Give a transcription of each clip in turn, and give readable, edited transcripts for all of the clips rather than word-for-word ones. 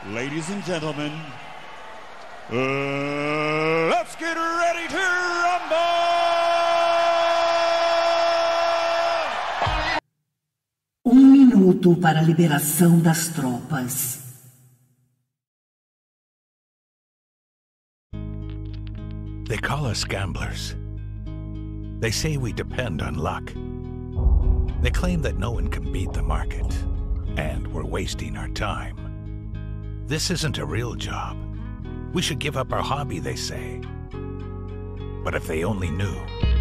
Ladies and gentlemen, let's get ready to rumble! 1 minuto para a liberação das tropas. They call us gamblers. They say we depend on luck. They claim that no one can beat the market, and we're wasting our time. This isn't a real job. We should give up our hobby, they say. But if they only knew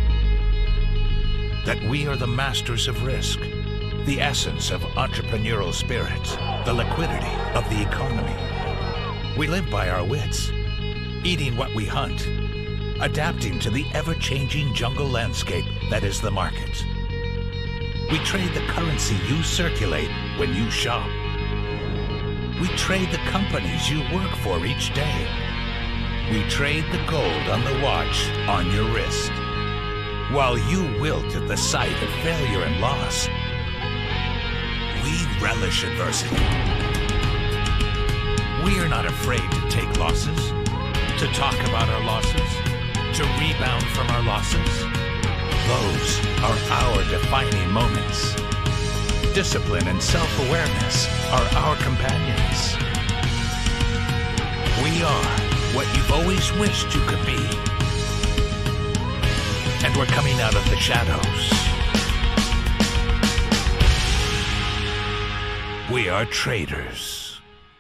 that we are the masters of risk, the essence of entrepreneurial spirit, the liquidity of the economy. We live by our wits, eating what we hunt, adapting to the ever-changing jungle landscape that is the market. We trade the currency you circulate when you shop. We trade the companies you work for each day. We trade the gold on the watch on your wrist. While you wilt at the sight of failure and loss, we relish adversity. We are not afraid to take losses, to talk about our losses, to rebound from our losses. Those are our defining moments. Discipline and self-awareness are our companions. We are what you've always wished you could be. And we're coming out of the shadows. We are traders.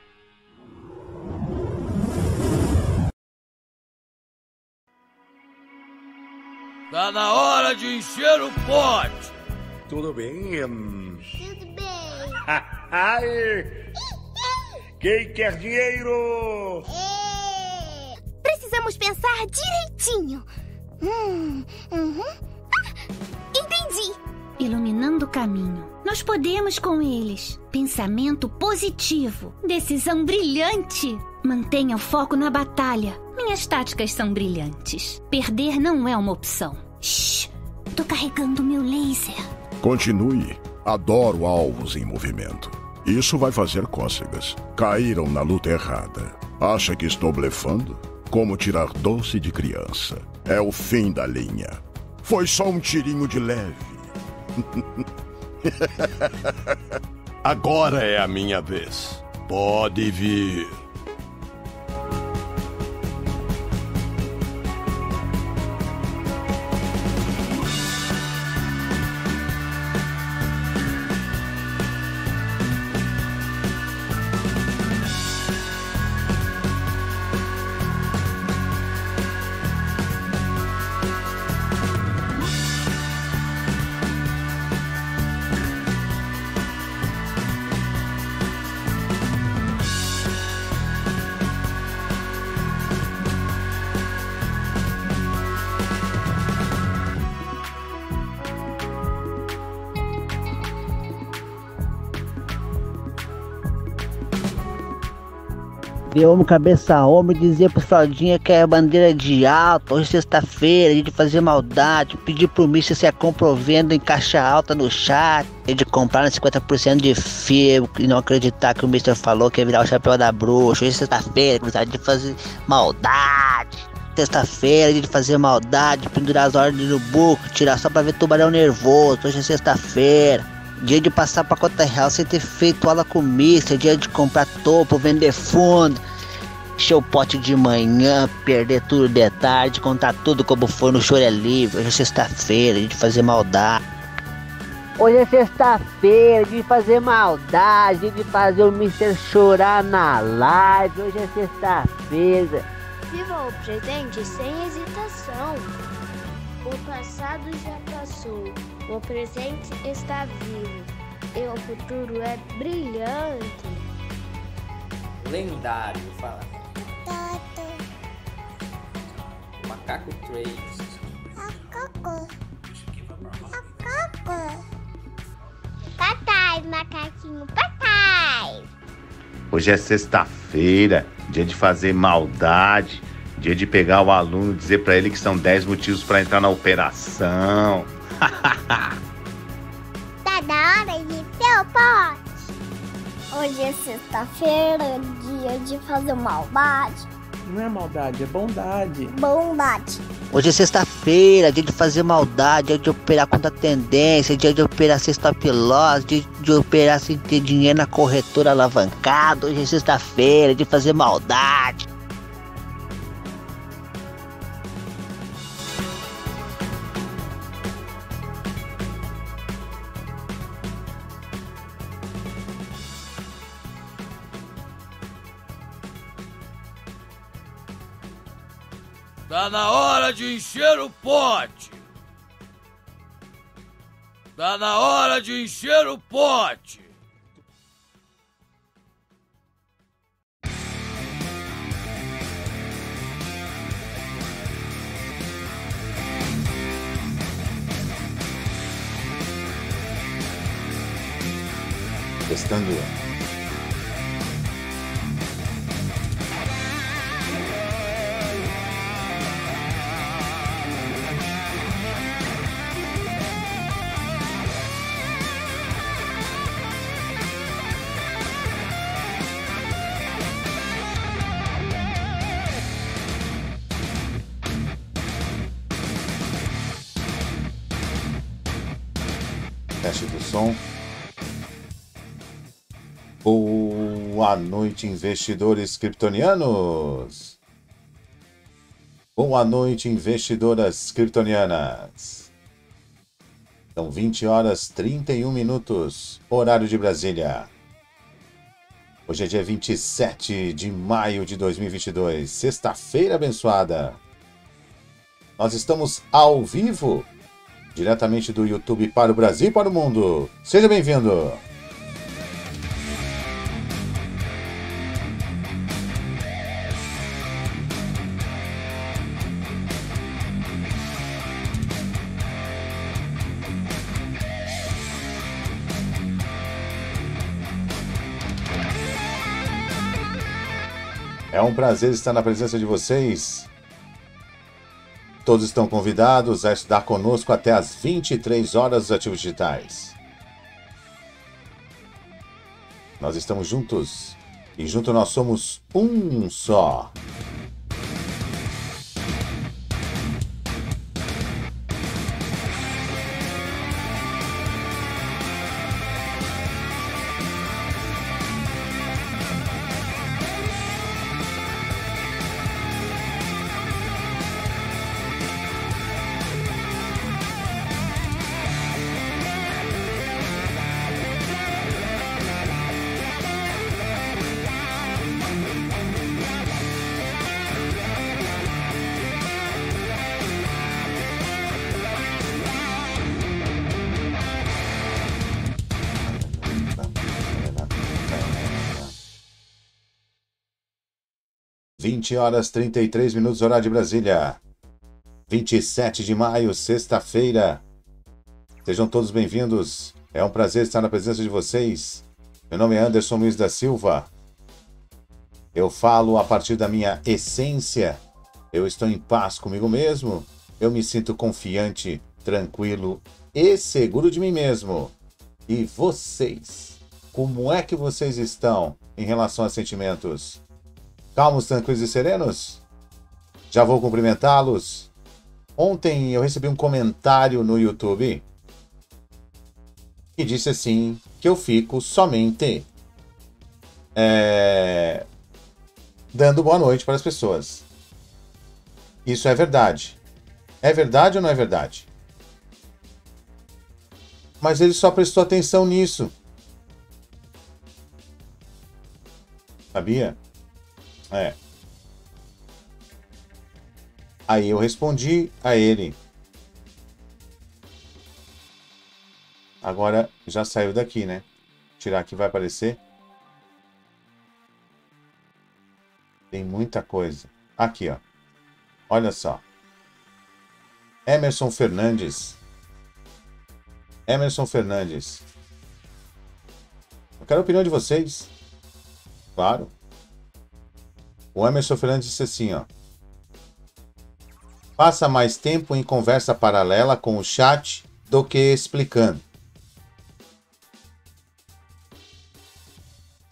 Tá na hora de encher o pote. Tudo bem? Tudo bem. Quem quer dinheiro? Precisamos pensar direitinho. Entendi. Iluminando o caminho. Nós podemos com eles. Pensamento positivo. Decisão brilhante. Mantenha o foco na batalha. Minhas táticas são brilhantes. Perder não é uma opção. Shhh. Tô carregando meu laser. Continue. Adoro alvos em movimento. Isso vai fazer cócegas. Caíram na luta errada. Acha que estou blefando? Como tirar doce de criança. É o fim da linha. Foi só um tirinho de leve. Agora é a minha vez. Pode vir. Eu amo cabeça a ombro e dizer pro Fraldinha que é bandeira de alta. Hoje sexta-feira, dia de fazer maldade. Pedir pro Mister se é comprovendo em caixa alta no chat. E de comprar 50% de filme e não acreditar que o Mister falou que ia virar o chapéu da bruxa. Hoje sexta-feira, dia de fazer maldade. Sexta-feira, dia de fazer maldade. Pendurar as ordens no buco, tirar só pra ver tubarão nervoso. Hoje é sexta-feira. Dia de passar pra conta real sem ter feito aula com o Mister. Dia de comprar topo, vender fundo. Encher o pote de manhã, perder tudo de tarde, contar tudo como foi no Choro é Livre. Hoje é sexta-feira, dia de fazer maldade. Hoje é sexta-feira, dia de fazer maldade, dia de fazer o Mister chorar na live. Hoje é sexta-feira. Viva o presente sem hesitação. O passado já passou. O presente está vivo e o futuro é brilhante. Lendário, fala. Tato. Macaco 3. Macaco. Macaco. Papai, macaquinho, papai. Hoje é sexta-feira, dia de fazer maldade, dia de pegar o aluno e dizer pra ele que são 10 motivos pra entrar na operação. Tá na hora de ter o pote. Hoje é sexta-feira, dia de fazer maldade. Não é maldade, é bondade. Bondade. Hoje é sexta-feira, dia de fazer maldade, dia de operar contra a tendência, dia de operar sem stop loss, dia de operar sem ter dinheiro na corretora alavancada. Hoje é sexta-feira, dia de fazer maldade. Tá na hora de encher o pote. Tá na hora de encher o pote. Testando. Teste do som. Boa noite, investidores kryptonianos. Boa noite, investidoras kryptonianas. São 20 horas 31 minutos, horário de Brasília. Hoje é dia 27 de maio de 2022, sexta-feira abençoada. Nós estamos ao vivo, diretamente do YouTube para o Brasil e para o mundo. Seja bem-vindo! É um prazer estar na presença de vocês. Todos estão convidados a estudar conosco até às 23 horas dos ativos digitais. Nós estamos juntos e juntos nós somos um só. Horas 33 minutos, horário de Brasília. 27 de maio, sexta-feira. Sejam todos bem-vindos. É um prazer estar na presença de vocês. Meu nome é Anderson Luiz da Silva. Eu falo a partir da minha essência. Eu estou em paz comigo mesmo. Eu me sinto confiante, tranquilo e seguro de mim mesmo. E vocês? Como é que vocês estão em relação a sentimentos? Calmos, tranquilos e serenos? Já vou cumprimentá-los. Ontem eu recebi um comentário no YouTube que disse assim que eu fico somente dando boa noite para as pessoas. Isso é verdade. É verdade ou não é verdade? Mas ele só prestou atenção nisso. Sabia? Aí eu respondi a ele. Agora já saiu daqui, né? Tirar aqui vai aparecer. Tem muita coisa. Aqui, ó. Olha só. Emerson Fernandes. Emerson Fernandes. Eu quero a opinião de vocês. Claro. O Emerson Fernandes disse assim, ó. Passa mais tempo em conversa paralela com o chat do que explicando.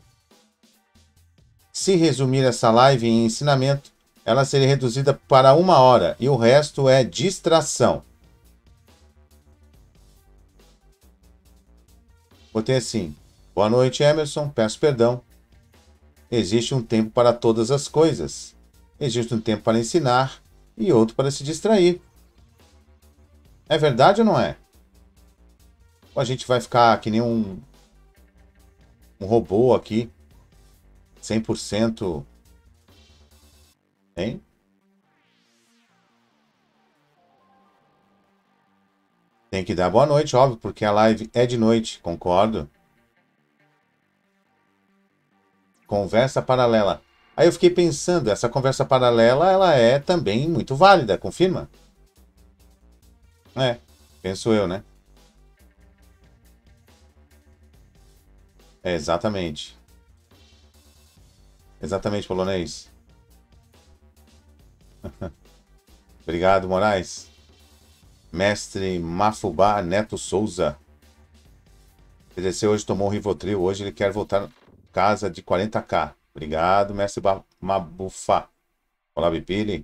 Se resumir essa live em ensinamento, ela seria reduzida para 1 hora e o resto é distração. Botei assim: boa noite, Emerson, peço perdão. Existe um tempo para todas as coisas. Existe um tempo para ensinar e outro para se distrair. É verdade ou não é? Ou a gente vai ficar que nem um robô aqui, 100%, hein? Tem que dar boa noite, óbvio, porque a live é de noite, concordo. Conversa paralela. Aí eu fiquei pensando, essa conversa paralela, ela é também muito válida, confirma? É, penso eu, né? É, exatamente. Exatamente, polonês. Obrigado, Moraes. Mestre Mafubá Neto Souza. Ele desceu hoje, tomou um Rivotril. Hoje ele quer voltar casa de 40k. Obrigado, mestre Mabufá. Olá, Bipili.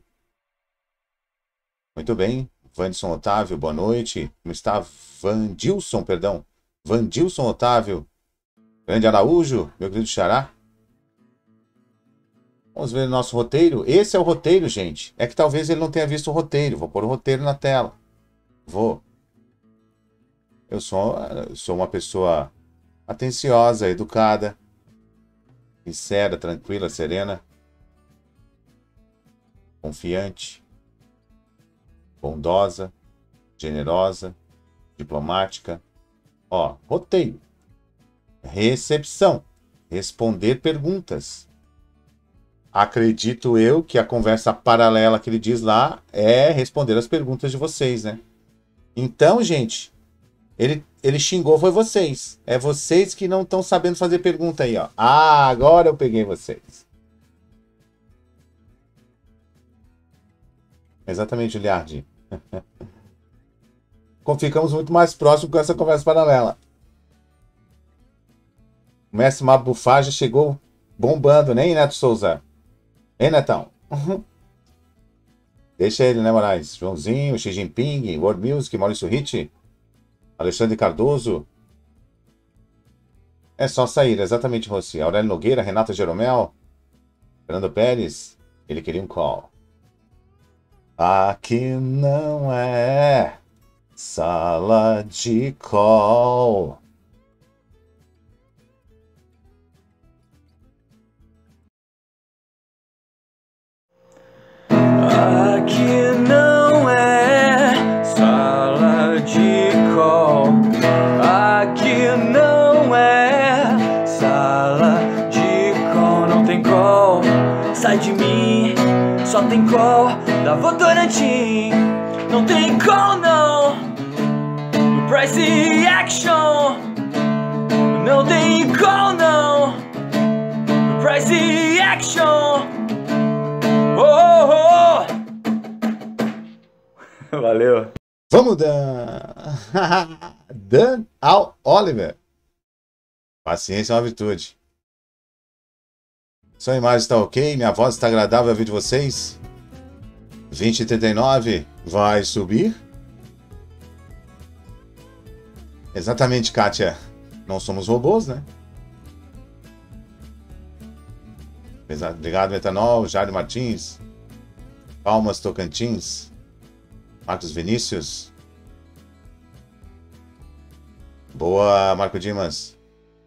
Muito bem. Vandilson Otávio, boa noite. Como está? Vandilson, perdão. Vandilson Otávio. Grande Araújo, meu querido Xará. Vamos ver o nosso roteiro. Esse é o roteiro, gente. É que talvez ele não tenha visto o roteiro. Vou pôr o roteiro na tela. Vou. Eu sou uma pessoa atenciosa, educada, sincera, tranquila, serena, confiante, bondosa, generosa, diplomática. Ó, roteiro. Recepção. Responder perguntas. Acredito eu que a conversa paralela que ele diz lá é responder as perguntas de vocês, né? Então, gente, ele xingou foi vocês. É vocês que não estão sabendo fazer pergunta aí, ó. Ah, agora eu peguei vocês. Exatamente, Juliardi. Ficamos muito mais próximos com essa conversa paralela. O mestre Mabufá já chegou bombando, né, Neto Souza? Hein, Netão? Deixa ele, né, Moraes? Joãozinho, Xi Jinping, World Music, Maurício Ritt, Alexandre Cardoso. É só sair, exatamente, Rossi. Aurélio Nogueira, Renata Jeromel, Fernando Pérez. Ele queria um call. Aqui não é sala de call. Aqui não é sala de call. Aqui não é sala de call. Não tem call, sai de mim. Só tem call da Votorantim. Não tem call, não. No Price Action. Não tem call, não. No Price Action. Oh, oh. Valeu. Vamos, Dan. Dan Oliver. Paciência é uma virtude. Sua imagem está ok? Minha voz está agradável a ver de vocês? 20h39. Vai subir? Exatamente, Kátia. Não somos robôs, né? Obrigado, Metanol. Jair Martins. Palmas, Tocantins. Marcos Vinícius. Boa, Marco Dimas.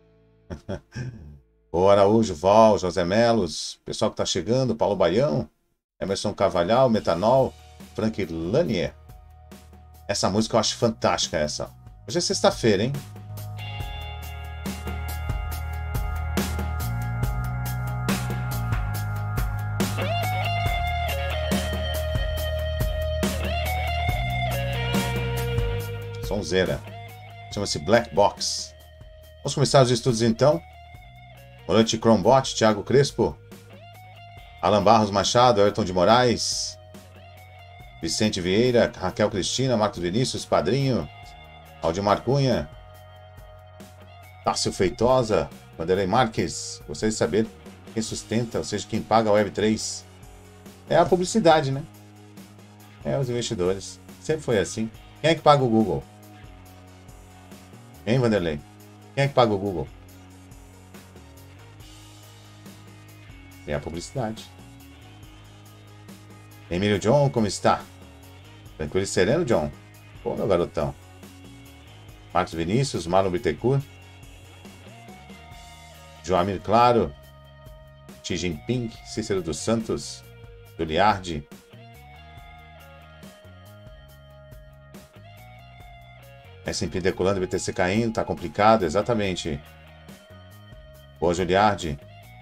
Boa, Araújo, Val, José Melos. Pessoal que tá chegando, Paulo Baião. Emerson Carvalhal, Metanol. Frank Lanier. Essa música eu acho fantástica, essa. Hoje é sexta-feira, hein? Sonzeira. Chama-se Black Box. Vamos começar os estudos então. Boa noite, Chromebot, Thiago Crespo, Alan Barros Machado, Ayrton de Moraes, Vicente Vieira, Raquel Cristina, Marcos Vinícius, Padrinho, Aldemar Cunha, Tássio Feitosa, Vanderlei Marques. Gostaria de saber Quem sustenta, ou seja, quem paga a Web3 é a publicidade, né? É os investidores. Sempre foi assim. Quem é que paga o Google? Hein, Vanderlei? Quem é que paga o Google? É a publicidade. Emílio John, como está? Tranquilo e sereno, John? Pô, meu garotão. Marcos Vinícius, Marlon Bittencourt. Joamir Claro. Xi Jinping, Cícero dos Santos. Juliardi. S&P decolando, BTC caindo, tá complicado, exatamente. Boa, Juliardi.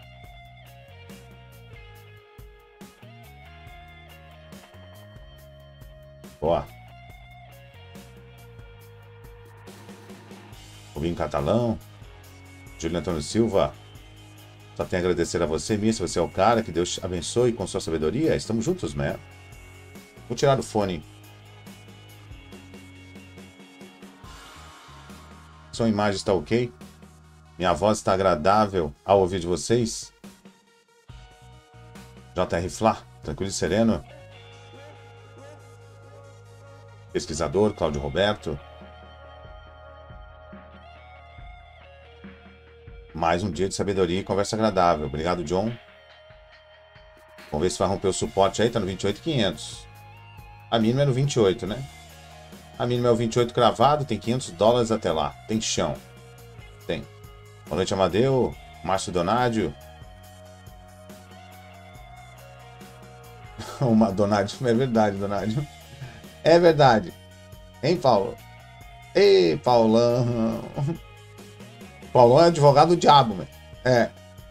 Boa. Rubinho Catalão. Júlio Antônio Silva. Só tenho a agradecer a você, Miss. Você é o cara. Que Deus te abençoe com sua sabedoria. Estamos juntos, né? Vou tirar o fone. Sua imagem está ok? Minha voz está agradável ao ouvir de vocês? JR Flá, tranquilo e sereno. Pesquisador, Cláudio Roberto. Mais um dia de sabedoria e conversa agradável. Obrigado, John. Vamos ver se vai romper o suporte aí. Tá no 28.500. A mínima é no 28, né? A mínima é o 28 cravado. Tem $500 até lá. Tem chão. Tem. Boa noite, Amadeu. Márcio Donádio. Uma Donádio. É verdade, Donádio. É verdade. Hein, Paulo? Ei, Paulão. Paulão é advogado do diabo, velho. É.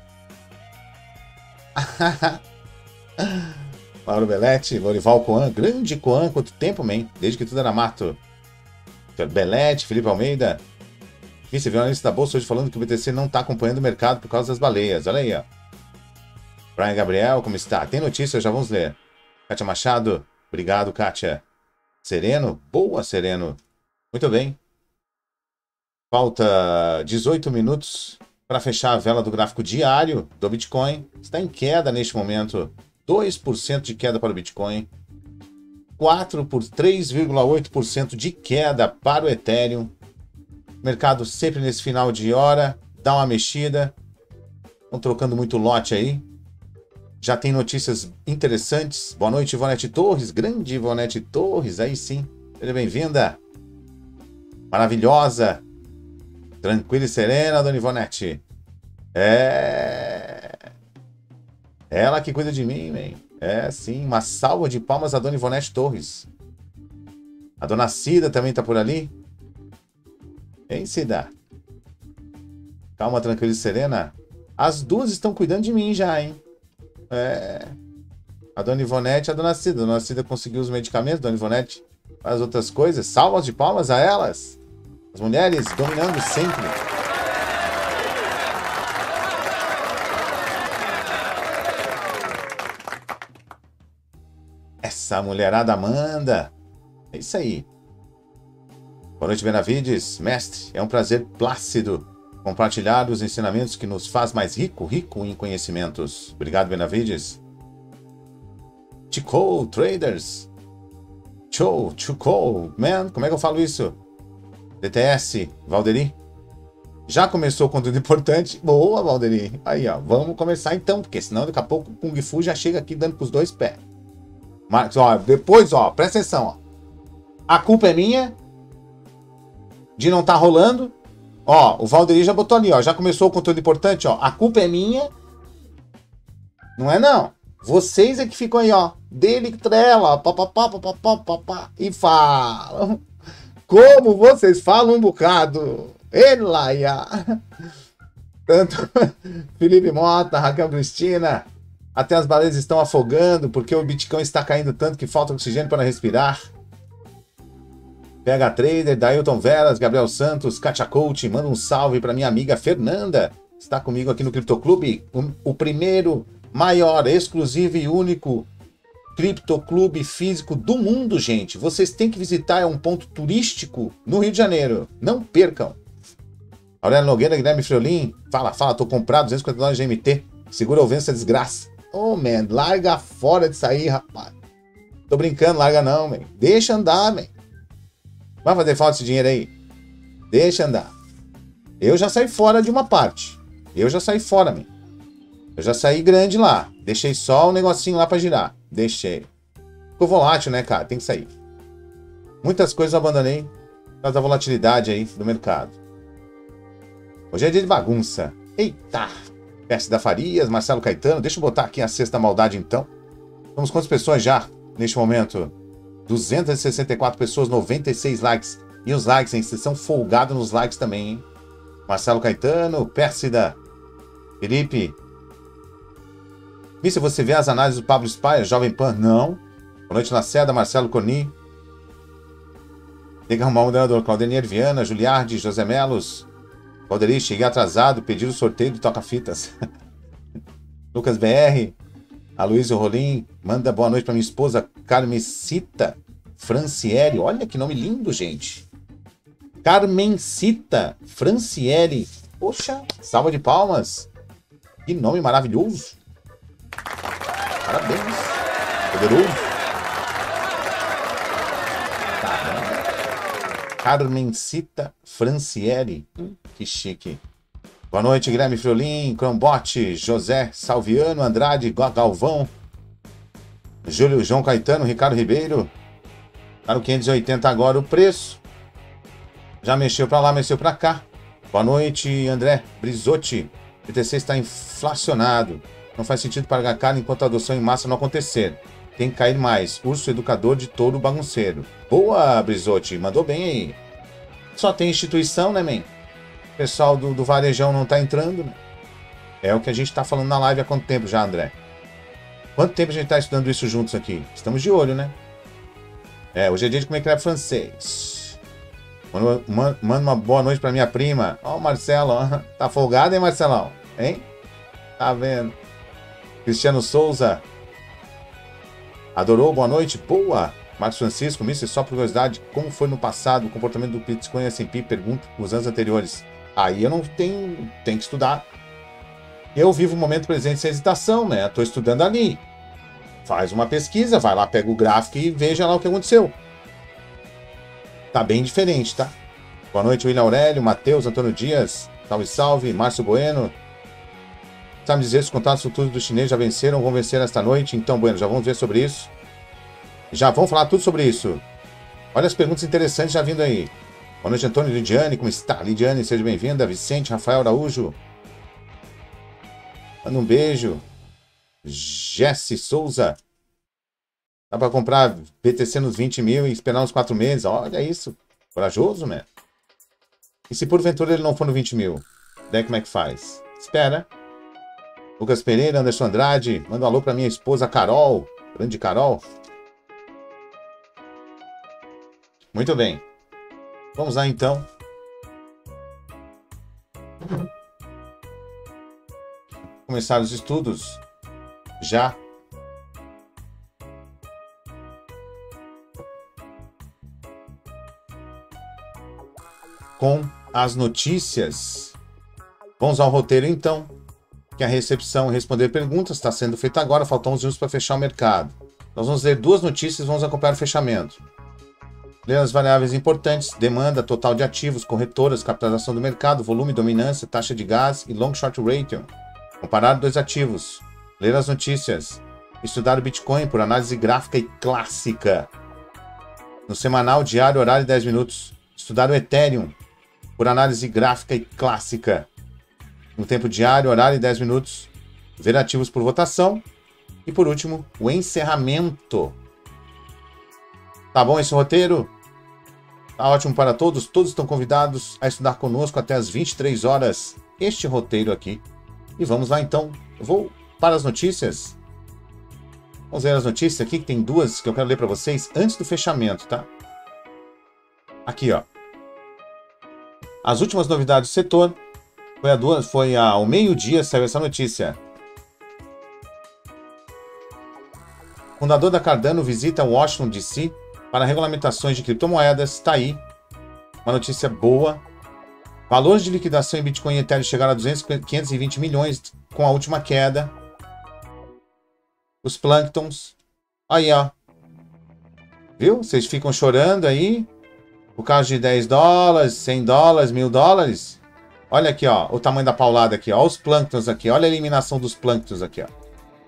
Mauro Belletti, Lorival Coan, grande Coan, quanto tempo, man? Desde que tudo era mato. Belletti, Felipe Almeida. Você viu a analista da bolsa hoje falando que o BTC não está acompanhando o mercado por causa das baleias. Olha aí, ó. Brian Gabriel, como está? Tem notícias, já vamos ler. Kátia Machado, obrigado, Kátia. Sereno, boa, Sereno. Muito bem. Falta 18 minutos para fechar a vela do gráfico diário do Bitcoin. Está em queda neste momento. 2% de queda para o Bitcoin. 3,8% de queda para o Ethereum. Mercado sempre nesse final de hora. Dá uma mexida. Estão trocando muito lote aí. Já tem notícias interessantes. Boa noite, Ivonete Torres. Grande Ivonete Torres. Aí sim. Seja bem-vinda. Maravilhosa. Tranquila e serena, dona Ivonete. Ela que cuida de mim, man. É, sim. Uma salva de palmas à dona Ivonete Torres. A dona Cida também tá por ali. Hein, Cida? Calma, tranquila e serena. As duas estão cuidando de mim já, hein? É. A dona Ivonete e a dona Cida. A dona Cida conseguiu os medicamentos, a dona Ivonete faz outras coisas. Salvas de palmas a elas. As mulheres dominando sempre. Essa mulherada manda. É isso aí. Boa noite, Benavides. Mestre, é um prazer plácido compartilhar os ensinamentos que nos faz mais rico em conhecimentos. Obrigado, Benavides. Chico Traders. Chico, man, como é que eu falo isso? DTS, Valderi. Já começou o conteúdo importante. Boa, Valderi. Aí, ó, vamos começar então, porque senão daqui a pouco o Kung Fu já chega aqui dando pros dois pés. Marcos, ó, depois, ó, presta atenção, ó. A culpa é minha de não tá rolando. Ó, o Valderi já botou ali, ó, já começou o conteúdo importante, ó. A culpa é minha. Não é não. Vocês é que ficam aí, ó, dele trela, papapá, e falam. Como vocês falam um bocado. Elaia. Tanto Felipe Mota, Raquel Cristina. Até as baleias estão afogando porque o Bitcoin está caindo tanto que falta oxigênio para respirar. PH Trader, Dailton Veras, Gabriel Santos, Katia Coach, manda um salve para minha amiga Fernanda. Está comigo aqui no Criptoclube. O primeiro, maior, exclusivo e único criptoclube físico do mundo, gente. Vocês têm que visitar, é um ponto turístico no Rio de Janeiro. Não percam. Aurélio Nogueira, Guilherme Friolin. Fala, tô comprado $250 de GMT. Segura ou vença a desgraça. Oh, man, larga fora disso aí, rapaz. Tô brincando, larga não, man. Deixa andar, man. Vai fazer falta esse dinheiro aí? Deixa andar. Eu já saí fora de uma parte. Eu já saí fora, man. Eu já saí grande lá. Deixei só o negocinho lá pra girar. Deixei. Ficou volátil, né, cara? Tem que sair. Muitas coisas eu abandonei por causa da volatilidade aí do mercado. Hoje é dia de bagunça. Eita! Peste da Farias, Marcelo Caetano. Deixa eu botar aqui a sexta maldade, então. Temos quantas pessoas já, neste momento? 264 pessoas, 96 likes. E os likes, hein? Vocês são folgados nos likes também, hein? Marcelo Caetano, Pérsida, Felipe. Vice, você vê as análises do Pablo Spire, Jovem Pan? Não. Boa noite, Lacerda, Marcelo Corni. Tem que arrumar um moderador. Claudemir Viana, Juliardi, José Melos. Valderi, cheguei atrasado, pedir o sorteio do Toca-Fitas. Lucas BR, Aloysio Rolim, manda boa noite para minha esposa Carmencita Francieri. Olha que nome lindo, gente. Carmencita Francieri. Poxa, salva de palmas. Que nome maravilhoso. Parabéns. Poderoso. Carmencita Francieri. Que chique. Boa noite, Guilherme Friolin, Crombote, José Salviano, Andrade, Galvão, Júlio João Caetano, Ricardo Ribeiro. Tá no 580 agora o preço. Já mexeu pra lá, mexeu pra cá. Boa noite, André Brizotti. O BTC está inflacionado. Não faz sentido pagar caro enquanto a adoção em massa não acontecer. Tem que cair mais. Urso educador de touro bagunceiro. Boa, Brizotti. Mandou bem aí. Só tem instituição, né, man? O pessoal do varejão não tá entrando, né? É o que a gente tá falando na live há quanto tempo já, André? Quanto tempo a gente tá estudando isso juntos aqui? Estamos de olho, né? Hoje é dia de comer crepe francês. Manda uma boa noite pra minha prima. Ó, o Marcelo, ó. Tá folgado, hein, Marcelão? Hein? Tá vendo? Cristiano Souza. Adorou, boa noite. Boa. Marcos Francisco, Mister, só por curiosidade, como foi no passado o comportamento do Bitcoin e S&P? Pergunto nos anos anteriores. Aí eu não tenho que estudar. Eu vivo o momento presente sem hesitação, né? Tô estudando ali. Faz uma pesquisa, vai lá, pega o gráfico e veja lá o que aconteceu. Tá bem diferente, tá? Boa noite, William Aurélio, Matheus, Antônio Dias, salve, salve, Márcio Bueno. Sabe dizer se os contratos futuros dos chineses já venceram ou vão vencer esta noite? Então, Bueno, já vamos ver sobre isso. Já vamos falar tudo sobre isso. Olha as perguntas interessantes já vindo aí. Boa noite, Antônio. Lidiane, como está? Lidiane, seja bem-vinda. Vicente, Rafael Araújo. Manda um beijo. Jesse Souza. Dá para comprar BTC nos 20 mil e esperar uns 4 meses. Olha isso. Corajoso, né? E se porventura ele não for no 20 mil? Daí como é que faz? Espera. Lucas Pereira, Anderson Andrade. Manda um alô para minha esposa Carol. Grande Carol. Muito bem. Vamos lá, então. Começar os estudos. Já. Com as notícias. Vamos ao roteiro, então. Que a recepção e responder perguntas está sendo feita agora. Faltam 11 minutos para fechar o mercado. Nós vamos ler 2 notícias e vamos acompanhar o fechamento. Ler as variáveis importantes, demanda, total de ativos, corretoras, capitalização do mercado, volume, dominância, taxa de gás e long short ratio. Comparar 2 ativos. Ler as notícias. Estudar o Bitcoin por análise gráfica e clássica. No semanal, diário, horário e 10 minutos. Estudar o Ethereum por análise gráfica e clássica. No tempo diário, horário e 10 minutos. Ver ativos por votação. E por último, o encerramento. Tá bom esse roteiro? Tá ótimo para todos. Todos estão convidados a estudar conosco até as 23 horas. Este roteiro aqui. E vamos lá então. Eu vou para as notícias. Vamos ver as notícias aqui, que tem 2 que eu quero ler para vocês antes do fechamento, tá? Aqui, ó. As últimas novidades do setor. Foi ao meio-dia saiu essa notícia. Fundador da Cardano visita Washington, D.C. para regulamentações de criptomoedas. Está aí. Uma notícia boa. Valores de liquidação em Bitcoin e Ethereum chegaram a 520 milhões com a última queda. Os plânctons. Aí, ó. Viu? Vocês ficam chorando aí. Por causa de 10 dólares, 100 dólares, 1000 dólares. Olha aqui, ó. O tamanho da paulada aqui, ó. Olha os plânctons aqui. Olha a eliminação dos plânctons aqui, ó.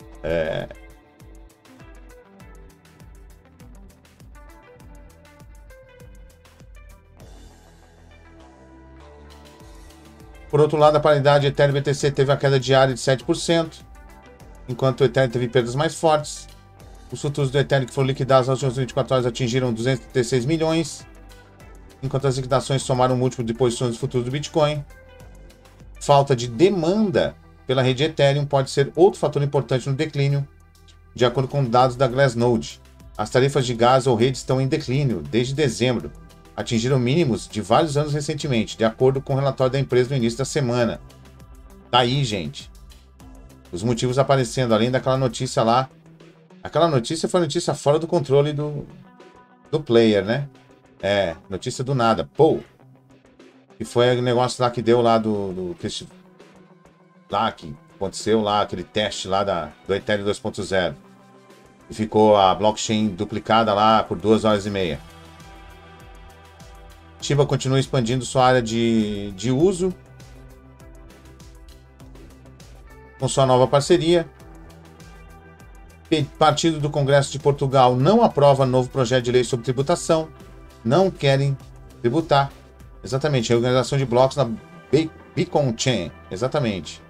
Por outro lado, a paridade Ethereum BTC teve a queda diária de 7%, enquanto o Ethereum teve perdas mais fortes. Os futuros do Ethereum que foram liquidados nas últimas 24 horas atingiram 236 milhões, enquanto as liquidações somaram um múltiplo de posições dos futuros do Bitcoin. Falta de demanda pela rede Ethereum pode ser outro fator importante no declínio, de acordo com dados da Glassnode. As tarifas de gás ou rede estão em declínio desde dezembro. Atingiram mínimos de vários anos recentemente, de acordo com o relatório da empresa no início da semana. Tá aí, gente. Os motivos aparecendo, além daquela notícia lá. Aquela notícia foi notícia fora do controle do player, né? Notícia do nada. Pô! E foi o negócio lá que deu lá lá que aconteceu lá, aquele teste lá do Ethereum 2.0. E ficou a blockchain duplicada lá por 2 horas e meia. Shiba continua expandindo sua área de uso com sua nova parceria. Partido do Congresso de Portugal não aprova novo projeto de lei sobre tributação. Não querem tributar. Exatamente, a organização de blocos na Beacon Chain. Exatamente.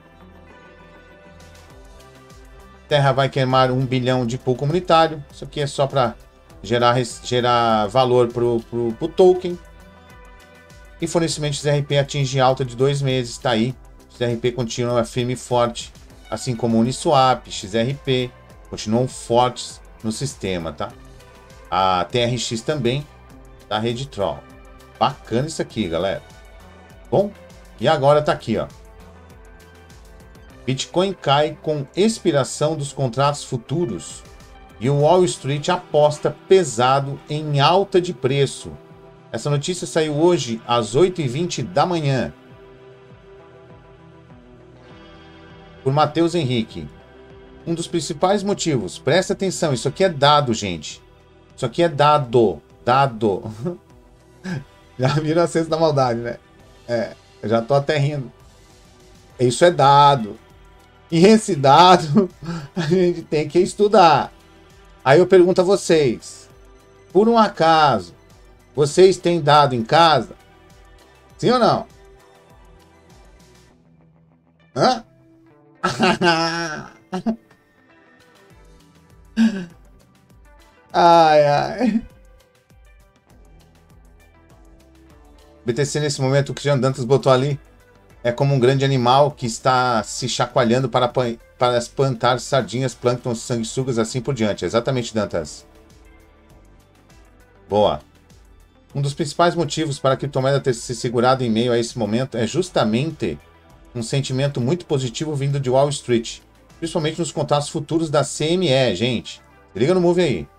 Terra vai queimar 1 bilhão de pool comunitário. Isso aqui é só para gerar valor para o token. E fornecimento de XRP atinge alta de 2 meses. Está aí. XRP continua firme e forte. Assim como Uniswap, XRP. Continuam fortes no sistema, tá? A TRX também. Da rede Troll. Bacana isso aqui, galera. Bom, e agora tá aqui, ó. Bitcoin cai com expiração dos contratos futuros. E o Wall Street aposta pesado em alta de preço. Essa notícia saiu hoje às 8h20 da manhã. Por Matheus Henrique. Um dos principais motivos, presta atenção, isso aqui é dado, gente. Isso aqui é dado. Dado. Já viram a cesta da maldade, né? Eu já tô até rindo. Isso é dado. E esse dado a gente tem que estudar. Aí eu pergunto a vocês. Por um acaso, vocês têm dado em casa? Sim ou não? Hã? Ai, ai. BTC nesse momento, o Cristiano Dantas botou ali, é como um grande animal que está se chacoalhando para espantar sardinhas, plânctons, sanguessugas, assim por diante. Exatamente, Dantas. Boa. Um dos principais motivos para a criptomoeda ter se segurado em meio a esse momento é justamente um sentimento muito positivo vindo de Wall Street, principalmente nos contratos futuros da CME, gente. Se liga no move aí.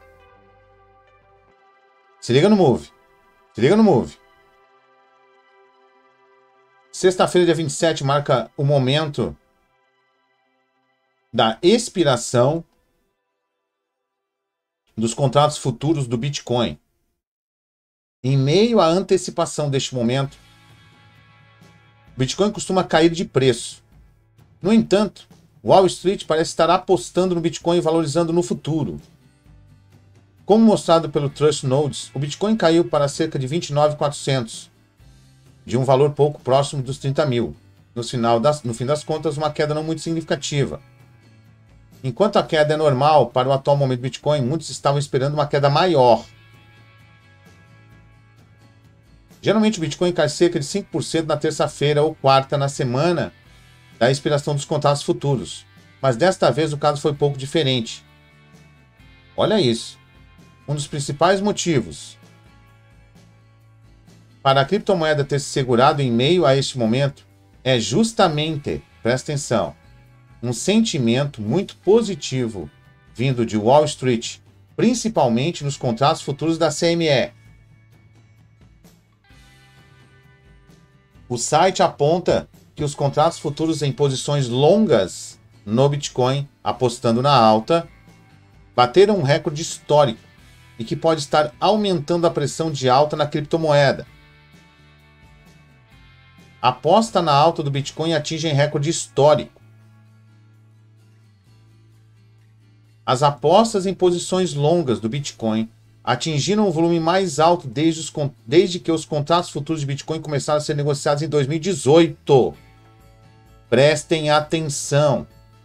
Se liga no move. Se liga no move. Sexta-feira, dia 27, marca o momento da expiração dos contratos futuros do Bitcoin. Em meio à antecipação deste momento, o Bitcoin costuma cair de preço. No entanto, Wall Street parece estar apostando no Bitcoin e valorizando no futuro. Como mostrado pelo Trust Nodes, o Bitcoin caiu para cerca de 29.400, de um valor pouco próximo dos 30 mil. No fim das contas, uma queda não muito significativa. Enquanto a queda é normal para o atual momento do Bitcoin, muitos estavam esperando uma queda maior. Geralmente o Bitcoin cai cerca de 5% na terça-feira ou quarta na semana da expiração dos contratos futuros. Mas desta vez o caso foi pouco diferente. Olha isso. Um dos principais motivos para a criptomoeda ter se segurado em meio a este momento é justamente, presta atenção, um sentimento muito positivo vindo de Wall Street, principalmente nos contratos futuros da CME. O site aponta que os contratos futuros em posições longas no Bitcoin, apostando na alta, bateram um recorde histórico e que pode estar aumentando a pressão de alta na criptomoeda. A aposta na alta do Bitcoin atinge recorde histórico. As apostas em posições longas do Bitcoin atingiram o volume mais alto desde que os contratos futuros de Bitcoin começaram a ser negociados em 2018. Prestem atenção.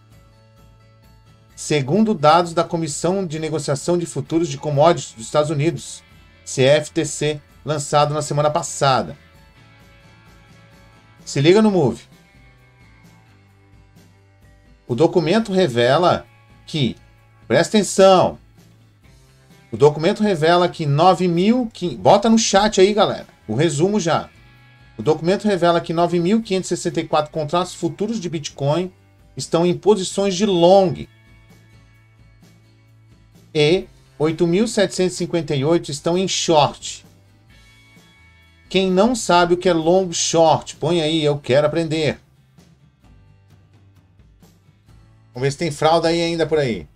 Segundo dados da Comissão de Negociação de Futuros de Commodities dos Estados Unidos, CFTC, lançado na semana passada. Se liga no Move. O documento revela que, presta atenção, o documento revela que 9.000... Bota no chat aí, galera, o resumo já. O documento revela que 9.564 contratos futuros de Bitcoin estão em posições de long e 8.758 estão em short. Quem não sabe o que é long short, põe aí, eu quero aprender. Vamos ver se tem fraude aí ainda por aí.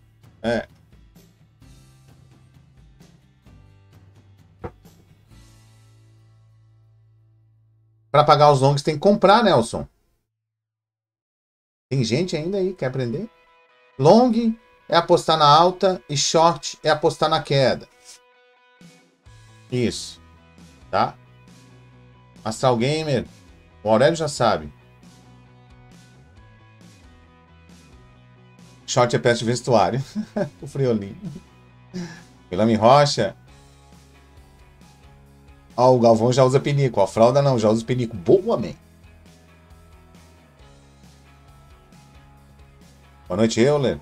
Para pagar os longs tem que comprar, Nelson. Tem gente ainda aí que quer aprender? Long é apostar na alta e short é apostar na queda. Isso. Tá? Astral Gamer, o Aurélio já sabe. Short é peça de vestuário. O Friolinho. Guilherme Rocha. Ó, o Galvão já usa pinico. A fralda não, já usa pinico. Boa, man. Boa noite, Euler.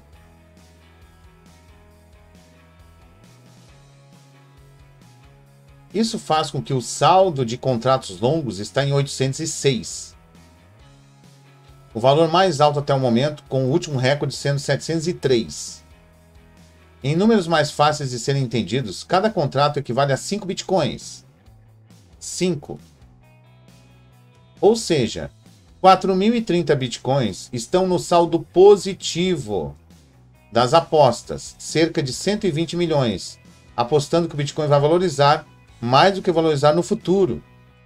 Isso faz com que o saldo de contratos longos está em 806. O valor mais alto até o momento, com o último recorde sendo 703. Em números mais fáceis de serem entendidos, cada contrato equivale a 5 bitcoins. 5. Ou seja, 4.030 bitcoins estão no saldo positivo das apostas, cerca de 120 milhões, apostando que o Bitcoin vai valorizar mais do que valorizar no futuro.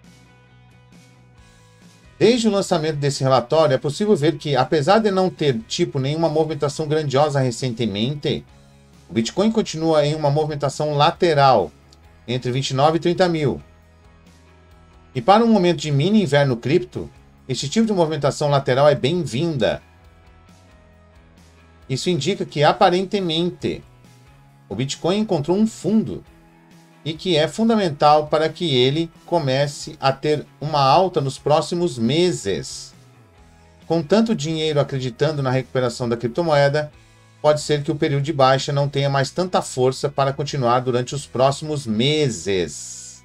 Desde o lançamento desse relatório, é possível ver que, apesar de não ter nenhuma movimentação grandiosa recentemente, o Bitcoin continua em uma movimentação lateral entre 29 e 30 mil. E para um momento de mini inverno cripto, este tipo de movimentação lateral é bem-vinda. Isso indica que, aparentemente, o Bitcoin encontrou um fundo e que é fundamental para que ele comece a ter uma alta nos próximos meses. Com tanto dinheiro acreditando na recuperação da criptomoeda, pode ser que o período de baixa não tenha mais tanta força para continuar durante os próximos meses.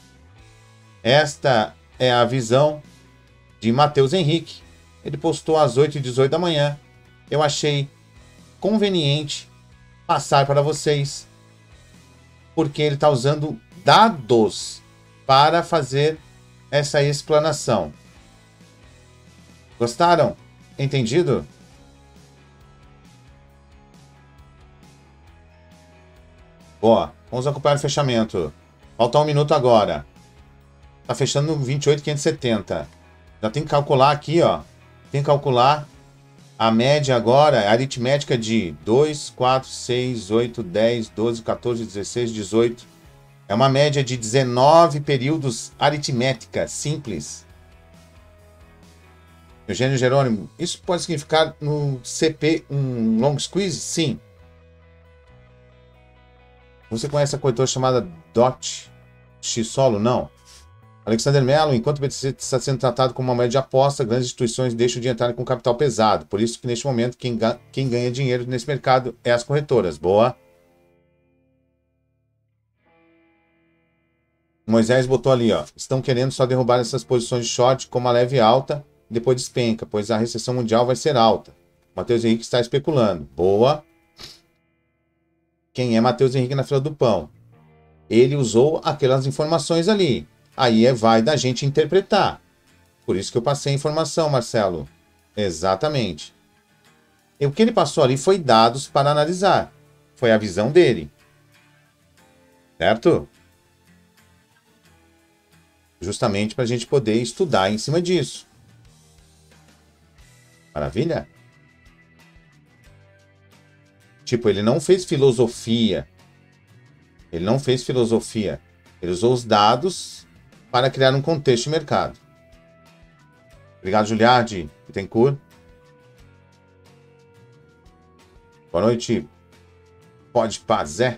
Esta é a visão de Matheus Henrique. Ele postou às 8h18 da manhã. Eu achei conveniente passar para vocês, porque ele está usando dados para fazer essa explanação. Gostaram? Entendido? Boa, vamos acompanhar o fechamento. Falta 1 minuto agora. Tá fechando no 28.570. Já tem que calcular aqui, ó. Tem que calcular a média agora, a aritmética de 2, 4, 6, 8, 10, 12, 14, 16, 18. É uma média de 19 períodos aritmética simples. Eugênio Jerônimo, isso pode significar no CP um long squeeze? Sim. Você conhece a corretora chamada DOT X Solo? Não. Alexander Mello, enquanto o BTC está sendo tratado como uma moeda de aposta, grandes instituições deixam de entrar com capital pesado. Por isso que neste momento quem ganha dinheiro nesse mercado é as corretoras. Boa. Moisés botou ali, ó. Estão querendo só derrubar essas posições de short com uma leve alta e depois despenca, pois a recessão mundial vai ser alta. Matheus Henrique está especulando. Boa. Quem é Matheus Henrique na fila do pão? Ele usou aquelas informações ali. Aí vai da gente interpretar. Por isso que eu passei a informação, Marcelo. Exatamente. E o que ele passou ali foi dados para analisar. Foi a visão dele. Certo? Justamente para a gente poder estudar em cima disso. Maravilha? Tipo, ele não fez filosofia. Ele não fez filosofia. Ele usou os dados para criar um contexto de mercado. Obrigado, Juliardi Bittencourt. Boa noite, Pode Pazé.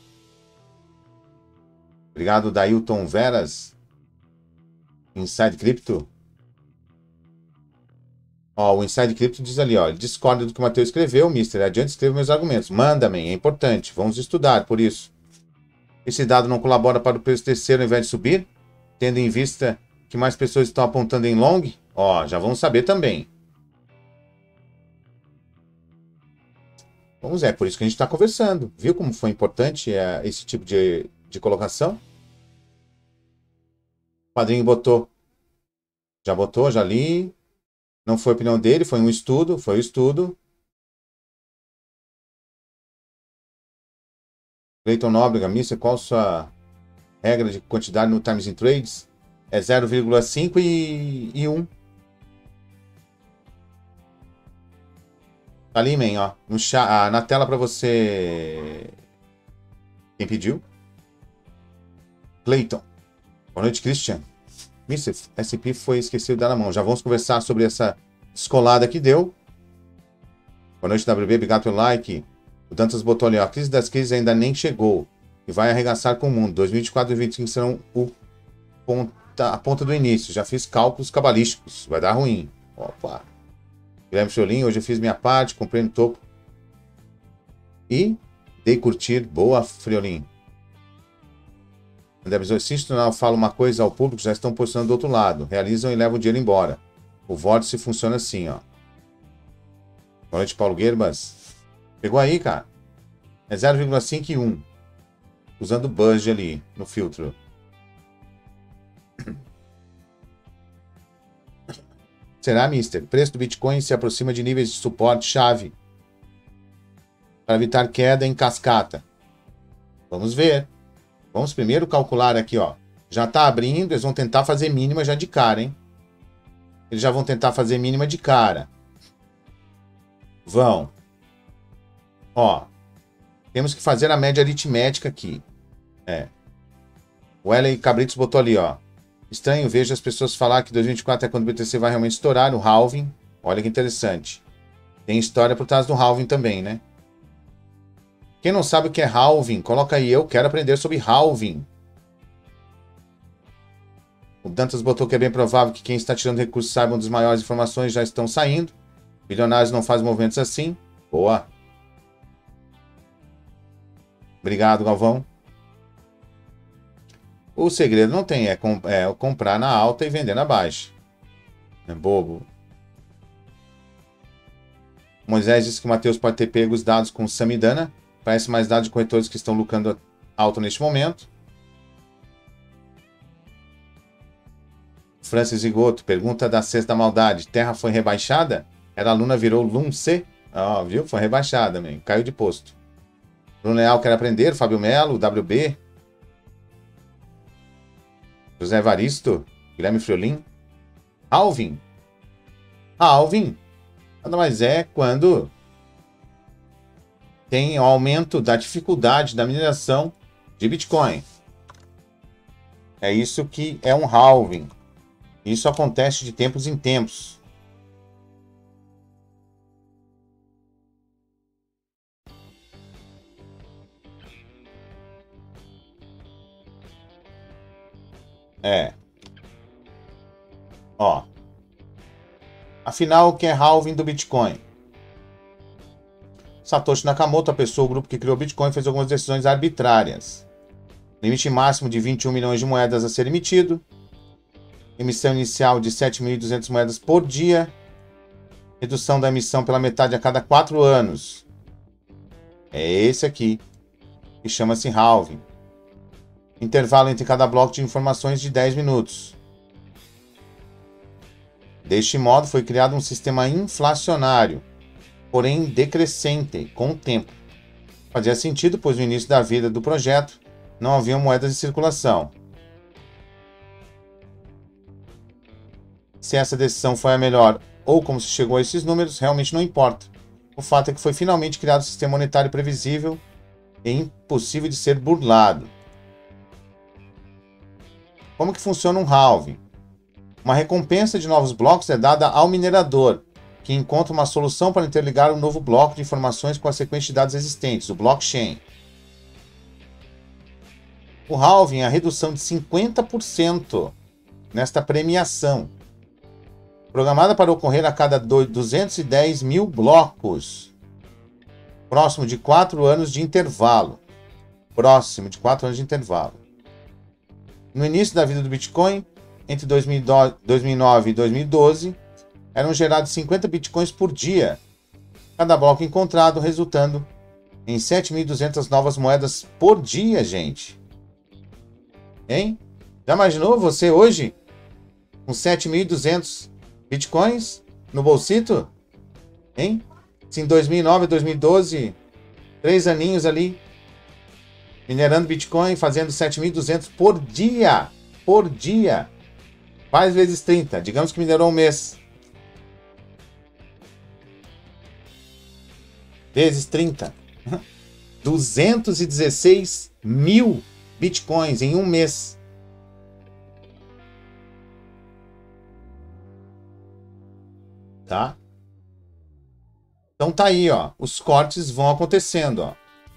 Obrigado, Dailton Veras. Inside Crypto. Ó, o Inside Crypto diz ali, ó, ele discorda do que o Matheus escreveu, Mister. Adiante, escreva meus argumentos. Manda-me, é importante. Vamos estudar, por isso. Esse dado não colabora para o preço descer ao invés de subir? Tendo em vista que mais pessoas estão apontando em long? Ó, já vamos saber também. Vamos ver, é por isso que a gente está conversando. Viu como foi importante esse tipo de colocação? O padrinho botou. Já botou, já li. Não foi a opinião dele, foi um estudo. Foi um estudo. Cleiton Nóbrega, Mister, qual a sua regra de quantidade no Times in Trades? É 0,5 e 1. Tá ali, man, ó. No chat, na tela para você. Quem pediu? Cleiton. Boa noite, Christian. Mister, SP foi esquecido de dar na mão. Já vamos conversar sobre essa descolada que deu. Boa noite, WB. Obrigado pelo like. O Dantas botou ali, ó. A crise das crises ainda nem chegou. E vai arregaçar com o mundo. 2024 e 2025 serão a ponta do início. Já fiz cálculos cabalísticos. Vai dar ruim. Opa. Guilherme Friolim, hoje eu fiz minha parte. Comprei no topo. E dei curtir. Boa, Friolim. André Bisou, se institucional fala uma coisa ao público, já estão posicionando do outro lado. Realizam e levam o dinheiro embora. O vórtice funciona assim, ó. Boa noite, Paulo Guerbas. Pegou aí, cara. É 0,5 e 1. Usando o budge ali no filtro. Será, Mister? Preço do Bitcoin se aproxima de níveis de suporte chave para evitar queda em cascata. Vamos ver. Vamos primeiro calcular aqui, ó. Já está abrindo, eles vão tentar fazer mínima já de cara, hein? Eles já vão tentar fazer mínima de cara. Vão. Ó. Temos que fazer a média aritmética aqui. É. O Ellen Cabritos botou ali, ó. Estranho, vejo as pessoas falar que 2024 é quando o BTC vai realmente estourar, o halving. Olha que interessante. Tem história por trás do halving também, né? Quem não sabe o que é halving, coloca aí, eu quero aprender sobre halving. O Dantas botou que é bem provável que quem está tirando recursos saiba onde as maiores informações já estão saindo. Bilionários não fazem movimentos assim. Boa. Obrigado, Galvão. O segredo não tem, é comprar na alta e vender na baixa. É bobo. Moisés disse que o Matheus pode ter pego os dados com Samidana. Parece mais dados de corretores que estão lucrando alto neste momento. Francis Igoto, pergunta da Cesta da Maldade. Terra foi rebaixada? Era Luna, virou Lum-C? Ó, viu? Foi rebaixada, man. Caiu de posto. Bruno Leal quer aprender. Fábio Melo, WB. José Evaristo. Guilherme Friolim. Halving. Halving. Nada mais é quando tem o aumento da dificuldade da mineração de Bitcoin. É isso que é um halving. Isso acontece de tempos em tempos. É. Ó. Afinal, o que é halving do Bitcoin? Satoshi Nakamoto, a pessoa, o grupo que criou o Bitcoin, fez algumas decisões arbitrárias. Limite máximo de 21 milhões de moedas a ser emitido. Emissão inicial de 7.200 moedas por dia. Redução da emissão pela metade a cada 4 anos. É esse aqui, que chama-se halving. Intervalo entre cada bloco de informações de 10 minutos. Deste modo, foi criado um sistema inflacionário, porém decrescente com o tempo. Fazia sentido, pois no início da vida do projeto não haviam moedas em circulação. Se essa decisão foi a melhor ou como se chegou a esses números, realmente não importa. O fato é que foi finalmente criado um sistema monetário previsível e impossível de ser burlado. Como que funciona um halving? Uma recompensa de novos blocos é dada ao minerador, que encontra uma solução para interligar um novo bloco de informações com a sequência de dados existentes, o blockchain. O halving é a redução de 50% nesta premiação, programada para ocorrer a cada 210 mil blocos, próximo de 4 anos de intervalo. No início da vida do Bitcoin, entre 2009 e 2012, eram gerados 50 Bitcoins por dia, cada bloco encontrado, resultando em 7.200 novas moedas por dia, gente. Hein? Já imaginou você hoje com 7.200 Bitcoins no bolsito? Hein? Se em 2009 e 2012, 3 aninhos ali, minerando Bitcoin, fazendo 7.200 por dia. Por dia. Faz vezes 30. Digamos que minerou um mês. Vezes 30. 216 mil Bitcoins em um mês. Tá? Então tá aí, ó. Os cortes vão acontecendo, ó.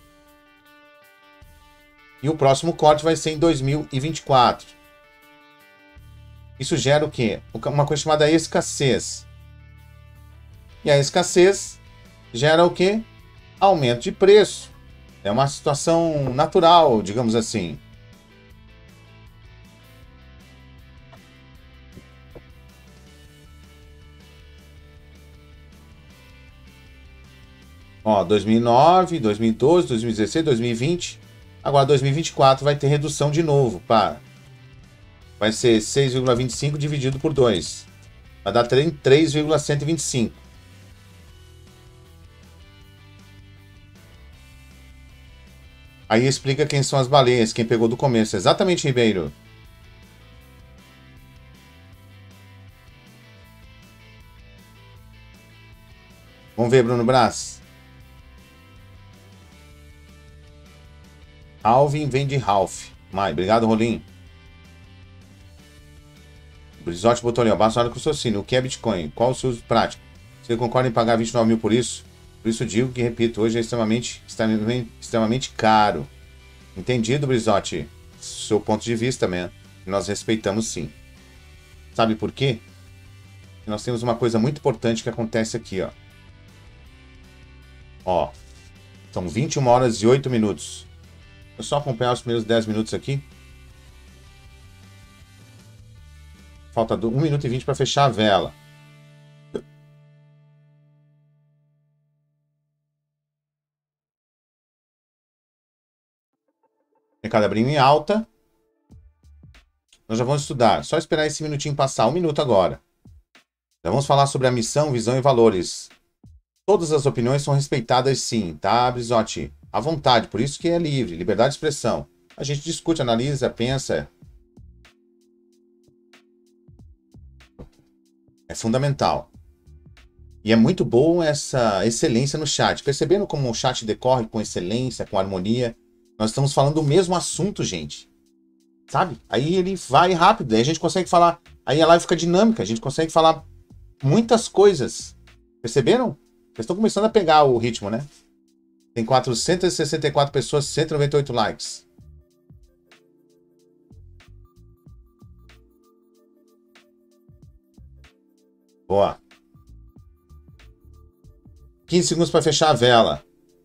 E o próximo corte vai ser em 2024. Isso gera o quê? Uma coisa chamada escassez. E a escassez gera o quê? Aumento de preço. É uma situação natural, digamos assim. Ó, 2009, 2012, 2016, 2020. Agora 2024 vai ter redução de novo, pá. Vai ser 6,25 dividido por 2. Vai dar 3,125. Aí explica quem são as baleias, quem pegou do começo. Exatamente, Ribeiro. Vamos ver, Bruno Brás. Halving vem de Ralph. Mai, obrigado, Rolim. Brizote botou ali, ó. Basta hora com o raciocínio. O que é Bitcoin? Qual o seu uso prático? Você concorda em pagar 29 mil por isso? Por isso digo que, repito, hoje é extremamente caro. Entendido, Brizote? Seu ponto de vista, man. Nós respeitamos sim. Sabe por quê? Nós temos uma coisa muito importante que acontece aqui, ó. Ó. São 21 horas e 8 minutos. Vou só acompanhar os primeiros 10 minutos aqui. Falta 1 minuto e 20 para fechar a vela. Mercado abrindo em alta. Nós já vamos estudar. Só esperar esse minutinho passar. 1 minuto agora. Já vamos falar sobre a missão, visão e valores. Todas as opiniões são respeitadas sim, tá, Brizotti? À vontade, por isso que é livre, liberdade de expressão. A gente discute, analisa, pensa. É fundamental. E é muito bom essa excelência no chat. Percebendo como o chat decorre com excelência, com harmonia? Nós estamos falando do mesmo assunto, gente. Sabe? Aí ele vai rápido, aí a gente consegue falar. Aí a live fica dinâmica, a gente consegue falar muitas coisas. Perceberam? Vocês estão começando a pegar o ritmo, né? Tem 464 pessoas, 198 likes. Boa. 15 segundos para fechar a vela.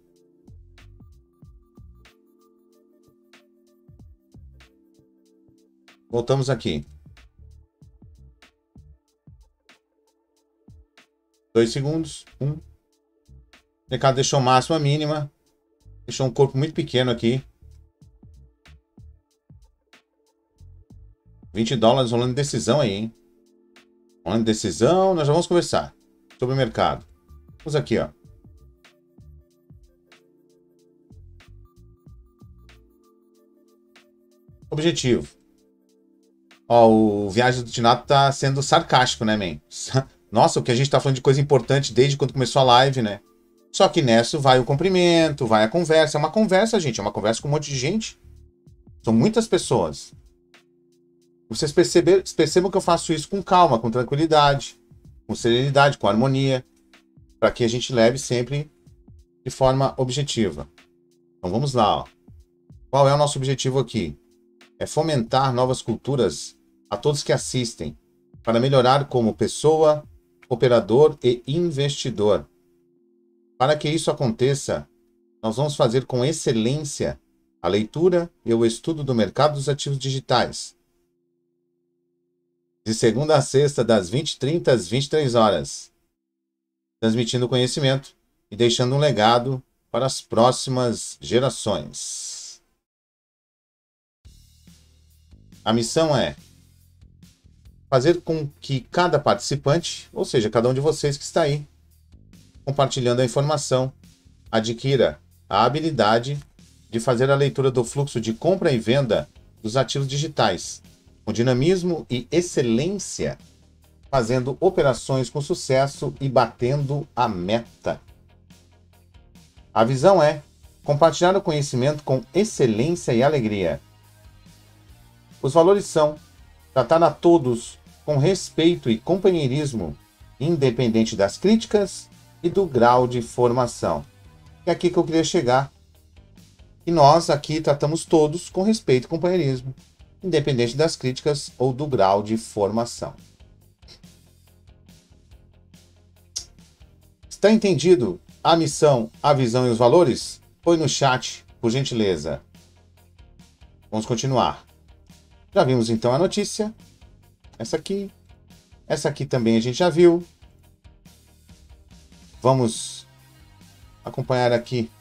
Voltamos aqui. 2 segundos. 1. O mercado deixou máxima, mínima. Deixou um corpo muito pequeno aqui. 20 dólares rolando decisão aí, hein? Falando de decisão, nós já vamos conversar sobre o mercado. Vamos aqui, ó. Objetivo. Ó, o Viagem do Tinato tá sendo sarcástico, né, man? Nossa, o que a gente tá falando de coisa importante desde quando começou a live, né? Só que nessa vai o cumprimento, vai a conversa. É uma conversa, gente. É uma conversa com um monte de gente. São muitas pessoas. Vocês percebam que eu faço isso com calma, com tranquilidade, com serenidade, com harmonia, para que a gente leve sempre de forma objetiva. Então vamos lá, ó. Qual é o nosso objetivo aqui? É fomentar novas culturas a todos que assistem, para melhorar como pessoa, operador e investidor. Para que isso aconteça, nós vamos fazer com excelência a leitura e o estudo do mercado dos ativos digitais. De segunda a sexta, das 20h30 às 23 horas. Transmitindo conhecimento e deixando um legado para as próximas gerações. A missão é fazer com que cada participante, ou seja, cada um de vocês que está aí, compartilhando a informação, adquira a habilidade de fazer a leitura do fluxo de compra e venda dos ativos digitais, com dinamismo e excelência, fazendo operações com sucesso e batendo a meta. A visão é compartilhar o conhecimento com excelência e alegria. Os valores são tratar a todos com respeito e companheirismo, independente das críticas e do grau de formação. É aqui que eu queria chegar. E nós aqui tratamos todos com respeito e companheirismo, independente das críticas ou do grau de formação. Está entendido a missão, a visão e os valores? Põe no chat, por gentileza. Vamos continuar. Já vimos então a notícia. Essa aqui também a gente já viu. Vamos acompanhar aqui.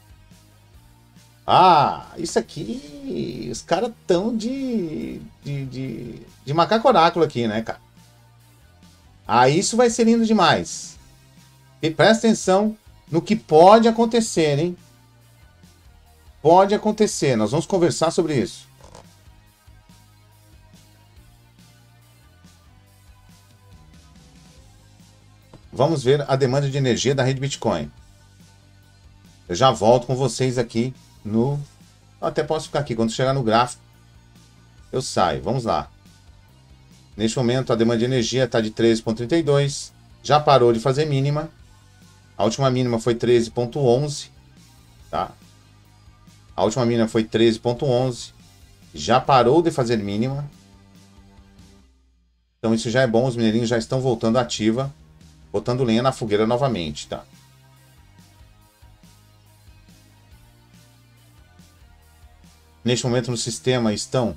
Ah, isso aqui, os caras estão de macaco oráculo aqui, né, cara? Ah, isso vai ser lindo demais. E presta atenção no que pode acontecer, hein? Pode acontecer, nós vamos conversar sobre isso. Vamos ver a demanda de energia da rede Bitcoin. Eu já volto com vocês aqui no... Até posso ficar aqui, quando chegar no gráfico, eu saio. Vamos lá. Neste momento, a demanda de energia está de 13,32. Já parou de fazer mínima. A última mínima foi 13,11. Tá? A última mínima foi 13,11. Já parou de fazer mínima. Então isso já é bom. Os mineirinhos já estão voltando ativa. Botando lenha na fogueira novamente, tá? Neste momento no sistema estão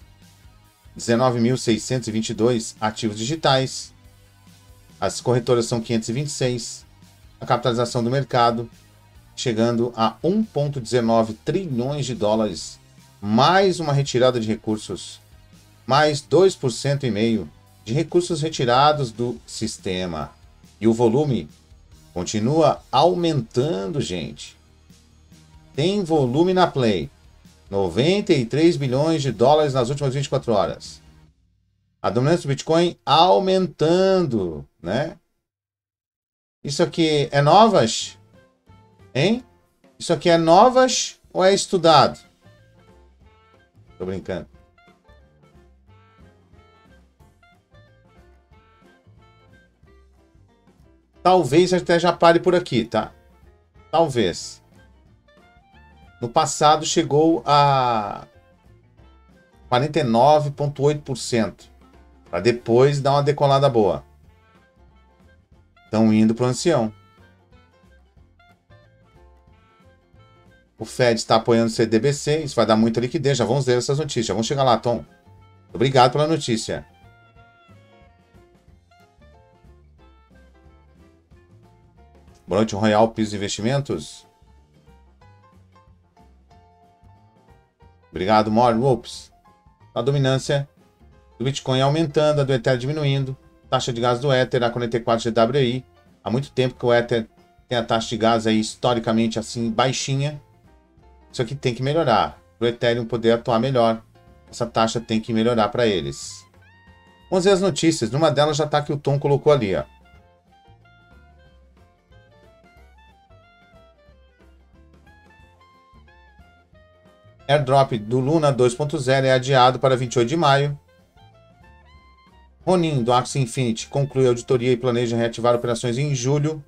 19.622 ativos digitais. As corretoras são 526. A capitalização do mercado chegando a 1,19 trilhões de dólares. Mais uma retirada de recursos. Mais 2,5% de recursos retirados do sistema. E o volume continua aumentando, gente. Tem volume na Play. 93 bilhões de dólares nas últimas 24 horas. A dominância do Bitcoin aumentando, né? Isso aqui é novas? Hein? Isso aqui é novas ou é estudado? Tô brincando. Talvez até já pare por aqui, tá? Talvez. No passado chegou a 49,8%. Para depois dar uma decolada boa. Estão indo para o ancião. O Fed está apoiando o CDBC. Isso vai dar muita liquidez. Já vamos ver essas notícias. Já vamos chegar lá, Tom. Obrigado pela notícia. Boa noite, Royal Pisos Investimentos. Obrigado, More Ropes. A dominância do Bitcoin aumentando, a do Ethereum diminuindo. Taxa de gás do Ether, a 44 GWI. Há muito tempo que o Ether tem a taxa de gás aí historicamente assim baixinha. Isso aqui tem que melhorar. Para o Ethereum poder atuar melhor, essa taxa tem que melhorar para eles. Vamos ver as notícias. Numa delas já está que o Tom colocou ali, ó. Airdrop do Luna 2.0 é adiado para 28 de maio. Ronin, do Axie Infinity, conclui a auditoria e planeja reativar operações em junho.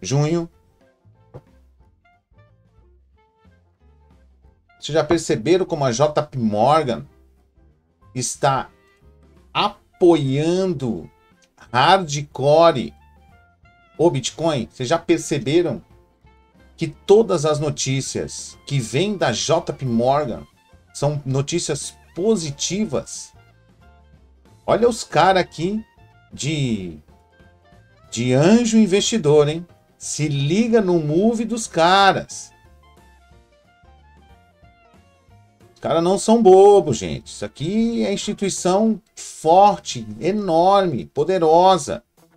Vocês já perceberam como a JP Morgan está apoiando hardcore o Bitcoin? Vocês já perceberam que todas as notícias que vêm da JP Morgan são notícias positivas? Olha os caras aqui de anjo investidor, hein? Se liga no move dos caras. Os caras não são bobos, gente. Isso aqui é instituição forte, enorme, poderosa.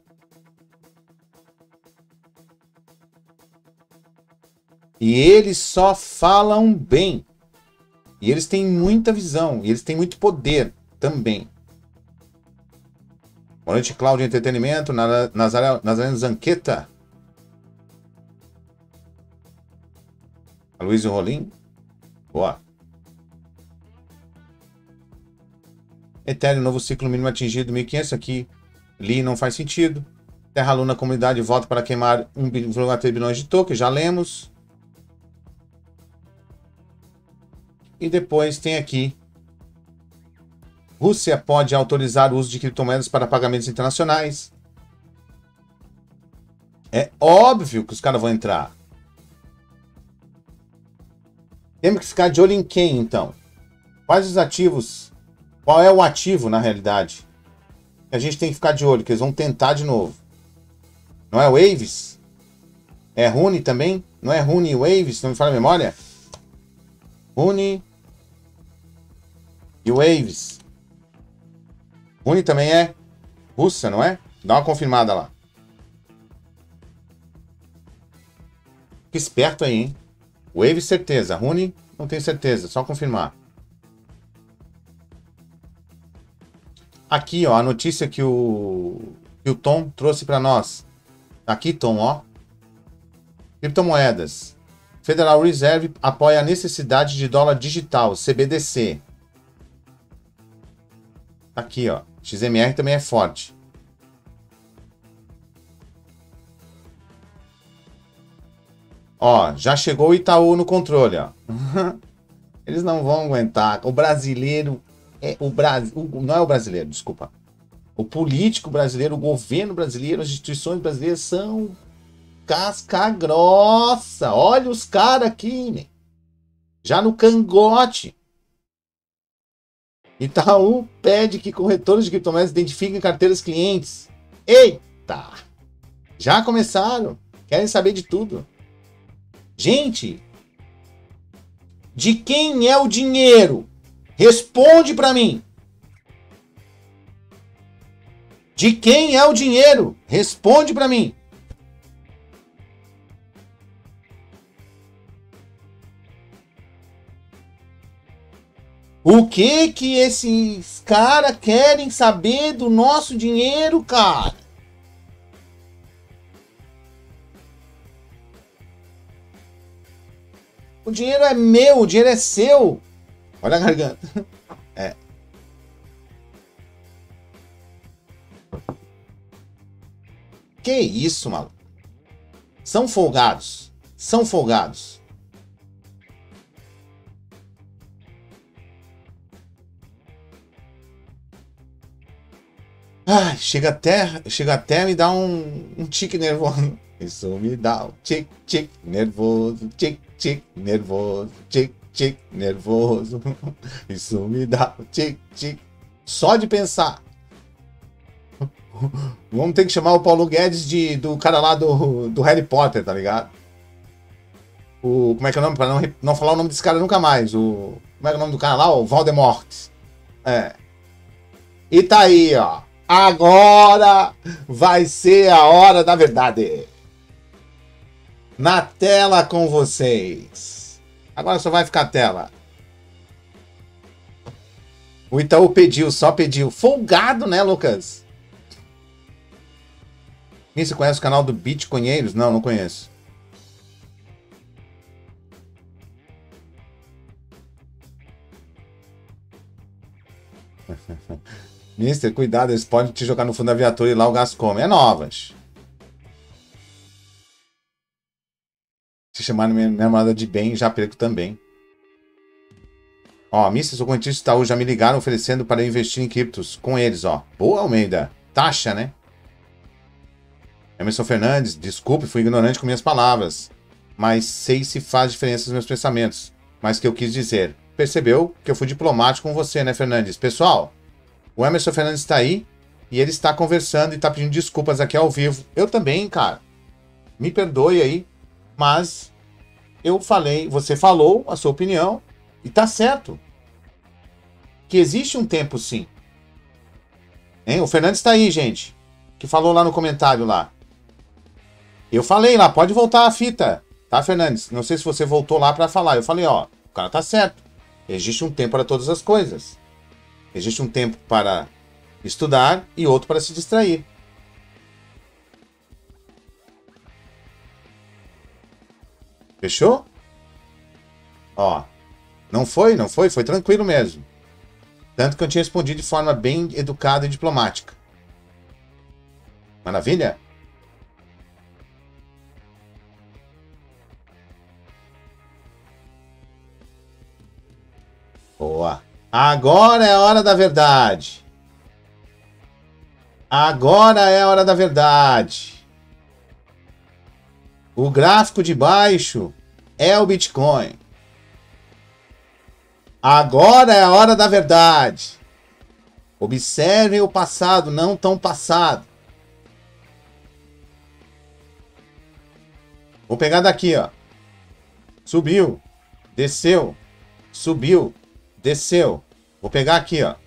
E eles só falam bem. E eles têm muita visão. E eles têm muito poder também. Boa noite, Cláudio Entretenimento, Nazaré Zanqueta. Luiz Rolim. Boa. Ethereum, novo ciclo mínimo atingido, 1.500 aqui. Li não faz sentido. Terra Luna, comunidade, volta para queimar 1,3 bilhões de tokens, já lemos. E depois tem aqui. Rússia pode autorizar o uso de criptomoedas para pagamentos internacionais. É óbvio que os caras vão entrar. Temos que ficar de olho em quem, então? Quais os ativos? Qual é o ativo, na realidade? A gente tem que ficar de olho, que eles vão tentar de novo. Não é Waves? É Rune também? Não é Rune e Waves? Não me fala a memória? Rune e Waves. Rune também é russa, não é? Dá uma confirmada lá. Fique esperto aí, hein? Wave, certeza. Rune, não tenho certeza. Só confirmar. Aqui, ó, a notícia que o Tom trouxe para nós. Aqui, Tom, ó. Criptomoedas. Federal Reserve apoia a necessidade de dólar digital, CBDC. Aqui, ó. XMR também é forte. Ó, já chegou o Itaú no controle, ó. Eles não vão aguentar. O brasileiro não é o brasileiro, desculpa. O político brasileiro, o governo brasileiro, as instituições brasileiras são casca grossa. Olha os caras aqui, né? Já no cangote. Itaú pede que corretores de criptomoedas identifiquem carteiras clientes. Eita! Já começaram. Querem saber de tudo. Gente, de quem é o dinheiro? Responde para mim. De quem é o dinheiro? Responde para mim. O que esses caras querem saber do nosso dinheiro, cara? O dinheiro é meu, o dinheiro é seu. Olha a garganta. É. Que isso, maluco? São folgados. São folgados. Ai, chega até a me dar um tique nervoso. Isso me dá um tique nervoso, tique nervoso, tique nervoso. Isso me dá um tique. Só de pensar. Vamos ter que chamar o Paulo Guedes do cara lá do Harry Potter, tá ligado? Como é que é o nome? Pra não falar o nome desse cara nunca mais. Como é que é o nome do cara lá? O Voldemort. É. E tá aí, ó. Agora vai ser a hora da verdade. Na tela com vocês. Agora só vai ficar a tela. O Itaú pediu, só pediu. Folgado, né, Lucas? Você conhece o canal do Bitcoinheiros? Não, não conheço. Mister, cuidado, eles podem te jogar no fundo da viatura e lá o gás come. É novas. Se chamar minha namorada de bem, já perco também. Ó, Mister, sou correntista do Itaú, já me ligaram oferecendo para eu investir em criptos com eles, ó. Boa, Almeida. Taxa, né? Emerson Fernandes, desculpe, fui ignorante com minhas palavras. Mas sei se faz diferença nos meus pensamentos. Mas que eu quis dizer. Percebeu que eu fui diplomático com você, né, Fernandes? Pessoal, o Emerson Fernandes está aí e ele está conversando e está pedindo desculpas aqui ao vivo. Eu também, cara. Me perdoe aí, mas eu falei, você falou a sua opinião e tá certo. Que existe um tempo, sim. Hein? O Fernandes está aí, gente, que falou lá no comentário lá. Eu falei lá, pode voltar a fita, tá, Fernandes? Não sei se você voltou lá para falar. Eu falei, ó, o cara tá certo. Existe um tempo para todas as coisas. Existe um tempo para estudar e outro para se distrair. Fechou? Ó, não foi, foi tranquilo mesmo. Tanto que eu tinha respondido de forma bem educada e diplomática. Maravilha? Boa. Agora é a hora da verdade. Agora é a hora da verdade. O gráfico de baixo é o Bitcoin. Agora é a hora da verdade. Observem o passado, não tão passado. Vou pegar daqui, ó. Subiu, desceu, subiu, desceu. Vou pegar aqui, ó.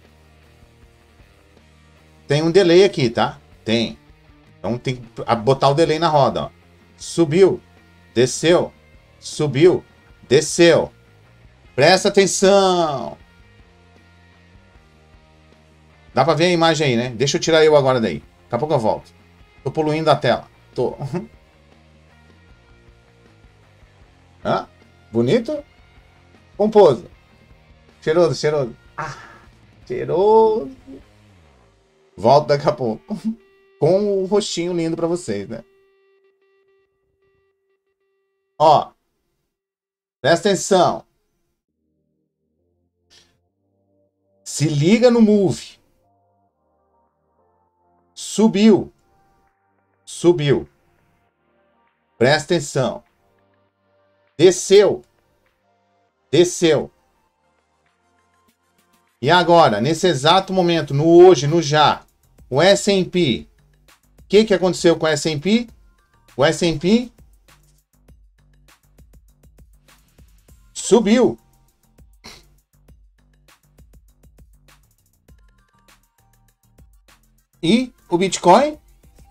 Tem um delay aqui, tá? Tem. Então tem que botar o delay na roda, ó. Subiu, desceu, subiu, desceu. Presta atenção. Dá pra ver a imagem aí, né? Deixa eu tirar eu agora daí. Daqui a pouco eu volto. Tô poluindo a tela. Tô. Hã? Bonito? Pomposo. Cheiroso, cheiroso. Ah, cheiroso. Volto daqui a pouco. Com o rostinho lindo pra vocês, né? Ó. Presta atenção. Se liga no move. Subiu. Subiu. Presta atenção. Desceu. Desceu. E agora, nesse exato momento, no hoje, no já, o S&P. O que aconteceu com o S&P? O S&P subiu. E o Bitcoin?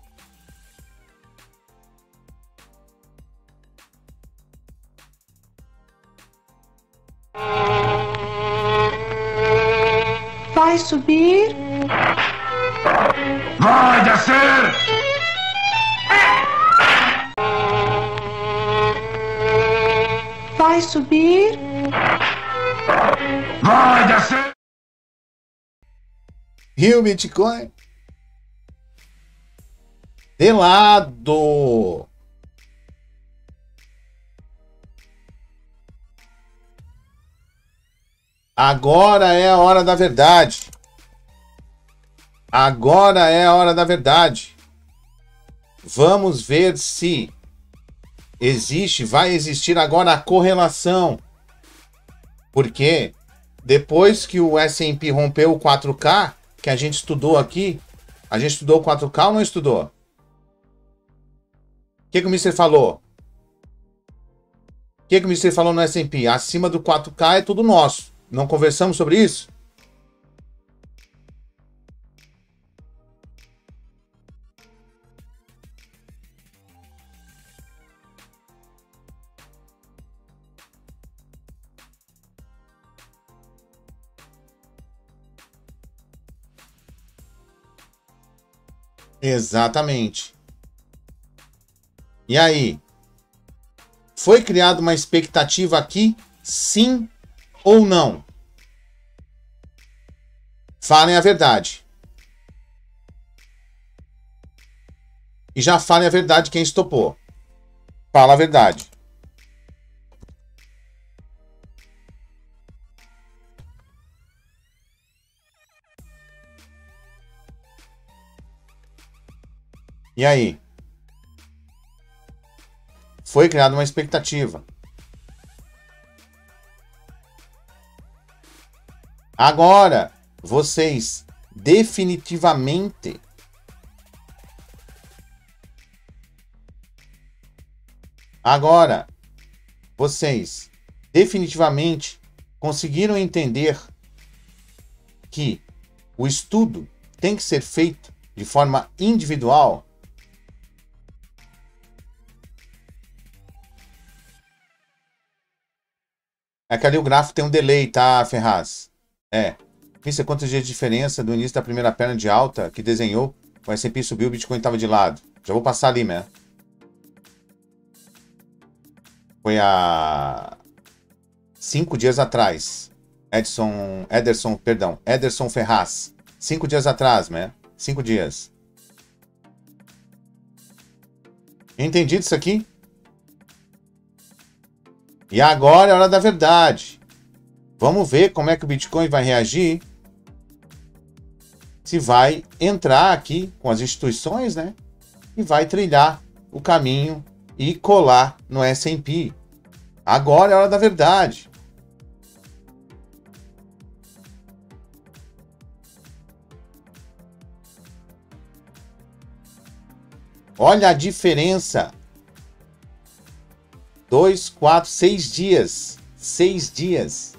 Vai subir? Vai descer! Vai subir? Vai descer! E o Bitcoin? De lado. Agora é a hora da verdade. Agora é a hora da verdade. Vamos ver se vai existir agora a correlação. Porque depois que o S&P rompeu o 4K, que a gente estudou aqui, a gente estudou o 4K ou não estudou? O que o Mister falou? O que o Mister falou no S&P? Acima do 4K é tudo nosso. Não conversamos sobre isso? Exatamente. E aí? Foi criada uma expectativa aqui? Sim ou não? Falem a verdade. E já falem a verdade quem estopou. Fala a verdade. E aí? Foi criada uma expectativa. Agora, vocês definitivamente conseguiram entender que o estudo tem que ser feito de forma individual? É que ali o gráfico tem um delay, tá, Ferraz? É. Isso é quantos dias de diferença do início da primeira perna de alta que desenhou, o S&P subiu, o Bitcoin estava de lado. Já vou passar ali, né? Foi há 5 dias atrás. Ederson Ferraz. 5 dias atrás, né? 5 dias. Entendido isso aqui? E agora é a hora da verdade. Vamos ver como é que o Bitcoin vai reagir. Se vai entrar aqui com as instituições, né? E vai trilhar o caminho e colar no S&P. Agora é a hora da verdade. Olha a diferença. 2, 4, 6 dias. 6 dias.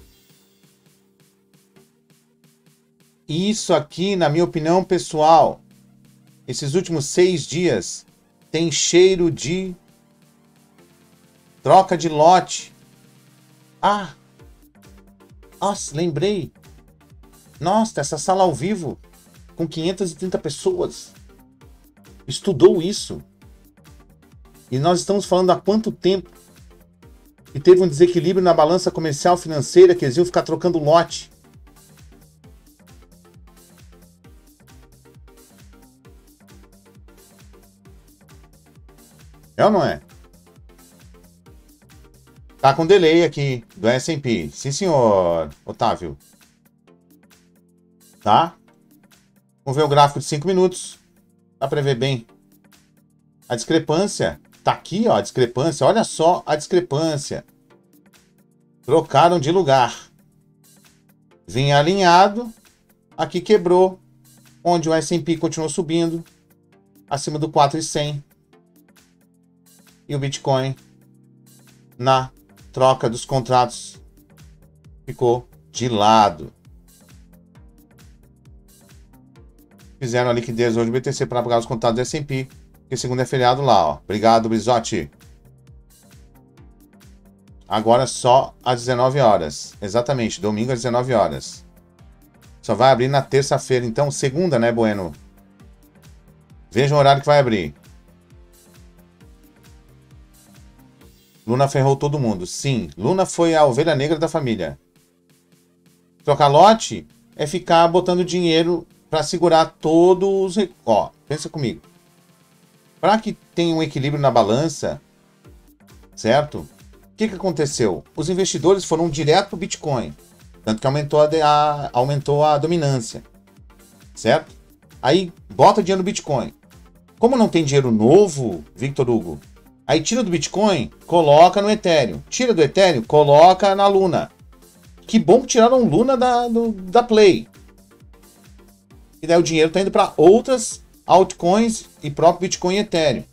Isso aqui, na minha opinião pessoal, esses últimos 6 dias, tem cheiro de troca de lote. Ah! Nossa, lembrei. Nossa, essa sala ao vivo, com 530 pessoas, estudou isso. E nós estamos falando há quanto tempo? E teve um desequilíbrio na balança comercial financeira que eles iam ficar trocando lote. É ou não é? Tá com delay aqui do S&P. Sim, senhor, Otávio. Tá? Vamos ver o gráfico de 5 minutos. Dá pra ver bem. A discrepância. Tá aqui, ó, a discrepância. Olha só a discrepância. Trocaram de lugar. Vinha alinhado. Aqui quebrou. Onde o S&P continuou subindo. Acima do 4.100. E o Bitcoin, na troca dos contratos, ficou de lado. Fizeram a liquidez hoje do BTC para pagar os contratos do S&P. Que segundo é feriado lá, ó. Obrigado, Brizotti. Agora só às 19 horas. Exatamente, domingo às 19 horas. Só vai abrir na terça-feira. Então, segunda, né, Bueno? Veja o horário que vai abrir. Luna ferrou todo mundo. Sim, Luna foi a ovelha negra da família. Trocar lote é ficar botando dinheiro para segurar todos os... Ó, pensa comigo. Para que tenha um equilíbrio na balança, certo? O que aconteceu? Os investidores foram direto para o Bitcoin. Tanto que aumentou a dominância. Certo? Aí bota dinheiro no Bitcoin. Como não tem dinheiro novo, Victor Hugo, aí tira do Bitcoin, coloca no Ethereum. Tira do Ethereum, coloca na Luna. Que bom que tiraram Luna da Play. E daí o dinheiro está indo para outras altcoins e próprio Bitcoin e Ethereum.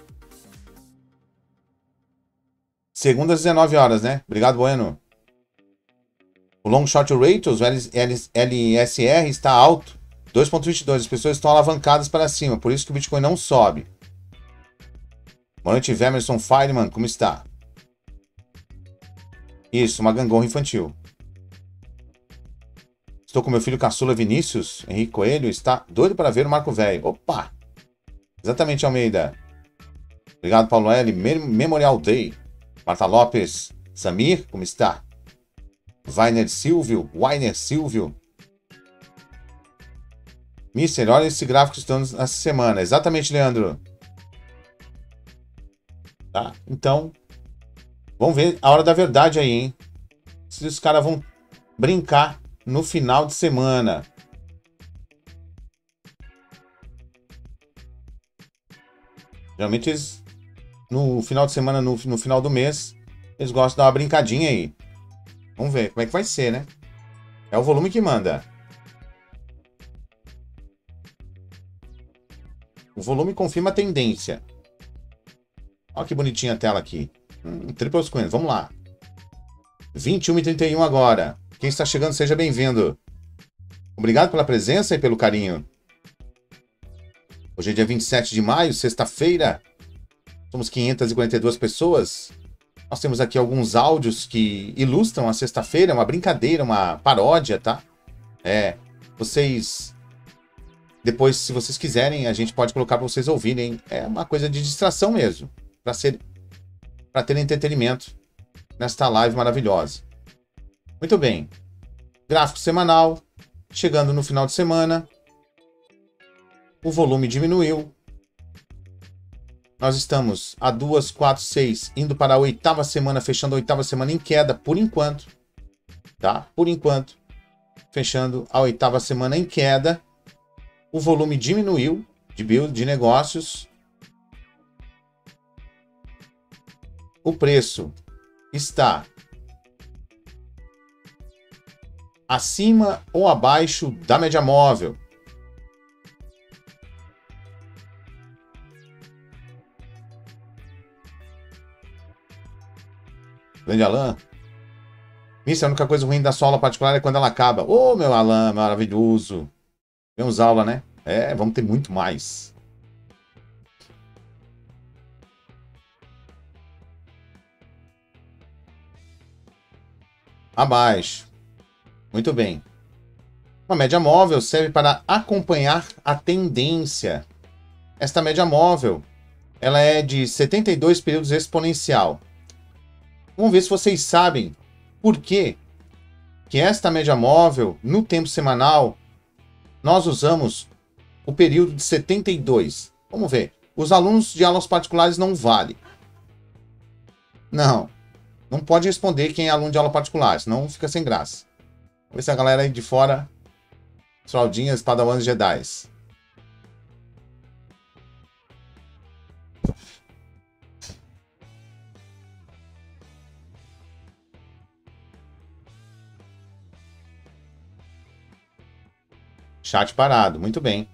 Segunda às 19 horas, né? Obrigado, Bueno. O Long Short Ratios, o LSR, está alto. 2,22. As pessoas estão alavancadas para cima. Por isso que o Bitcoin não sobe. Boa noite, Emerson Feynman. Como está? Isso, uma gangorra infantil. Estou com meu filho caçula Vinícius. Henrique Coelho está doido para ver o Marco Velho. Opa! Exatamente, Almeida. Obrigado, Paulo L. Memorial Day. Marta Lopes. Samir, como está? Wainer Silvio. Mister, olha esse gráfico que estamos nessa semana. Exatamente, Leandro. Tá? Então, vamos ver a hora da verdade aí, hein? Se os caras vão brincar no final de semana. Geralmente eles, no final de semana, no final do mês, eles gostam de dar uma brincadinha aí. Vamos ver como é que vai ser, né? É o volume que manda. O volume confirma a tendência. Olha que bonitinha a tela aqui. Triple screen, vamos lá. 21h31 agora. Quem está chegando, seja bem-vindo. Obrigado pela presença e pelo carinho. Hoje é dia 27 de maio, sexta-feira. Somos 542 pessoas. Nós temos aqui alguns áudios que ilustram a sexta-feira, uma brincadeira, uma paródia, tá? Vocês... Depois, se vocês quiserem, a gente pode colocar para vocês ouvirem. É uma coisa de distração mesmo. Para ter entretenimento nesta live maravilhosa. Muito bem. Gráfico semanal. Chegando no final de semana. O volume diminuiu. Nós estamos a 2, 4, 6, indo para a 8ª semana, fechando a 8ª semana em queda, por enquanto. Tá? Por enquanto. Fechando a 8ª semana em queda. O volume diminuiu de negócios. O preço está acima ou abaixo da média móvel. Grande Alan. Mister, a única coisa ruim da sua aula particular é quando ela acaba. Ô, meu Alan, maravilhoso. Temos aula, né? Vamos ter muito mais. Abaixo. Muito bem. Uma média móvel serve para acompanhar a tendência. Esta média móvel, ela é de 72 períodos exponencial. Vamos ver se vocês sabem por que esta média móvel, no tempo semanal, nós usamos o período de 72. Vamos ver. Os alunos de aulas particulares não vale. Não pode responder quem é aluno de aula particular, senão fica sem graça. Vamos ver se a galera aí de fora, fraldinhas, padawans, jedis. Chat parado, muito bem.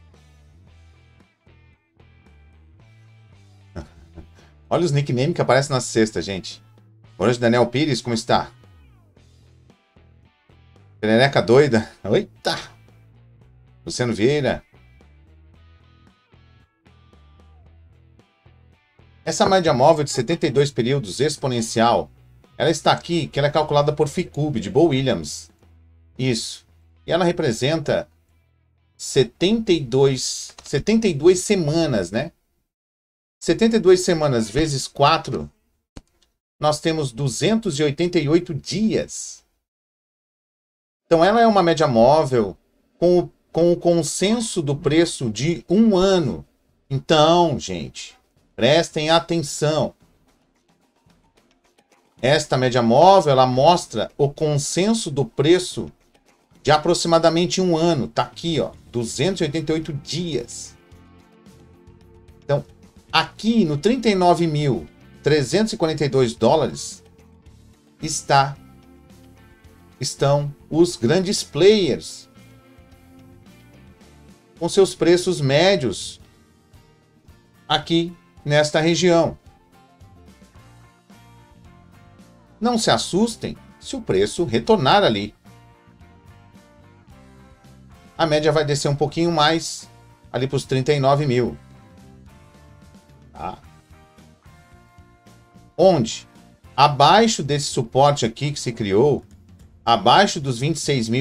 Olha os nicknames que aparecem na sexta, gente. Hoje, Daniel Pires, como está? Perereca doida. Eita! Luciano Vieira. Essa média móvel de 72 períodos exponencial, ela está aqui, que ela é calculada por Ficube, de Bo Williams. Isso. E ela representa 72 semanas, né? 72 semanas vezes 4, nós temos 288 dias. Então ela é uma média móvel com o consenso do preço de um ano. Então, gente, prestem atenção. Esta média móvel, ela mostra o consenso do preço de aproximadamente um ano. Tá aqui, ó, 288 dias. Então, aqui no 39.342 dólares estão os grandes players com seus preços médios aqui nesta região. Não se assustem se o preço retornar ali. A média vai descer um pouquinho mais ali para os 39 mil. Tá? Onde? Abaixo desse suporte aqui que se criou, abaixo dos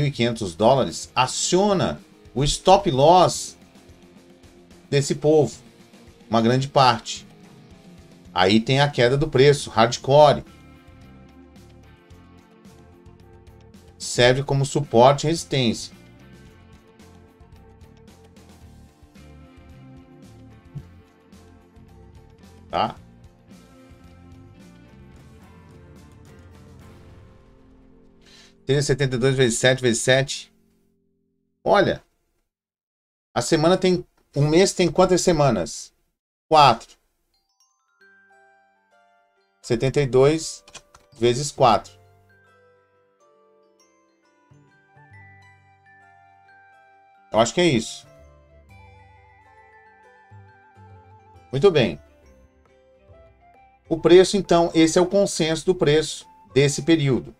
26.500 dólares, aciona o stop loss desse povo. uma grande parte. Aí tem a queda do preço, hardcore. Serve como suporte e resistência. Tá? Tem 72 vezes 7 vezes 7. Olha. A semana tem... Um mês tem quantas semanas? 4. 72 vezes 4. Eu acho que é isso. Muito bem. O preço, então, esse é o consenso do preço desse período.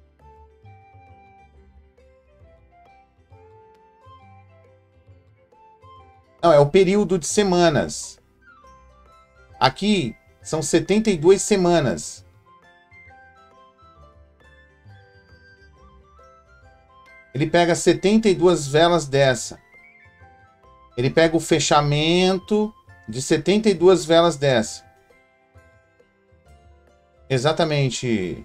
Não, é o período de semanas. Aqui são 72 semanas. Ele pega 72 velas dessa. Ele pega o fechamento de 72 velas dessa. Exatamente.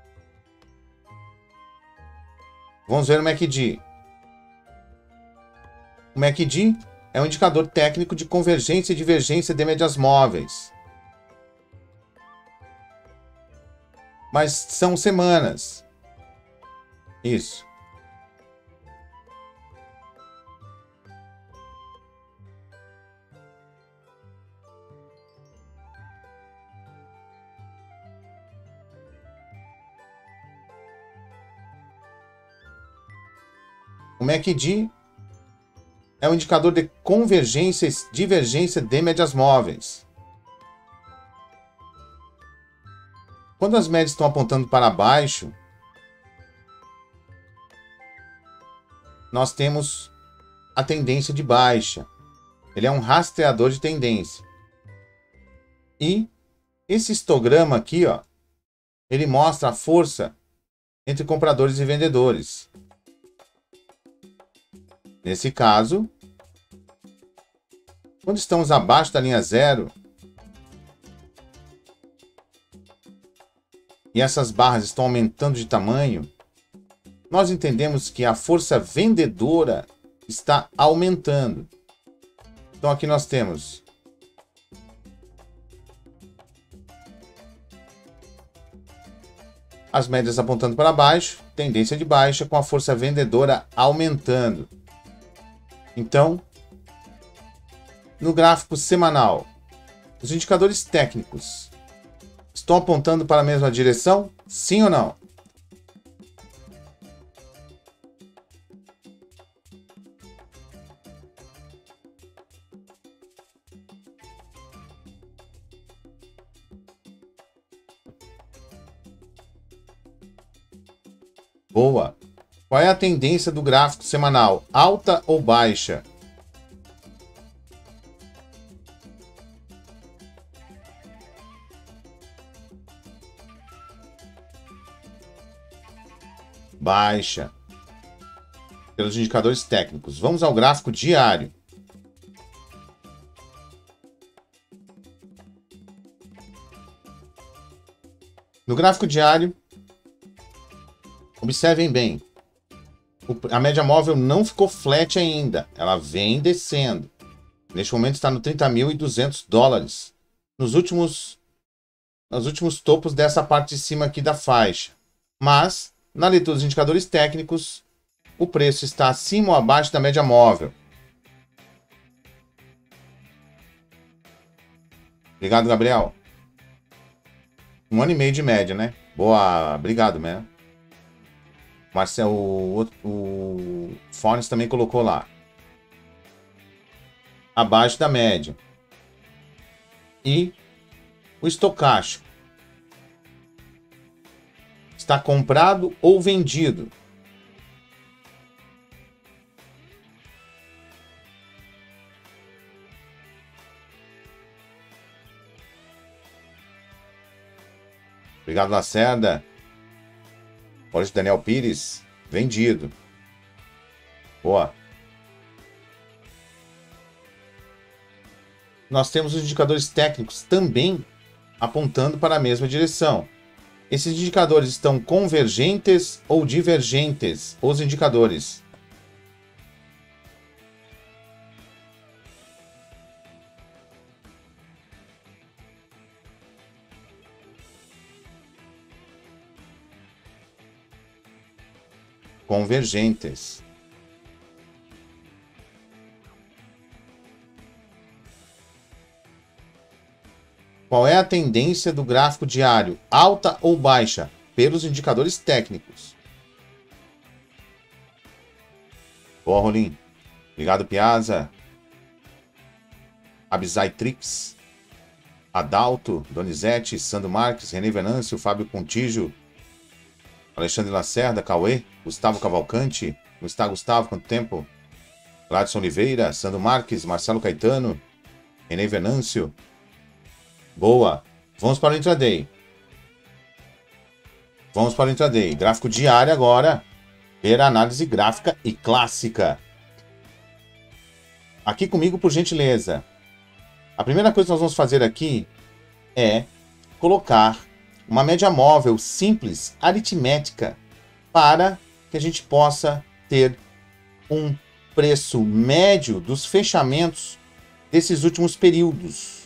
Vamos ver o MACD. O MACD é um indicador técnico de convergência e divergência de médias móveis. Mas são semanas. Isso. O MACD é um indicador de convergência e divergência de médias móveis. Quando as médias estão apontando para baixo, nós temos a tendência de baixa. Ele é um rastreador de tendência. E esse histograma aqui, ó, ele mostra a força entre compradores e vendedores. Nesse caso, quando estamos abaixo da linha zero e essas barras estão aumentando de tamanho, nós entendemos que a força vendedora está aumentando. Então aqui nós temos as médias apontando para baixo, tendência de baixa com a força vendedora aumentando. Então, no gráfico semanal, os indicadores técnicos estão apontando para a mesma direção? Sim ou não? Boa! Qual é a tendência do gráfico semanal? Alta ou baixa? Baixa. Pelos indicadores técnicos. Vamos ao gráfico diário. No gráfico diário, observem bem. A média móvel não ficou flat ainda. Ela vem descendo. Neste momento está no 30.200 dólares. Nos últimos topos dessa parte de cima aqui da faixa. Mas, na leitura dos indicadores técnicos, o preço está acima ou abaixo da média móvel. Obrigado, Gabriel. 1 ano e meio de média, né? Boa, obrigado, né? Marcelo, o Fornes também colocou lá. Abaixo da média. E o estocástico. Está comprado ou vendido? Obrigado, Lacerda. Maurício Daniel Pires, vendido. Boa. nós temos os indicadores técnicos também apontando para a mesma direção. Esses indicadores estão convergentes ou divergentes, os indicadores. Convergentes. Qual é a tendência do gráfico diário? Alta ou baixa? Pelos indicadores técnicos. Boa, Rolim. Obrigado, Piazza. Abisai Trix. Adalto, Donizete, Sandro Marques, René Venâncio, Fábio Contígio, Alexandre Lacerda, Cauê, Gustavo Cavalcante. Como está, Gustavo? Quanto tempo? Gladson Oliveira, Sandro Marques, Marcelo Caetano, René Venâncio. Boa. Vamos para o intraday. Vamos para o intraday. Gráfico diário agora. Ver a análise gráfica e clássica. Aqui comigo, por gentileza. A primeira coisa que nós vamos fazer aqui é colocar uma média móvel simples, aritmética, para que a gente possa ter um preço médio dos fechamentos desses últimos períodos.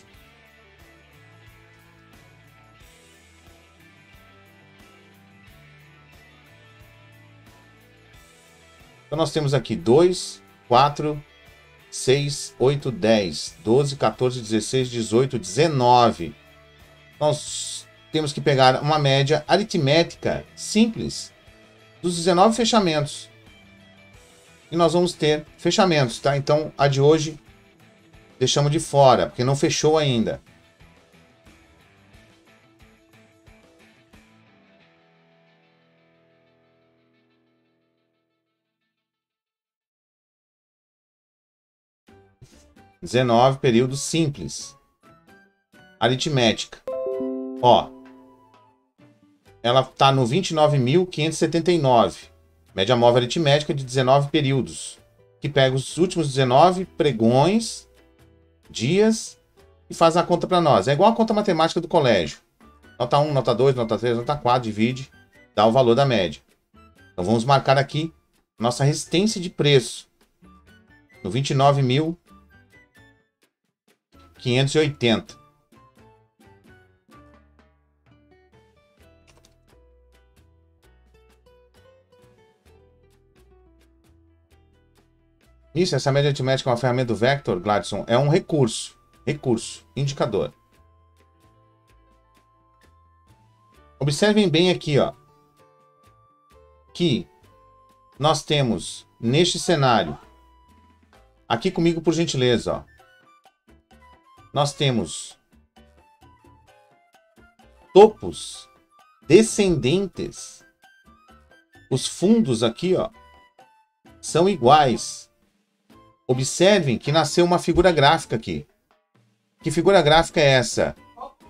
Então nós temos aqui 2, 4, 6, 8, 10, 12, 14, 16, 18, 19. Nós temos que pegar uma média aritmética simples dos 19 fechamentos. E nós vamos ter fechamentos, tá? Então a de hoje deixamos de fora, porque não fechou ainda. (19) períodos simples. Aritmética. Ó. Ela está no 29.579. Média móvel aritmética de 19 períodos. Que pega os últimos 19 pregões, dias, e faz a conta para nós. É igual a conta matemática do colégio. Nota 1, nota 2, nota 3, nota 4, divide, dá o valor da média. Então vamos marcar aqui nossa resistência de preço. No 29.580. Isso, essa média aritmética é uma ferramenta do Vector, Gladson, é um recurso. Indicador. Observem bem aqui, ó, que nós temos neste cenário, aqui comigo por gentileza, ó, nós temos topos descendentes. Os fundos aqui, ó, são iguais. Observem que nasceu uma figura gráfica aqui. Que figura gráfica é essa?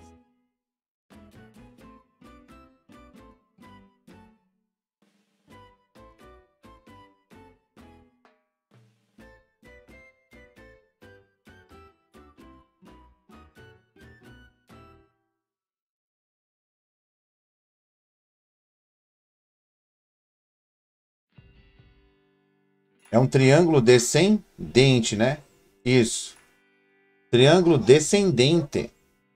É um triângulo descendente, né? Isso. Triângulo descendente.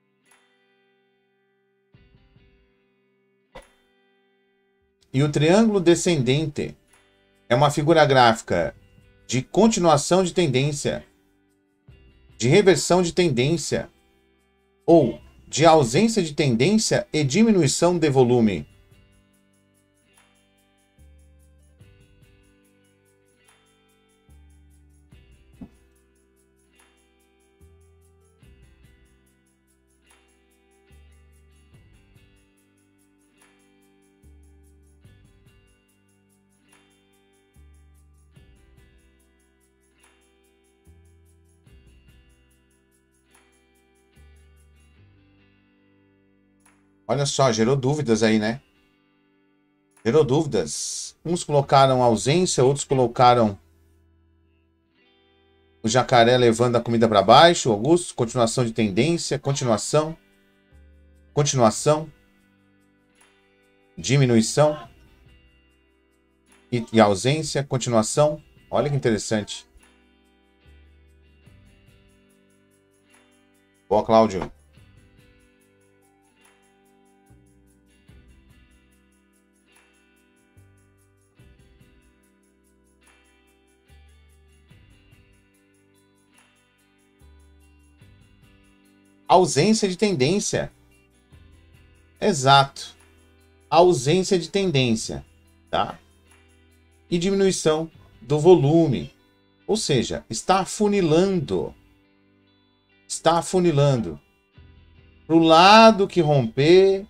E o triângulo descendente é uma figura gráfica de continuação de tendência, de reversão de tendência, ou de ausência de tendência e diminuição de volume. Olha só, gerou dúvidas aí, né? Gerou dúvidas. Uns colocaram ausência, outros colocaram O jacaré levando a comida para baixo. Augusto, continuação de tendência. Continuação. Continuação. Diminuição. E ausência. Continuação. Olha que interessante. Boa, Cláudio. Ausência de tendência. Exato. Ausência de tendência, tá? E diminuição do volume. Ou seja, está afunilando. Está afunilando. Para o lado que romper,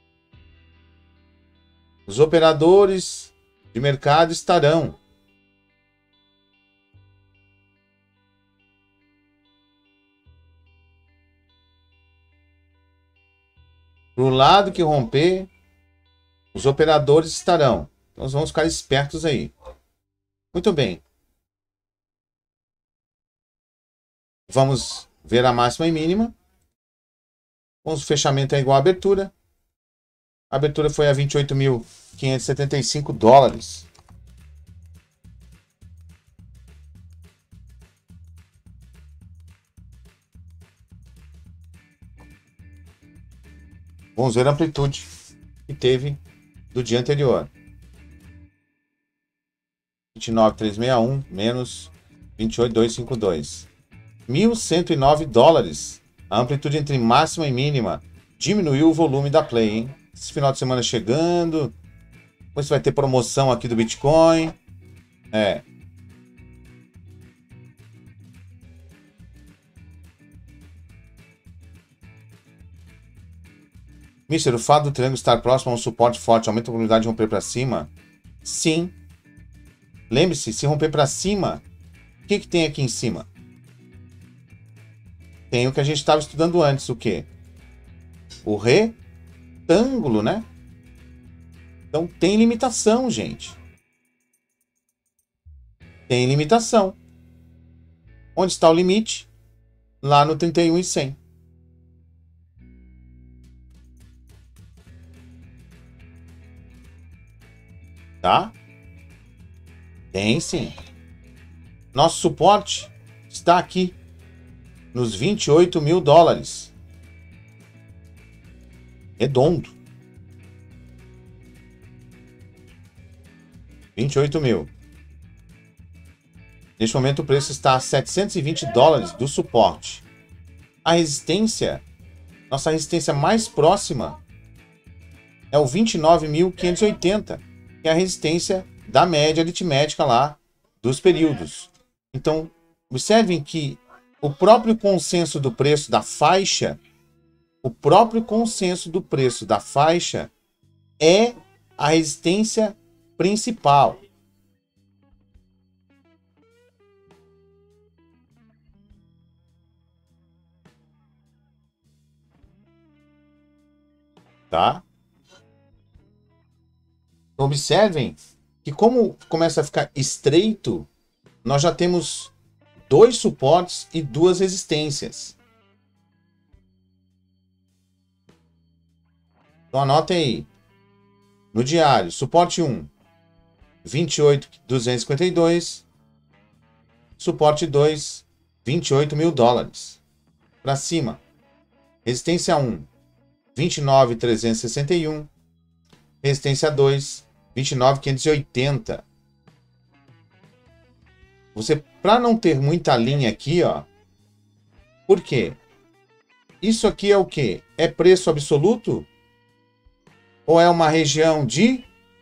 os operadores de mercado estarão. Para o lado que romper, os operadores estarão. Então, nós vamos ficar espertos aí. Muito bem. Vamos ver a máxima e mínima. O fechamento é igual à abertura. A abertura foi a 28.575 dólares. Vamos ver a amplitude que teve do dia anterior. 29.361 menos 28.252. 1.109 dólares. A amplitude entre máxima e mínima. Diminuiu o volume da Play, hein? Esse final de semana chegando. Depois vai ter promoção aqui do Bitcoin. É. Mister, o fato do triângulo estar próximo a um suporte forte aumenta a probabilidade de romper para cima? Sim. Lembre-se, se romper para cima, o que tem aqui em cima? Tem o que a gente estava estudando antes, o quê? O retângulo, né? Então tem limitação, gente. Tem limitação. Onde está o limite? Lá no 31.100. Tá? Tem sim. Nosso suporte está aqui nos 28 mil dólares. Redondo. 28 mil. Neste momento o preço está a 720 dólares do suporte. A resistência, nossa resistência mais próxima é o 29.580, que é a resistência da média aritmética lá dos períodos. Então, observem que o próprio consenso do preço da faixa, é a resistência principal. Tá? Observem que como começa a ficar estreito, nós já temos 2 suportes e 2 resistências. Então anotem aí. No diário, suporte 1, 28.252. Suporte 2, 28 mil dólares. Para cima. Resistência 1, 29.361. Resistência 2, 29.580. Você, para não ter muita linha aqui, ó. Por quê? Isso aqui é o quê? É preço absoluto? Ou é uma região de?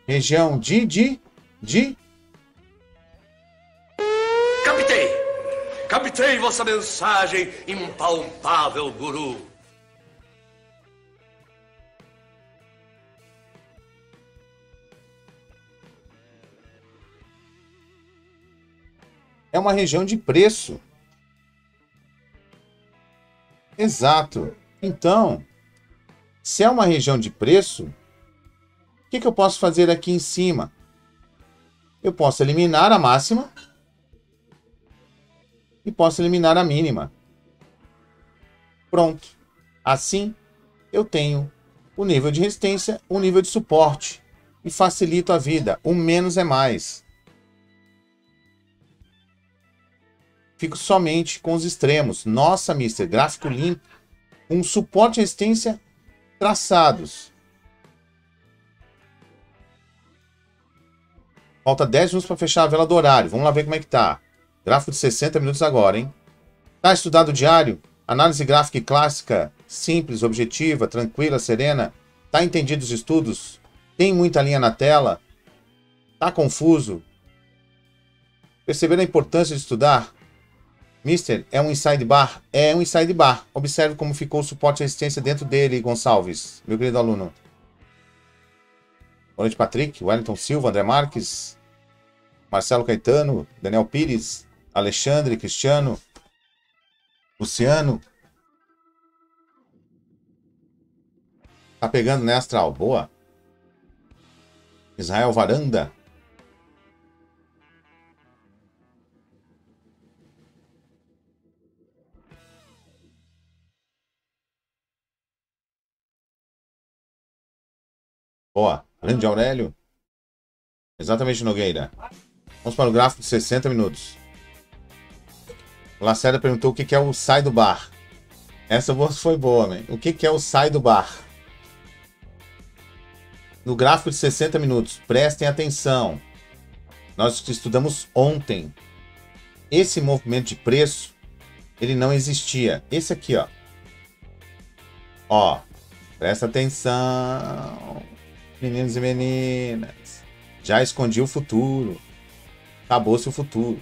Captei vossa mensagem, impalpável guru. É uma região de preço. Exato. Então, se é uma região de preço, o que eu posso fazer aqui em cima? Eu posso eliminar a máxima e posso eliminar a mínima. Pronto. Assim, eu tenho o nível de resistência, o nível de suporte e facilito a vida. O menos é mais. Fico somente com os extremos. Nossa, mister, gráfico limpo. Um suporte e resistência traçados. Falta 10 minutos para fechar a vela do horário. Vamos lá ver como é que tá. Gráfico de 60 minutos agora, hein? Tá estudado o diário? Análise gráfica e clássica, simples, objetiva, tranquila, serena. Tá entendido os estudos? Tem muita linha na tela? Tá confuso? Perceberam a importância de estudar? Mister, é um inside bar? É um inside bar. Observe como ficou o suporte e resistência dentro dele, Gonçalves, meu querido aluno. Boa noite, Patrick, Wellington Silva, André Marques, Marcelo Caetano, Daniel Pires, Alexandre, Cristiano, Luciano. Tá pegando, né, Astral? Boa. Israel Varanda. Boa. Grande Aurélio. Exatamente, Nogueira. Vamos para o gráfico de 60 minutos. O Lacerda perguntou o que é o sai do bar. Essa foi boa, man. O que é o sai do bar? No gráfico de 60 minutos, prestem atenção. Nós estudamos ontem. Esse movimento de preço, ele não existia. Esse aqui, ó. Ó, presta atenção. Meninos e meninas, já escondi o futuro. Acabou-se o futuro.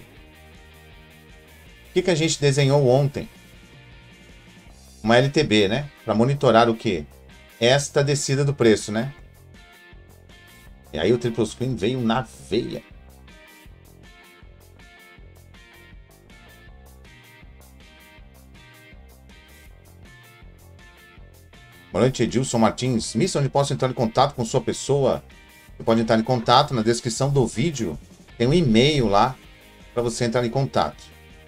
O que a gente desenhou ontem? Uma LTB, né? Para monitorar o quê? Esta descida do preço, né? E aí o Triple Screen veio na veia. Boa noite, Edilson Martins. Miss, onde posso entrar em contato com sua pessoa? Você pode entrar em contato na descrição do vídeo. Tem um e-mail lá para você entrar em contato.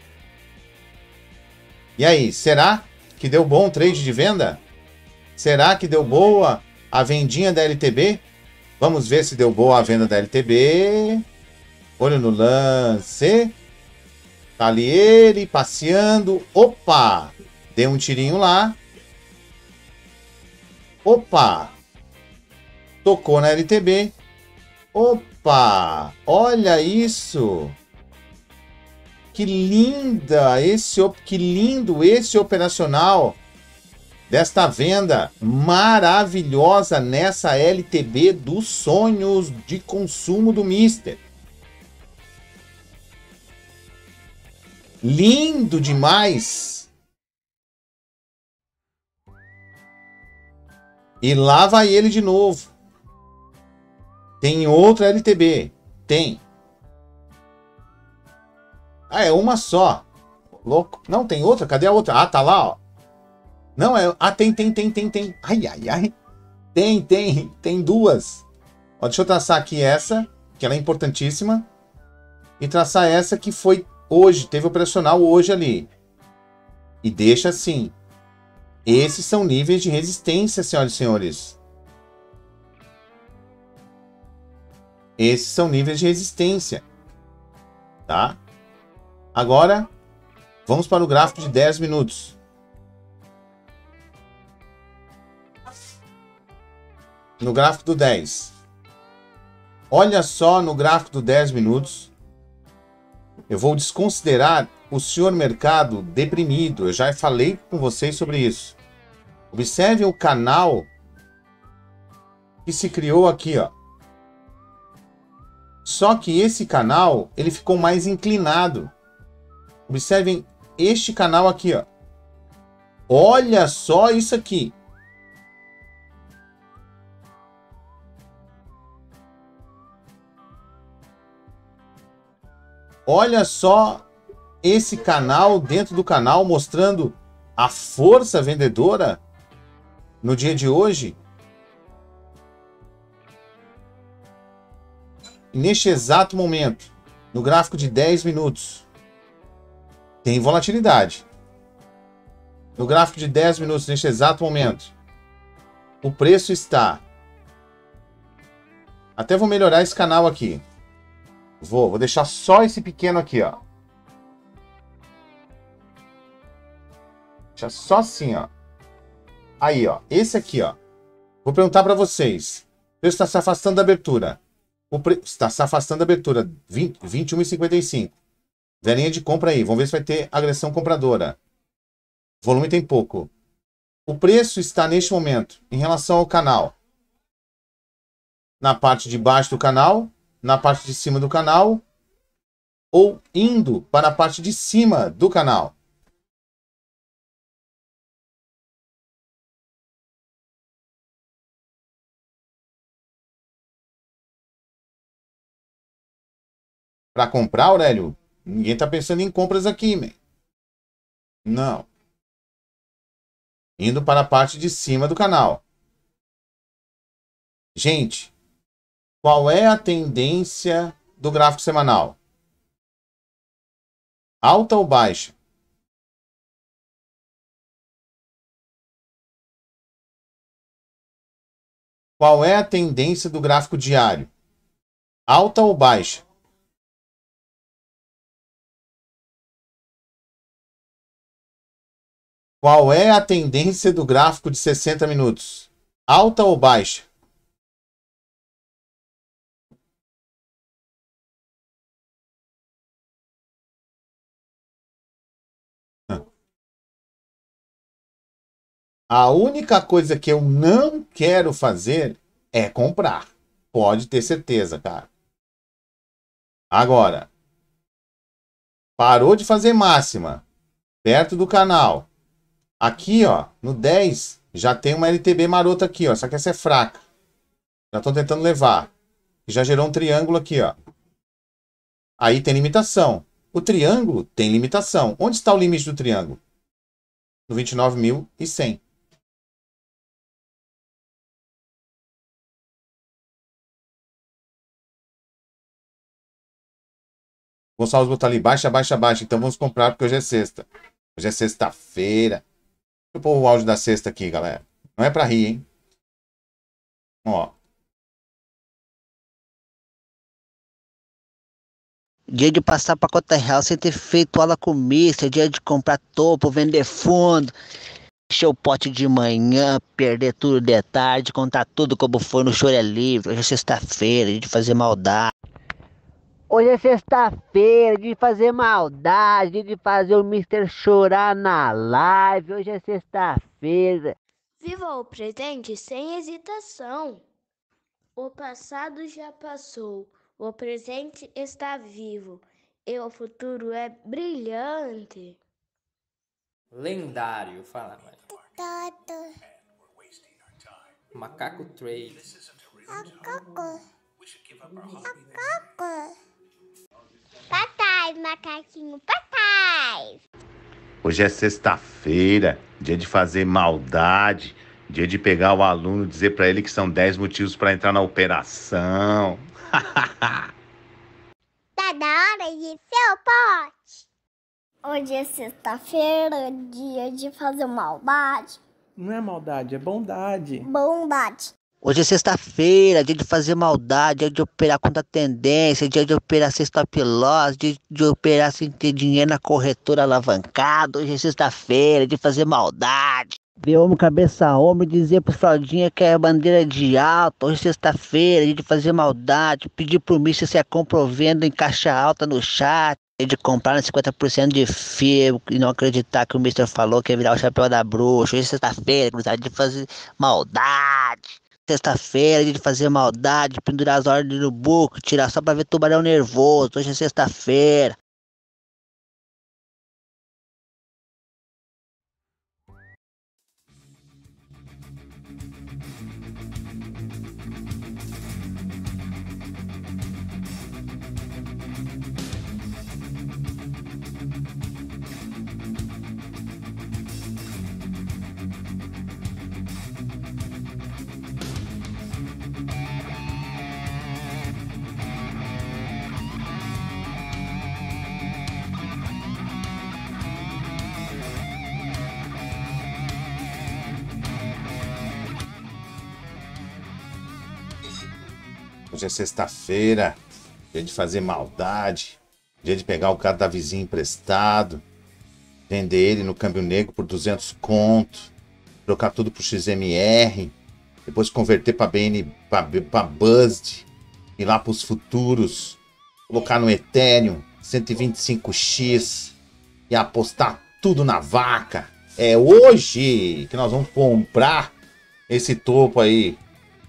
E aí, será que deu bom o trade de venda? Será que deu boa a vendinha da LTB? Vamos ver se deu boa a venda da LTB. Olho no lance. Tá ali ele passeando. Opa! Deu um tirinho lá. Opa! Tocou na LTB. Opa! Olha isso! Que linda! Que lindo esse operacional desta venda maravilhosa nessa LTB dos sonhos de consumo do Mister. Lindo demais! E lá vai ele de novo. Tem outra LTB. Tem. Ah, é uma só. Louco. Não, tem outra? Cadê a outra? Ah, tá lá, ó. Não, é... Ah, tem. Ai, ai, ai. Tem duas. Ó, deixa eu traçar aqui essa, que ela é importantíssima. E traçar essa que foi hoje. Teve operacional hoje ali. E deixa assim. Esses são níveis de resistência, senhoras e senhores. Esses são níveis de resistência. Tá? Agora, vamos para o gráfico de 10 minutos. No gráfico do 10. Olha só no gráfico do 10 minutos. Eu vou desconsiderar o senhor mercado deprimido. Eu já falei com vocês sobre isso. Observe o canal que se criou aqui, ó. Só que esse canal, ele ficou mais inclinado. Observem este canal aqui, ó. Olha só isso aqui. Olha só esse canal dentro do canal mostrando a força vendedora no dia de hoje. Neste exato momento, no gráfico de 10 minutos, tem volatilidade. No gráfico de 10 minutos, neste exato momento, o preço está... Até vou melhorar esse canal aqui. Vou deixar só esse pequeno aqui, ó. Deixa só assim, ó. Aí, ó. Esse aqui, ó. Vou perguntar para vocês. O preço está se afastando da abertura. O preço está se afastando da abertura. 21,55. Velhinha de compra aí. Vamos ver se vai ter agressão compradora. Volume tem pouco. O preço está neste momento em relação ao canal. Na parte de baixo do canal, na parte de cima do canal, ou indo para a parte de cima do canal. Para comprar, Aurélio? Ninguém está pensando em compras aqui, man. Não. Indo para a parte de cima do canal. Gente, qual é a tendência do gráfico semanal? Alta ou baixa? Qual é a tendência do gráfico diário? Alta ou baixa? Qual é a tendência do gráfico de 60 minutos? Alta ou baixa? A única coisa que eu não quero fazer é comprar. Pode ter certeza, cara. Agora, parou de fazer máxima perto do canal. Aqui, ó, no 10, já tem uma LTB marota aqui, ó. Só que essa é fraca. Já estão tentando levar. Já gerou um triângulo aqui, ó. Aí tem limitação. O triângulo tem limitação. Onde está o limite do triângulo? No 29.100. Gonçalves botou ali, baixa, baixa, baixa. Então vamos comprar porque hoje é sexta. Hoje é sexta-feira. Deixa eu pôr o áudio da sexta aqui, galera. Não é pra rir, hein? Ó. Dia de passar pra conta real sem ter feito aula com o mister. Dia de comprar topo, vender fundo. Encher o pote de manhã, perder tudo de tarde, contar tudo como foi no Choro é Livre. Hoje é sexta-feira, dia de fazer maldade. Hoje é sexta-feira, dia de fazer maldade, dia de fazer o mister chorar na live. Hoje é sexta-feira. Viva o presente sem hesitação. O passado já passou, o presente está vivo e o futuro é brilhante. Lendário, fala, mãe. Macaco Trade. Patais, macaquinho, patais. Hoje é sexta-feira, dia de fazer maldade, dia de pegar o aluno e dizer pra ele que são 10 motivos pra entrar na operação. Tá na hora de ser o pote. Hoje é sexta-feira, dia de fazer maldade. Não é maldade, é bondade. Bondade. Hoje é sexta-feira, dia de fazer maldade, dia de operar contra a tendência, dia de operar sem stop loss, dia de operar sem ter dinheiro na corretora alavancada. Hoje é sexta-feira, dia de fazer maldade. Ver homem cabeça a homem, dizer pro fraldinha que é bandeira de alta. Hoje é sexta-feira, dia de fazer maldade, pedir pro mister se é compra ou venda em caixa alta no chat. Dia de comprar no 50% de FII e não acreditar que o mister falou que ia virar o chapéu da bruxa. Hoje é sexta-feira, dia de fazer maldade. Sexta-feira, dia de fazer maldade, pendurar as ordens no buco, tirar só pra ver tubarão nervoso. Hoje é sexta-feira. Hoje é sexta-feira, dia de fazer maldade, dia de pegar o carro da vizinha emprestado, vender ele no câmbio negro por 200 conto, trocar tudo pro XMR, depois converter para para BUSD, ir lá pros futuros, colocar no Ethereum 125x e apostar tudo na vaca. É hoje que nós vamos comprar esse topo aí.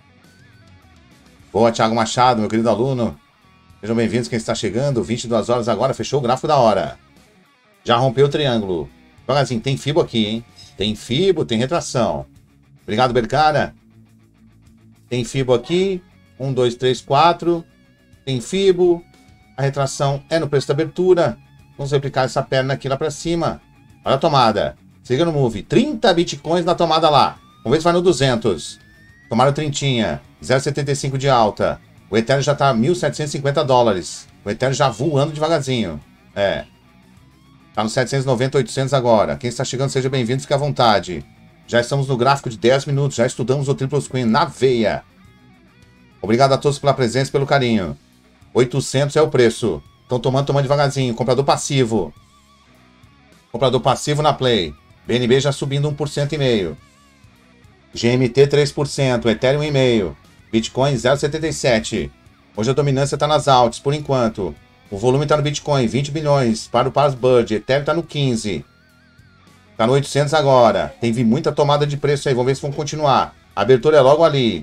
Boa, Thiago Machado, meu querido aluno. Sejam bem-vindos quem está chegando. 22 horas agora, fechou o gráfico da hora. Já rompeu o triângulo. Devagarzinho, tem FIBO aqui, hein? Tem FIBO, tem retração. Obrigado, Bercara. Tem FIBO aqui. 1, 2, 3, 4. Tem FIBO. A retração é no preço da abertura. Vamos replicar essa perna aqui lá pra cima. Olha a tomada. Se liga no move. 30 bitcoins na tomada lá. Vamos ver se vai no 200. Tomaram trintinha. 0,75 de alta. O Ethereum já tá 1.750 dólares. O Ethereum já voando devagarzinho. É. Tá nos 790, 800 agora. Quem está chegando, seja bem-vindo, fique à vontade. Já estamos no gráfico de 10 minutos. Já estudamos o Triple Screen na veia. Obrigado a todos pela presença e pelo carinho. 800 é o preço. Estão tomando devagarzinho. Comprador passivo. Comprador passivo na Play. BNB já subindo 1,5%. GMT 3%. Ethereum 1,5%. Bitcoin 0,77. Hoje a dominância está nas altas, por enquanto. O volume está no Bitcoin, 20 bilhões. Para o Parsbud. Ethereum está no 15. Está no 800 agora. Tem muita tomada de preço aí. Vamos ver se vão continuar. A abertura é logo ali.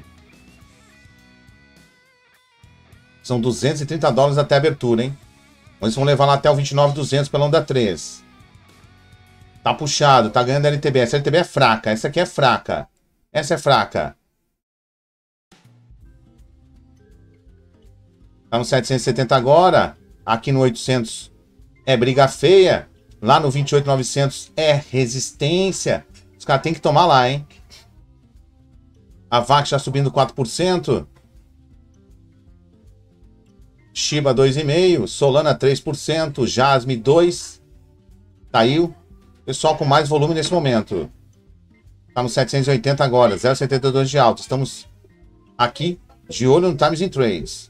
São 230 dólares até a abertura, hein? Eles vão levar lá até o 29.200 pela onda 3. Tá puxado, tá ganhando a LTB. Essa LTB é fraca. Essa aqui é fraca. Essa é fraca. Tá no 770 agora. Aqui no 800 é briga feia. Lá no 28.900 é resistência. Os caras têm que tomar lá, hein? A VAC já subindo 4%. Shiba 2,5%. Solana 3%. Jasmine 2%. Caiu. Pessoal com mais volume nesse momento. Tá no 780 agora. 0,72 de alta. Estamos aqui de olho no Times in Trades.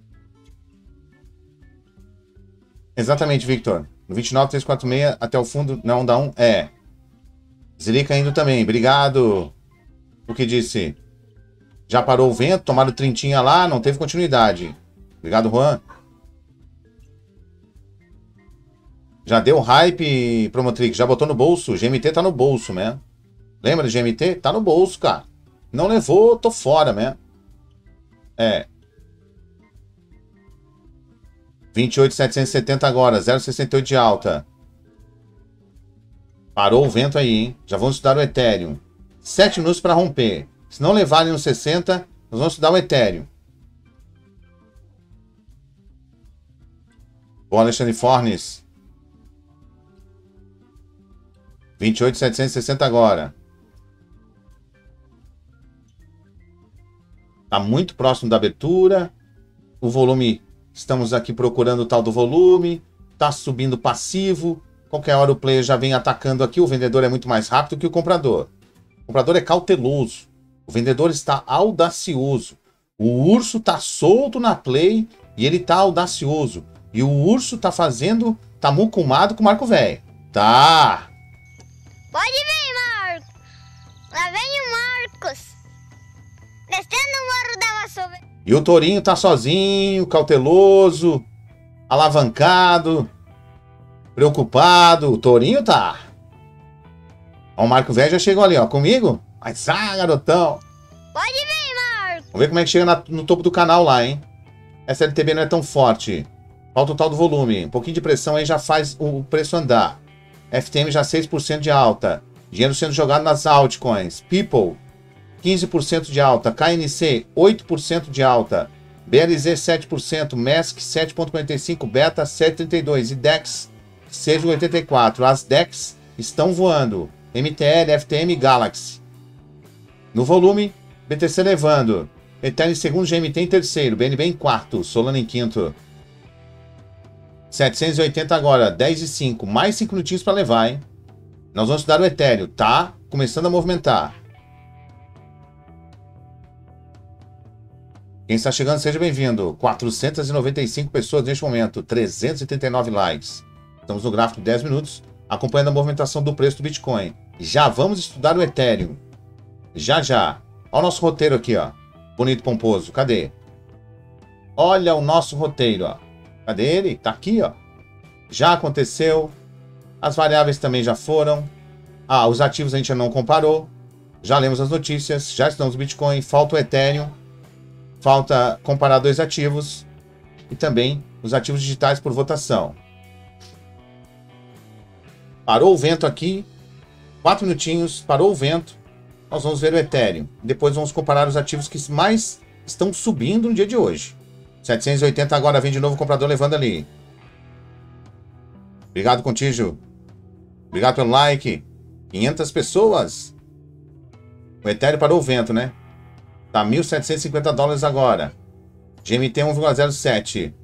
Exatamente, Victor. No 29,346 até o fundo, na onda 1, é. Zilica indo também. Obrigado. O que disse? Já parou o vento, tomaram trintinha lá, não teve continuidade. Obrigado, Juan. Já deu hype, Promotrix. Já botou no bolso. GMT tá no bolso, né? Lembra de GMT? Tá no bolso, cara. Não levou, tô fora, né? É. 28.770 agora, 0,68 de alta. Parou o vento aí, hein? Já vamos estudar o Ethereum. 7 minutos para romper. Se não levarem nos 60, nós vamos estudar o Ethereum. Bom, Alexandre Fornes. 28.760 agora. Tá muito próximo da abertura. O volume... Estamos aqui procurando o tal do volume. Tá subindo passivo. Qualquer hora o player já vem atacando aqui. O vendedor é muito mais rápido que o comprador. O comprador é cauteloso. O vendedor está audacioso. O urso tá solto na play e ele tá audacioso. E o urso tá fazendo... Tá mucumado com o Marco Velho. Tá. Pode vir, Marcos. Lá vem o Marcos. Descendo o morro da vassoura. E o tourinho tá sozinho, cauteloso, alavancado, preocupado. O tourinho tá. Ó, o Marco Velho já chegou ali, ó, comigo. Mas, garotão. Pode vir, Marcos. Vamos ver como é que chega no topo do canal lá, hein. Essa LTB não é tão forte. Falta o tal do volume. Um pouquinho de pressão aí já faz o preço andar. FTM já 6% de alta. Dinheiro sendo jogado nas altcoins. People, 15% de alta. KNC, 8% de alta. BLZ, 7%. MESC, 7,45%. Beta, 7,32%. E DEX, 6,84%. As DEX estão voando. MTL, FTM e Galaxy. No volume, BTC levando. Ethereum em segundo, GMT em terceiro. BNB em quarto. Solana em quinto. 780 agora. 10,5. Mais 5 minutinhos para levar, hein? Nós vamos estudar o Ethereum. Tá começando a movimentar. Quem está chegando, seja bem-vindo. 495 pessoas neste momento, 339 likes. Estamos no gráfico de 10 minutos, acompanhando a movimentação do preço do Bitcoin. Já vamos estudar o Ethereum. Já. Olha o nosso roteiro aqui, ó. Bonito, pomposo. Cadê? Olha o nosso roteiro, ó. Cadê ele? Tá aqui, ó. Já aconteceu. As variáveis também já foram. Ah, os ativos a gente já não comparou. Já lemos as notícias. Já estamos no Bitcoin. Falta o Ethereum. Falta comparar dois ativos. E também os ativos digitais por votação. Parou o vento aqui. 4 minutinhos. Parou o vento. Nós vamos ver o Ethereum. Depois vamos comparar os ativos que mais estão subindo no dia de hoje. 780 agora. Vem de novo o comprador levando ali. Obrigado, Contígio. Obrigado pelo like. 500 pessoas. O Ethereum parou o vento, né? Tá $1.750 agora. GMT 1,07.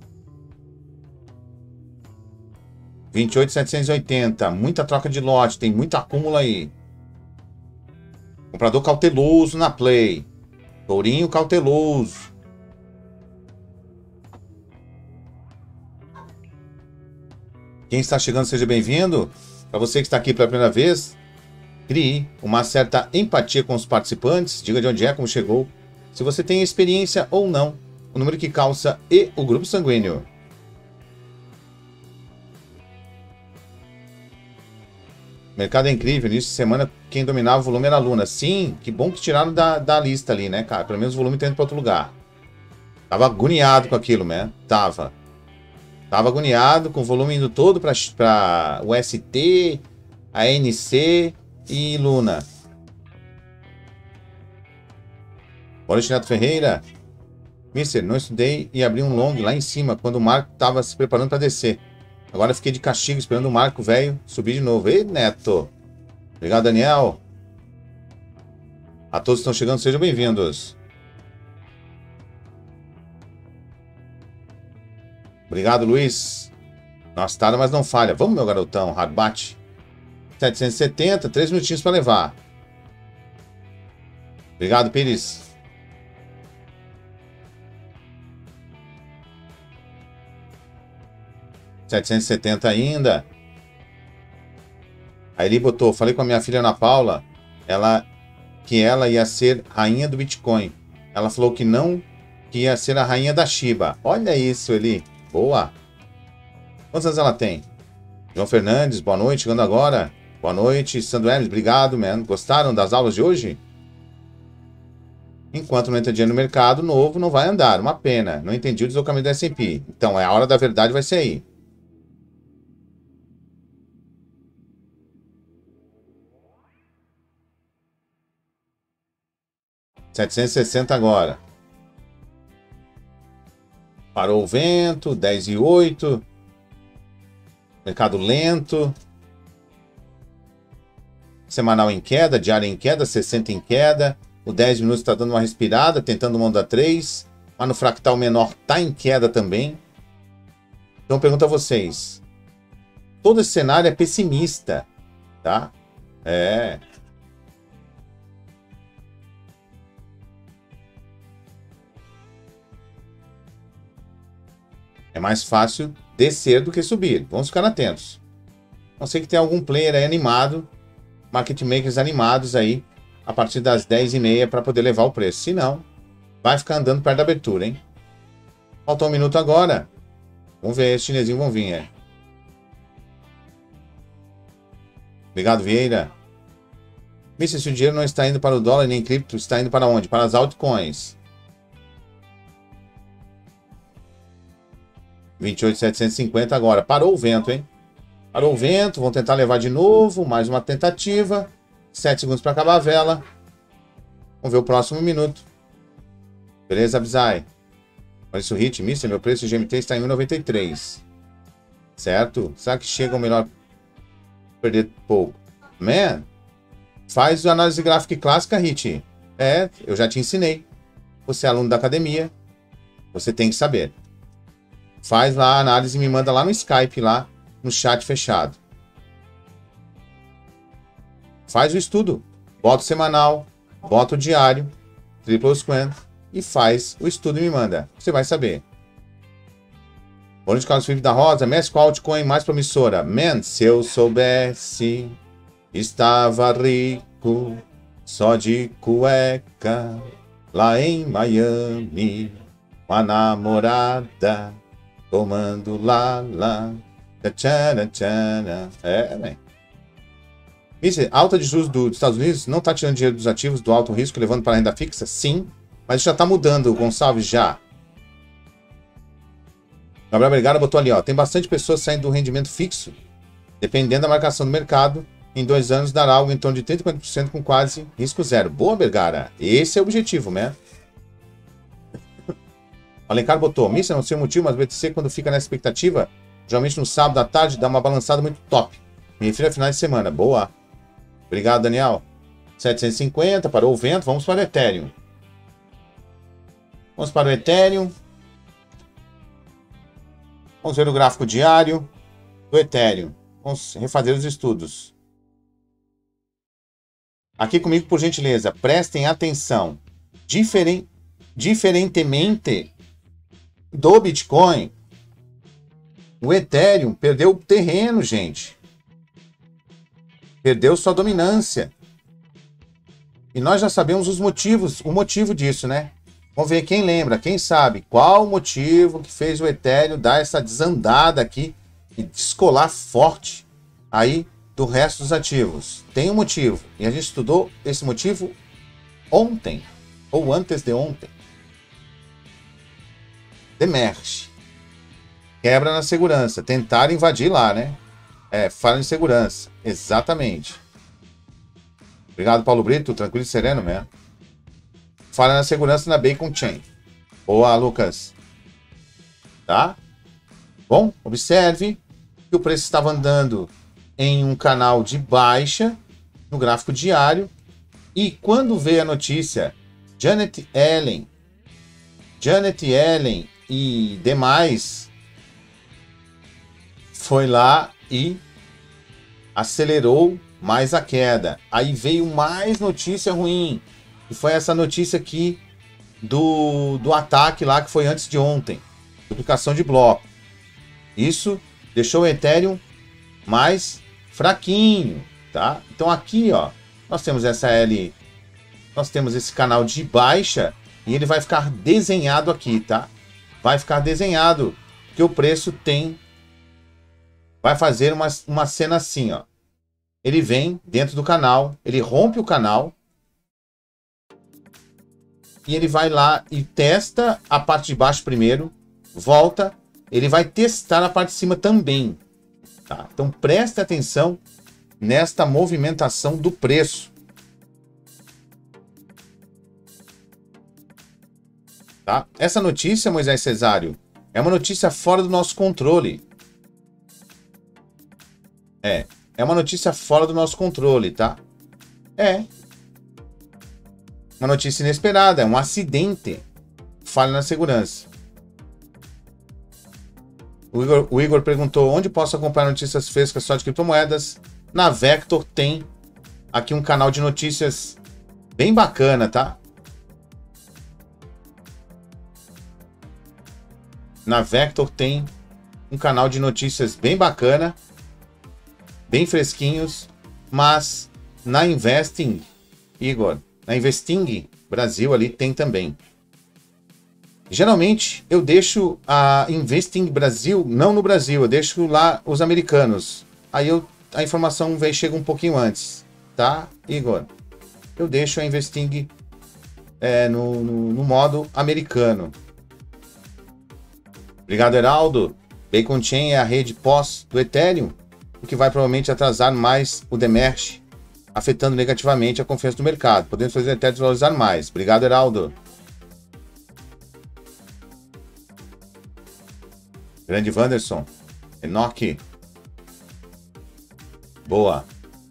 28.780. Muita troca de lote. Tem muito acúmulo aí. Comprador cauteloso na play. Tourinho cauteloso. Quem está chegando, seja bem-vindo. Para você que está aqui pela primeira vez, crie uma certa empatia com os participantes. Diga de onde é, como chegou. Se você tem experiência ou não. O número que calça e o grupo sanguíneo. O mercado é incrível. Início de semana, quem dominava o volume era a Luna. Sim, que bom que tiraram da lista ali, né, cara? Pelo menos o volume tá indo para outro lugar. Tava agoniado com aquilo, né? Tava agoniado com o volume indo todo para o ST, a ANC e Luna. Boa noite, Neto Ferreira. Mister, não estudei e abri um long lá em cima quando o Marco estava se preparando para descer. Agora fiquei de castigo esperando o Marco velho subir de novo. Ei, Neto. Obrigado, Daniel. A todos que estão chegando, sejam bem-vindos. Obrigado, Luiz. Nossa, tá, mas não falha. Vamos, meu garotão. Hardbat. 770, 3 minutinhos para levar. Obrigado, Pires. $770 ainda. Aí ele botou, falei com a minha filha Ana Paula, que ela ia ser rainha do Bitcoin. Ela falou que não, que ia ser a rainha da Shiba. Olha isso, Eli. Boa. Quantos anos ela tem? João Fernandes, boa noite, chegando agora. Boa noite, Sandro Hermes, obrigado, man. Gostaram das aulas de hoje? Enquanto não entra dinheiro no mercado, novo não vai andar. Uma pena. Não entendi o deslocamento do S&P. Então, a hora da verdade vai ser aí. $760 agora. Parou o vento, 10,08. Mercado lento. Semanal em queda, diário em queda, 60 em queda. O 10 minutos está dando uma respirada, tentando uma onda 3. Mas no fractal menor está em queda também. Então pergunto a vocês. Todo esse cenário é pessimista, tá? É. É mais fácil descer do que subir. Vamos ficar atentos. Não sei que tem algum player aí animado, market makers animados aí, a partir das 10h30 para poder levar o preço. Se não, vai ficar andando perto da abertura, hein? Falta um minuto agora. Vamos ver, os chinesinhos vão vir, é. Obrigado, Vieira. Mister, se o dinheiro não está indo para o dólar nem cripto, está indo para onde? Para as altcoins. 28.750 agora. Parou o vento, hein? Parou o vento. Vão tentar levar de novo. Mais uma tentativa. 7 segundos para acabar a vela. Vamos ver o próximo minuto. Beleza, Abzai? Olha isso, hit. Mister, meu preço de GMT está em 1,93. Certo? Será que chega ou melhor perder pouco? Man, faz a análise gráfica clássica, hit. É, eu já te ensinei. Você é aluno da academia. Você tem que saber. Faz lá a análise e me manda lá no Skype, lá no chat fechado. Faz o estudo. Bota o semanal, bota o diário, triple square e faz o estudo e me manda. Você vai saber. Boa noite, Carlos Felipe da Rosa. Mestre, qual altcoin mais promissora? Man, se eu soubesse, estava rico, só de cueca, lá em Miami, com a namorada, tomando lá. Velho. Alta de juros dos Estados Unidos não está tirando dinheiro dos ativos do alto risco, levando para a renda fixa? Sim, mas já está mudando, Gonçalves, já. Gabriel Vergara botou ali, ó. Tem bastante pessoas saindo do rendimento fixo, dependendo da marcação do mercado. Em 2 anos dará algo em torno de 30% a 40% com quase risco zero. Boa, Vergara. Esse é o objetivo, né? Alencar botou. Missa, não sei o motivo, mas o BTC, quando fica na expectativa, geralmente no sábado à tarde, dá uma balançada muito top. Me refiro a final de semana. Boa. Obrigado, Daniel. 750, parou o vento. Vamos para o Ethereum. Vamos para o Ethereum. Vamos ver o gráfico diário do Ethereum. Vamos refazer os estudos. Aqui comigo, por gentileza. Prestem atenção. Diferentemente do Bitcoin, o Ethereum perdeu o terreno, gente. Perdeu sua dominância. E nós já sabemos os motivos, o motivo disso, né? Vamos ver quem lembra, quem sabe qual o motivo que fez o Ethereum dar essa desandada aqui e descolar forte aí do resto dos ativos. Tem um motivo. E a gente estudou esse motivo ontem, ou antes de ontem. Demerge. Quebra na segurança. Tentaram invadir lá, né? Falha de segurança. Exatamente. Obrigado, Paulo Brito. Tranquilo e sereno, né? Falha na segurança na Bacon Chain. Boa, Lucas. Tá? Bom, observe que o preço estava andando em um canal de baixa no gráfico diário. E quando veio a notícia, Janet Yellen e demais foi lá e acelerou mais a queda. Aí veio mais notícia ruim. E foi essa notícia aqui do ataque lá que foi antes de ontem. Duplicação de bloco. Isso deixou o Ethereum mais fraquinho, tá? Então aqui, ó, nós temos essa L, nós temos esse canal de baixa e ele vai ficar desenhado aqui, tá? Vai ficar desenhado, que o preço vai fazer uma cena assim, ó. Ele vem dentro do canal, ele rompe o canal e ele vai lá e testa a parte de baixo primeiro, volta, ele vai testar a parte de cima também, tá? Então preste atenção nesta movimentação do preço. Tá? Essa notícia, Moisés Cesário, é uma notícia fora do nosso controle. É uma notícia fora do nosso controle, tá? Uma notícia inesperada, é um acidente. Falha na segurança. O Igor perguntou, onde posso acompanhar notícias frescas só de criptomoedas? Na Vector tem aqui um canal de notícias bem bacana, tá? Na Vector tem um canal de notícias bem bacana, bem fresquinhos, mas na Investing, Igor, na Investing Brasil ali tem também. Geralmente eu deixo a Investing Brasil, não no Brasil, eu deixo lá os americanos. Aí a informação chega um pouquinho antes, tá, Igor? Eu deixo a Investing no modo americano. Obrigado, Heraldo. Bacon Chain é a rede pós do Ethereum, o que vai provavelmente atrasar mais o demerge, afetando negativamente a confiança do mercado. Podemos fazer o Ethereum desvalorizar mais. Obrigado, Heraldo. Grande Wanderson. Enoque. Boa.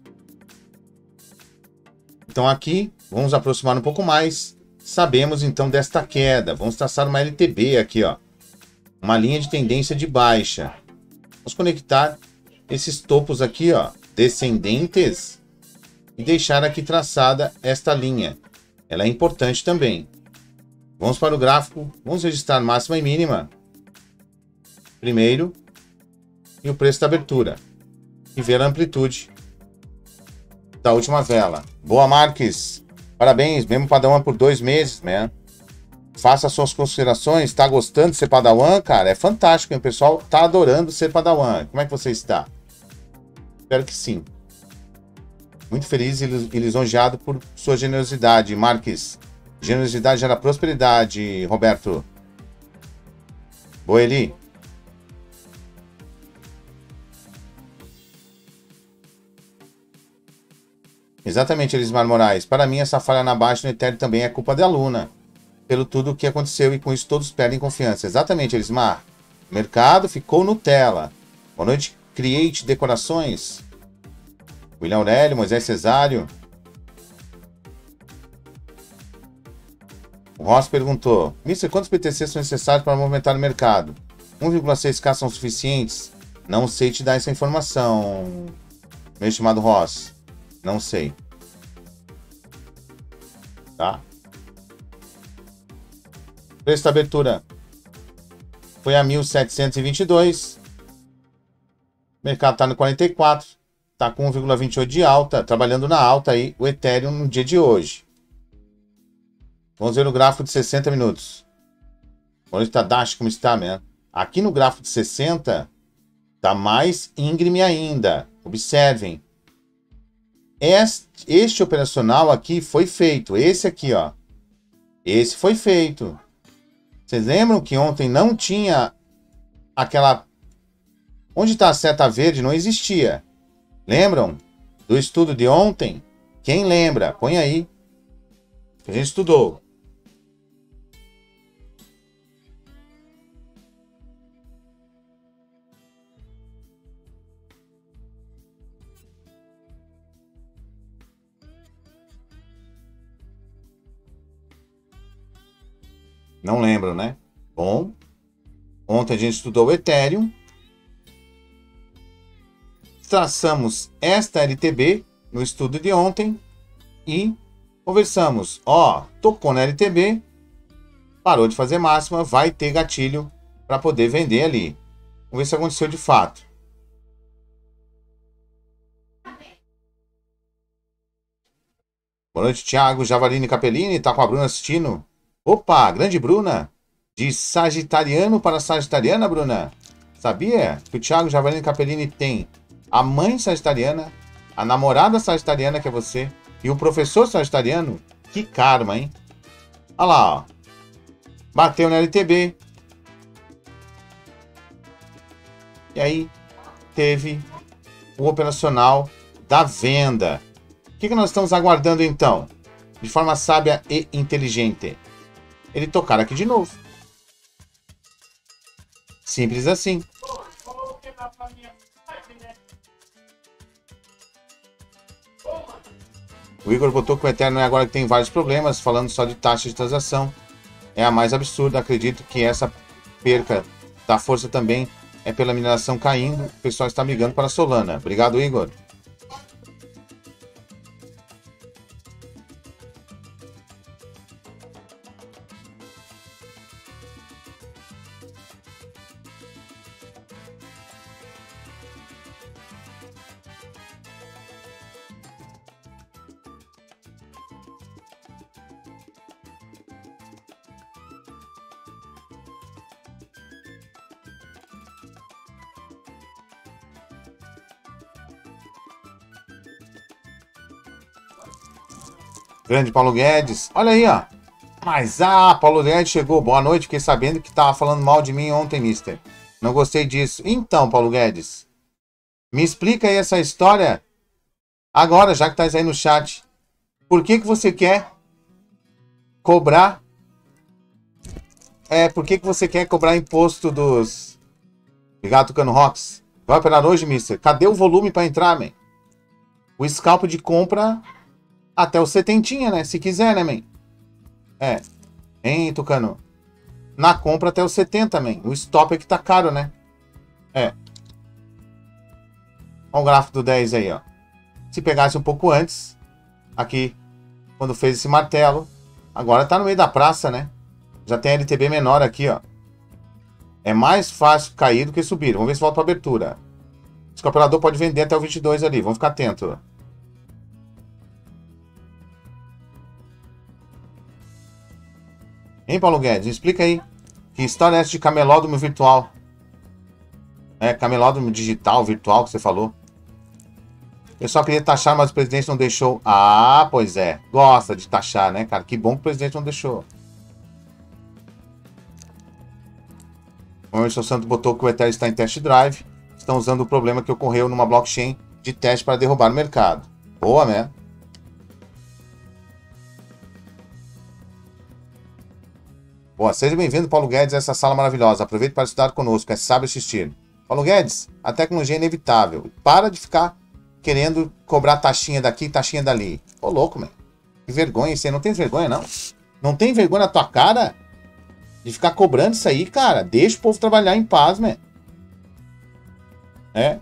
Então aqui, vamos aproximar um pouco mais. Sabemos então desta queda. Vamos traçar uma LTB aqui, ó. Uma linha de tendência de baixa. Vamos conectar esses topos aqui, ó, descendentes, e deixar aqui traçada esta linha. Ela é importante também. Vamos para o gráfico. Vamos registrar máxima e mínima. Primeiro. E o preço da abertura. E ver a amplitude da última vela. Boa, Marques. Parabéns. Mesmo Padawan por 2 meses, né? Faça suas considerações. Tá gostando de ser Padawan, cara? É fantástico, hein? O pessoal tá adorando ser Padawan. Como é que você está? Espero que sim. Muito feliz e lisonjeado por sua generosidade, Marques. Generosidade gera prosperidade, Roberto. Boa, Eli. Exatamente, Elismar Moraes. Para mim, essa falha na baixa no Ethereum também é culpa da Luna. Pelo tudo o que aconteceu e com isso todos perdem confiança. Exatamente, Elismar. O mercado ficou Nutella. Boa noite, Create Decorações. William Aurélio, Moisés Cesário. O Ross perguntou: Mister, quantos BTC são necessários para movimentar o mercado? 1,6K são suficientes? Não sei te dar essa informação, meu estimado Ross. Não sei. Tá? Preço da abertura foi a 1.722. O mercado está no 44. Está com 1,28 de alta. Trabalhando na alta aí o Ethereum no dia de hoje. Vamos ver o gráfico de 60 minutos. Onde está Dash, como está, né? Aqui no gráfico de 60 está mais íngreme ainda. Observem. Este operacional aqui foi feito. Esse aqui, ó. Esse foi feito. Vocês lembram que ontem não tinha aquela... Onde está a seta verde? Não existia. Lembram do estudo de ontem? Quem lembra? Põe aí. A gente estudou. Não lembram, né? Bom, ontem a gente estudou o Ethereum. Traçamos esta LTB no estudo de ontem e conversamos. Ó, tocou na LTB, parou de fazer máxima, vai ter gatilho para poder vender ali. Vamos ver se aconteceu de fato. Boa noite, Thiago Javalini Capellini. Tá com a Bruna assistindo? Opa, grande Bruna. De Sagitariano para Sagitariana, Bruna. Sabia que o Thiago Javalini Capellini tem a mãe sagitariana, a namorada sagitariana, que é você, e o professor sagitariano? Que karma, hein? Olha lá, ó. Bateu na LTB. E aí, teve o operacional da venda. O que nós estamos aguardando, então? De forma sábia e inteligente. Ele tocar aqui de novo. Simples assim. O Igor botou que o Ethereum agora que tem vários problemas, falando só de taxa de transação. É a mais absurda. Acredito que essa perca da força também é pela mineração caindo. O pessoal está migrando para a Solana. Obrigado, Igor. Grande Paulo Guedes. Olha aí, ó. Mas, Paulo Guedes chegou. Boa noite. Fiquei sabendo que tava falando mal de mim ontem, mister. Não gostei disso. Então, Paulo Guedes, me explica aí essa história agora, já que tá aí no chat. Por que você quer cobrar... por que você quer cobrar imposto dos... Obrigado, Tucano Rocks. Vai operar hoje, mister? Cadê o volume para entrar, man? O scalp de compra... Até o 70, né? Se quiser, né, man? Hein, Tucano? Na compra até o 70, man. O stop é que tá caro, né? Olha o gráfico do 10 aí, ó. Se pegasse um pouco antes, aqui, quando fez esse martelo, agora tá no meio da praça, né? Já tem LTB menor aqui, ó. É mais fácil cair do que subir. Vamos ver se volta para abertura. O operador pode vender até o 22 ali. Vamos ficar atento. Hein, Paulo Guedes? Explica aí. Que história é essa de camelódromo virtual? É, camelódromo digital, virtual, que você falou. Eu só queria taxar, mas o presidente não deixou. Ah, pois é. Gosta de taxar, né, cara? Que bom que o presidente não deixou. O Emerson Santos botou que o Ethereum está em test drive. Estão usando o problema que ocorreu numa blockchain de teste para derrubar o mercado. Boa, né? Boa, seja bem-vindo, Paulo Guedes, a essa sala maravilhosa. Aproveite para estudar conosco, é sábio assistir. Paulo Guedes, a tecnologia é inevitável. Para de ficar querendo cobrar taxinha daqui, taxinha dali. Ô, louco, meu. Que vergonha, você não tem vergonha, não? Não tem vergonha na tua cara de ficar cobrando isso aí, cara? Deixa o povo trabalhar em paz, meu. É.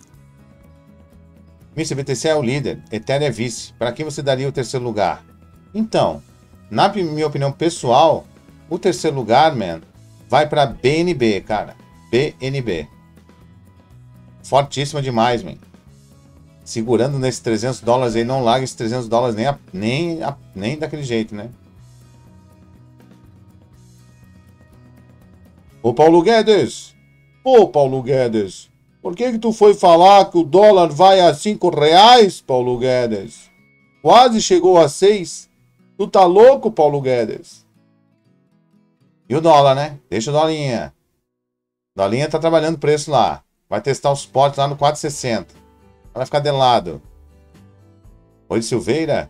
Mr. BTC é o líder, Ethereum é vice. Para quem você daria o terceiro lugar? Então, na minha opinião pessoal, o terceiro lugar, man, vai para BNB, cara. BNB. Fortíssima demais, man. Segurando nesses 300 dólares aí, não larga esses 300 dólares nem daquele jeito, né? Ô, Paulo Guedes. Ô, Paulo Guedes. Por que tu foi falar que o dólar vai a R$5, Paulo Guedes? Quase chegou a 6. Tu tá louco, Paulo Guedes? E o dólar, né? Deixa o dólarinha. O dólarinha tá trabalhando preço lá. Vai testar os potes lá no 4,60. Vai ficar de lado. Oi, Silveira.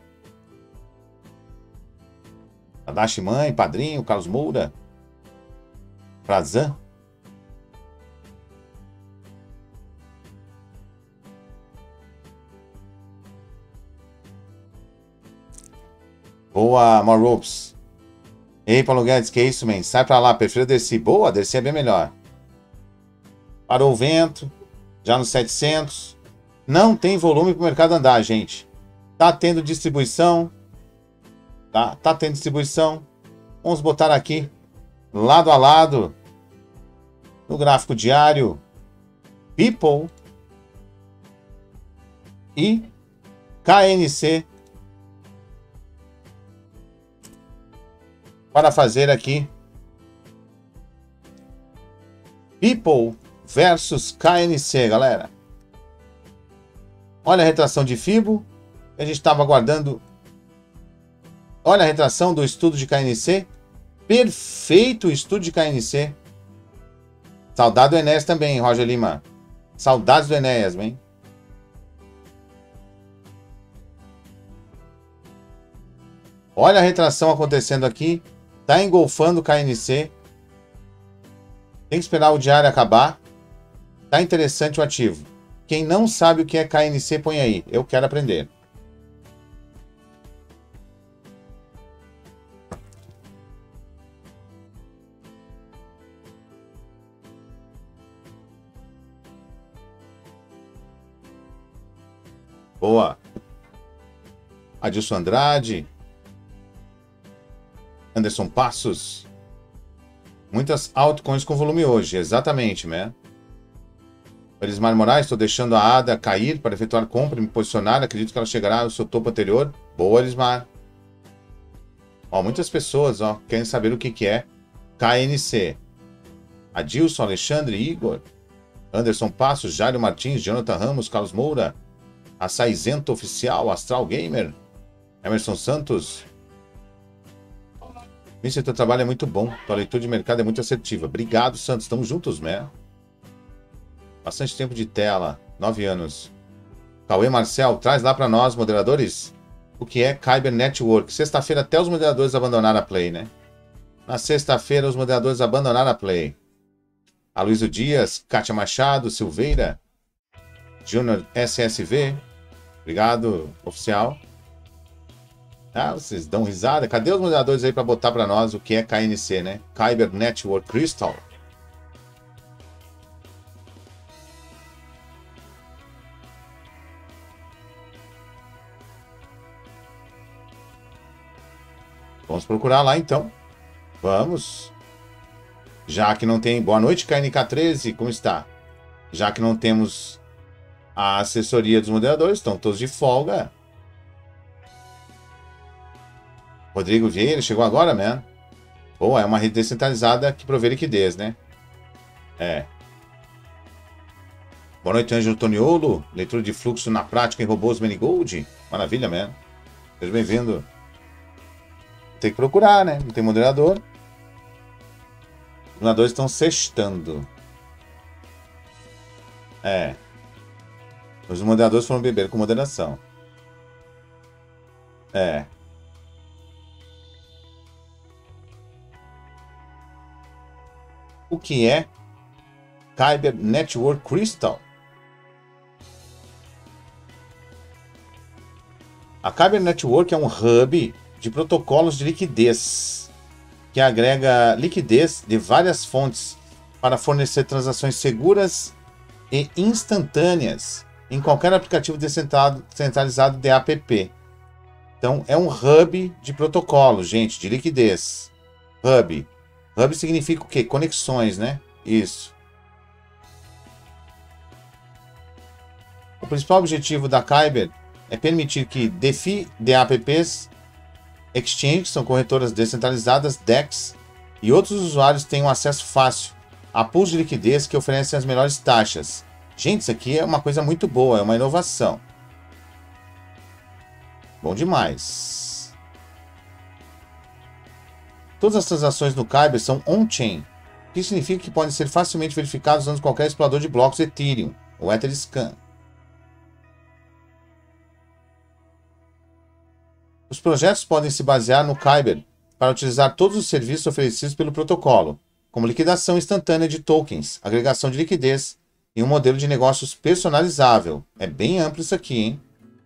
Tadashi Mãe, Padrinho, Carlos Moura. Frazan. Boa, Morropes. Ei, Paulo Guedes, que isso, man? Sai pra lá, prefiro descer. Boa, descer é bem melhor. Parou o vento. Já nos 700. Não tem volume pro mercado andar, gente. Tá tendo distribuição. Tá tendo distribuição. Vamos botar aqui, lado a lado, no gráfico diário, People e KNC. Para fazer aqui People versus KNC, galera. Olha a retração de FIBO. A gente estava aguardando. Olha a retração do estudo de KNC. Perfeito o estudo de KNC. Saudade do Enéas também, Roger Lima. Saudades do Enéas, hein? Olha a retração acontecendo aqui. Tá engolfando o KNC. Tem que esperar o diário acabar. Tá interessante o ativo. Quem não sabe o que é KNC, põe aí. Eu quero aprender. Boa. Adilson Andrade. Anderson Passos. Muitas altcoins com volume hoje. Exatamente, né? Elismar Moraes, estou deixando a ADA cair para efetuar compra e me posicionar. Acredito que ela chegará ao seu topo anterior. Boa, Elismar. Ó, muitas pessoas querem saber o que é KNC. Adilson, Alexandre, Igor, Anderson Passos, Jairo Martins, Jonathan Ramos, Carlos Moura, Açaizento Oficial, Astral Gamer, Emerson Santos. Mister, teu trabalho é muito bom. Tua leitura de mercado é muito assertiva. Obrigado, Santos. Estamos juntos, né? Bastante tempo de tela. 9 anos. Cauê Marcel, traz lá para nós, moderadores, o que é Kyber Network. Sexta-feira até os moderadores abandonaram a Play, né? Na sexta-feira os moderadores abandonaram a Play. Aloysio Dias, Kátia Machado, Silveira, Júnior SSV. Obrigado, oficial. Ah, vocês dão risada. Cadê os moderadores aí para botar para nós o que é KNC, né? Kyber Network Crystal. Vamos procurar lá, então. Vamos. Já que não tem... Boa noite, KNK13, como está? Já que não temos a assessoria dos moderadores, estão todos de folga. Rodrigo Vieira, chegou agora, man? Bom, é uma rede descentralizada que provê liquidez, né? É. Boa noite, Ângelo Toniolo. Leitura de fluxo na prática em robôs Manigold. Maravilha, man. Seja bem-vindo. Tem que procurar, né? Não tem moderador. Os moderadores estão sextando. É. Os moderadores foram beber com moderação. É. O que é Kyber Network Crystal? A Kyber Network é um hub de protocolos de liquidez que agrega liquidez de várias fontes para fornecer transações seguras e instantâneas em qualquer aplicativo descentralizado de app. Então, é um hub de protocolos, gente, de liquidez. Hub. Hub significa o quê? Conexões, né? Isso. O principal objetivo da Kyber é permitir que DeFi DApps, exchanges, que são corretoras descentralizadas, DEX, e outros usuários tenham acesso fácil a pools de liquidez que oferecem as melhores taxas. Gente, isso aqui é uma coisa muito boa, é uma inovação. Bom demais. Todas as transações no Kyber são on-chain, o que significa que podem ser facilmente verificadas usando qualquer explorador de blocos Ethereum, ou Etherscan. Os projetos podem se basear no Kyber para utilizar todos os serviços oferecidos pelo protocolo, como liquidação instantânea de tokens, agregação de liquidez e um modelo de negócios personalizável. É bem amplo isso aqui, hein?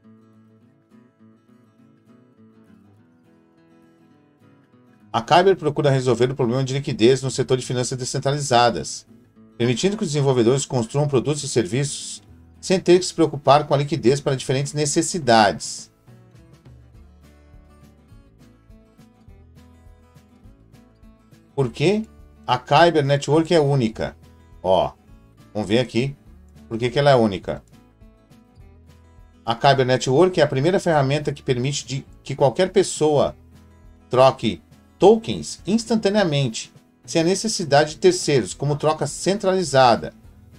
A Kyber procura resolver o problema de liquidez no setor de finanças descentralizadas, permitindo que os desenvolvedores construam produtos e serviços sem ter que se preocupar com a liquidez para diferentes necessidades. Por que a Kyber Network é única? Ó, vamos ver aqui por que ela é única. A Kyber Network é a primeira ferramenta que permite que qualquer pessoa troque tokens instantaneamente, sem a necessidade de terceiros, como troca centralizada.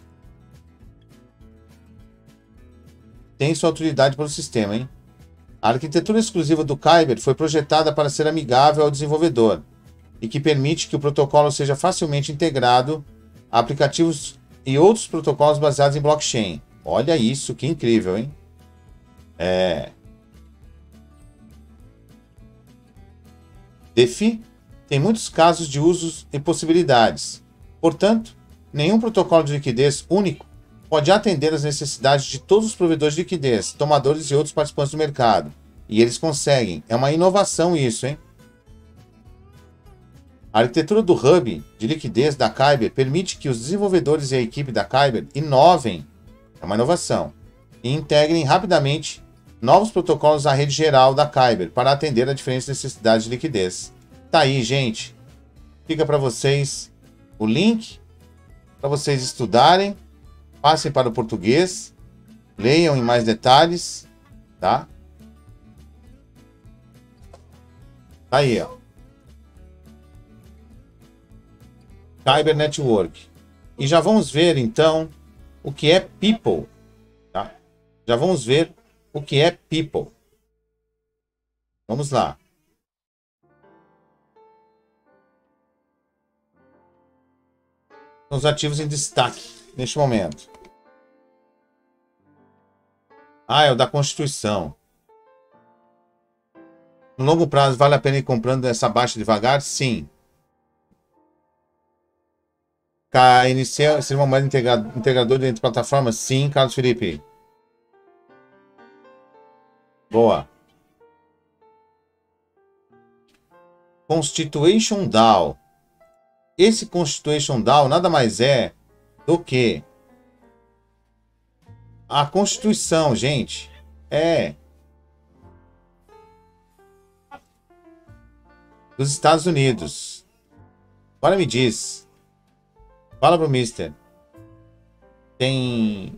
Tem sua utilidade para o sistema, hein? A arquitetura exclusiva do Kyber foi projetada para ser amigável ao desenvolvedor e que permite que o protocolo seja facilmente integrado a aplicativos e outros protocolos baseados em blockchain. Olha isso, que incrível, hein? É... DeFi tem muitos casos de usos e possibilidades. Portanto, nenhum protocolo de liquidez único pode atender às necessidades de todos os provedores de liquidez, tomadores e outros participantes do mercado. E eles conseguem. É uma inovação isso, hein? A arquitetura do hub de liquidez da Kyber permite que os desenvolvedores e a equipe da Kyber inovem, é uma inovação, e integrem rapidamente novos protocolos à rede geral da Kyber para atender a diferentes necessidades de liquidez. Tá aí, gente. Fica para vocês o link para vocês estudarem, passem para o português, leiam em mais detalhes, tá? Tá aí, ó. Kyber Network. E já vamos ver, então, o que é People. Tá? Já vamos ver o que é People. Vamos lá. Os ativos em destaque neste momento. Ah, é o da Constituição. No longo prazo, vale a pena ir comprando essa baixa devagar? Sim. KNC seria uma moeda integradora entre plataformas? Sim, Carlos Felipe. Boa. Constitution DAO. Esse Constitution DAO nada mais é do que a Constituição, gente. É dos Estados Unidos. Agora me diz. Fala pro Mister. Tem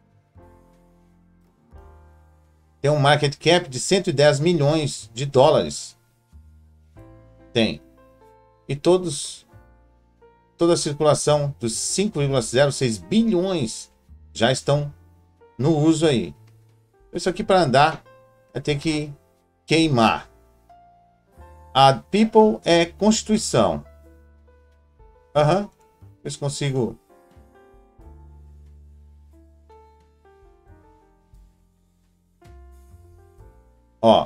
um market cap de 110 milhões de dólares. Tem. E toda a circulação dos 5,06 bilhões já estão no uso aí. Isso aqui para andar vai ter que queimar. A People é Constituição. Aham. Ver se consigo. Ó.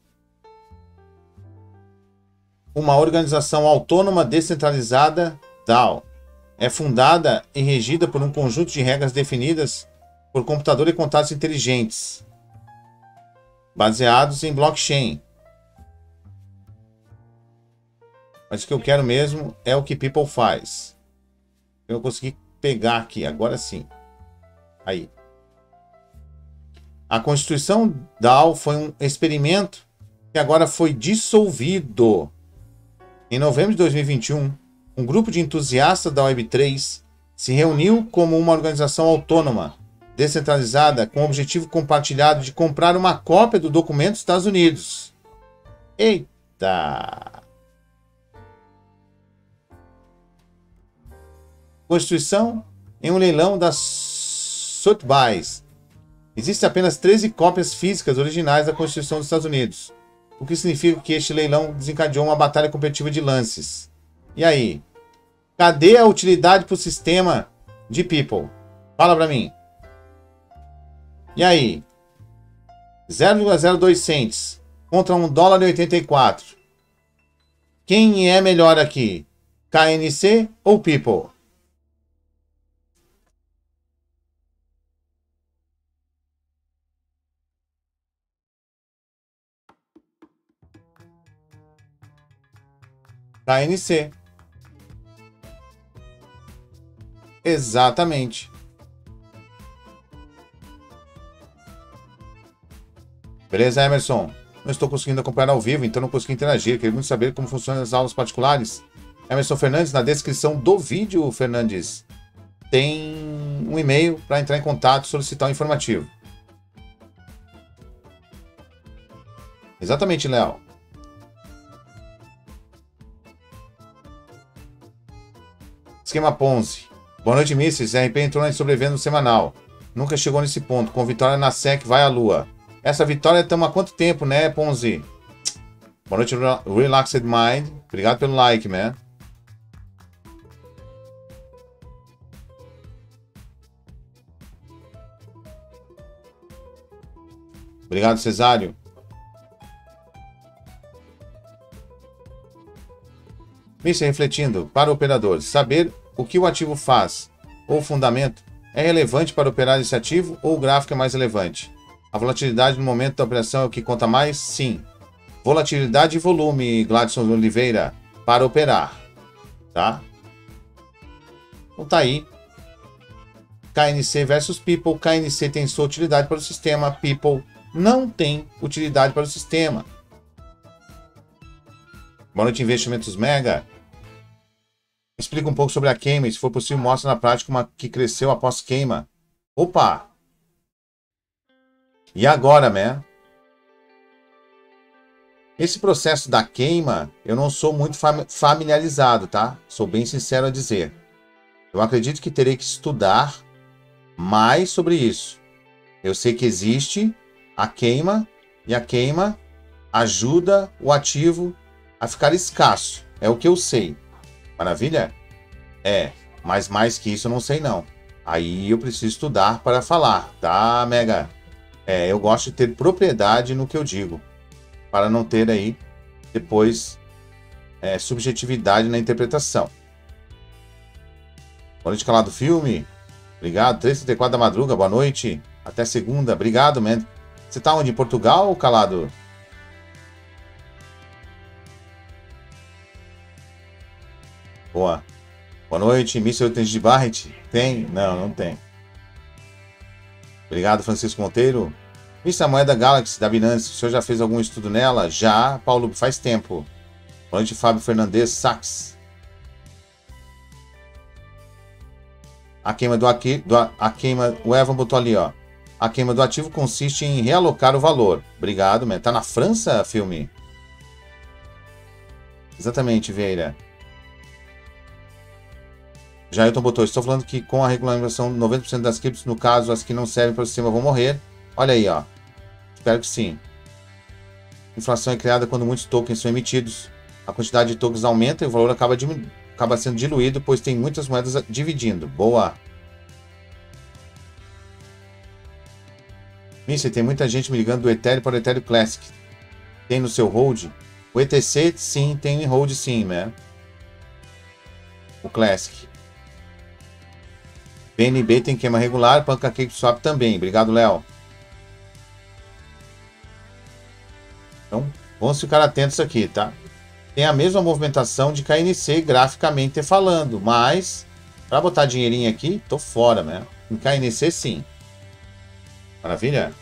Uma organização autônoma descentralizada, DAO, é fundada e regida por um conjunto de regras definidas por computador e contatos inteligentes, baseados em blockchain. Mas o que eu quero mesmo é o que People faz. Eu consegui pegar aqui, agora sim. Aí. A Constituição DAO foi um experimento que agora foi dissolvido. Em novembro de 2021, um grupo de entusiastas da Web3 se reuniu como uma organização autônoma, descentralizada, com o objetivo compartilhado de comprar uma cópia do documento dos Estados Unidos. Eita! Constituição em um leilão da Sotheby's. Existem apenas 13 cópias físicas originais da Constituição dos Estados Unidos, o que significa que este leilão desencadeou uma batalha competitiva de lances. E aí? Cadê a utilidade para o sistema de People? Fala para mim. E aí? 0,02 cents contra $1,84. Quem é melhor aqui? KNC ou People? KNC. Exatamente. Beleza, Emerson? Não estou conseguindo acompanhar ao vivo, então não consegui interagir. Queria muito saber como funcionam as aulas particulares. Emerson Fernandes, na descrição do vídeo, Fernandes, tem um e-mail para entrar em contato e solicitar um informativo. Exatamente, Léo. Esquema Ponzi. Boa noite, Misses. RP entrou na sobrevenda semanal. Nunca chegou nesse ponto. Com vitória na SEC, vai à lua. Essa vitória estamos há quanto tempo, né, Ponzi? Boa noite, Relaxed Mind. Obrigado pelo like, man. Obrigado, Cesário. Mister, refletindo, para o operador, saber o que o ativo faz ou o fundamento é relevante para operar esse ativo ou o gráfico é mais relevante? A volatilidade no momento da operação é o que conta mais? Sim. Volatilidade e volume, Gladson Oliveira, para operar. Tá? Então tá aí. KNC versus People. KNC tem sua utilidade para o sistema. People não tem utilidade para o sistema. Boa noite, Investimentos Mega. Explica um pouco sobre a queima e, se for possível, mostra na prática uma que cresceu após queima. Opa! E agora, né? Esse processo da queima, eu não sou muito familiarizado, tá? Sou bem sincero a dizer. Eu acredito que terei que estudar mais sobre isso. Eu sei que existe a queima e a queima ajuda o ativo a ficar escasso. É o que eu sei. Maravilha? É, mas mais que isso eu não sei não. Aí eu preciso estudar para falar, tá, Mega? É, eu gosto de ter propriedade no que eu digo, para não ter aí depois subjetividade na interpretação. Boa noite, Calado Filme. Obrigado. 3h34 da madruga, boa noite. Até segunda. Obrigado, man. Você tá onde? Em Portugal, Calado? Boa. Boa noite, Mr. de Barrett. Tem? Não, não tem. Obrigado, Francisco Monteiro. Mr. Moeda Galaxy, da Binance. O senhor já fez algum estudo nela? Já, Paulo, faz tempo. Boa noite, Fábio Fernandes Sachs. A queima o Evan botou ali, ó. A queima do ativo consiste em realocar o valor. Obrigado, man. Tá na França, filme? Exatamente, Vieira. Jailton botou, estou falando que com a regulamentação 90% das criptos, no caso, as que não servem para o sistema vão morrer. Olha aí, ó. Espero que sim. Inflação é criada quando muitos tokens são emitidos. A quantidade de tokens aumenta e o valor acaba sendo diluído, pois tem muitas moedas dividindo. Boa. Mister, tem muita gente me ligando do Ethereum para o Ethereum Classic. Tem no seu hold? O ETC, sim, tem em hold, sim, né? O Classic. BNB tem queima regular, PancakeSwap também. Obrigado, Léo. Então, vamos ficar atentos aqui, tá? Tem a mesma movimentação de KNC graficamente falando, mas para botar dinheirinho aqui, tô fora, né? Em KNC, sim. Maravilha?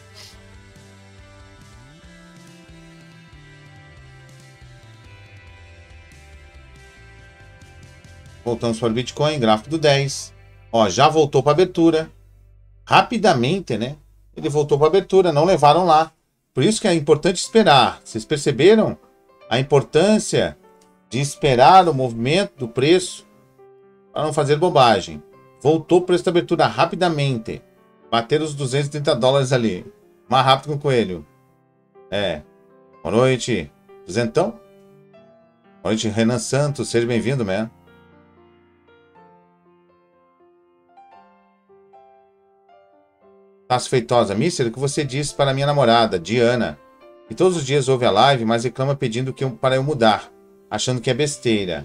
Voltamos para o Bitcoin, gráfico do 10. Ó, já voltou para abertura. Rapidamente, né? Ele voltou para abertura, não levaram lá. Por isso que é importante esperar. Vocês perceberam a importância de esperar o movimento do preço para não fazer bobagem. Voltou para o preço da abertura rapidamente. Bater os $230 ali. Mais rápido que o coelho. É. Boa noite. Duzentão? Boa noite, Renan Santos. Seja bem-vindo, man. Tasso Feitosa, Mister, o que você disse para minha namorada, Diana, que todos os dias ouve a live, mas reclama pedindo para eu mudar, achando que é besteira.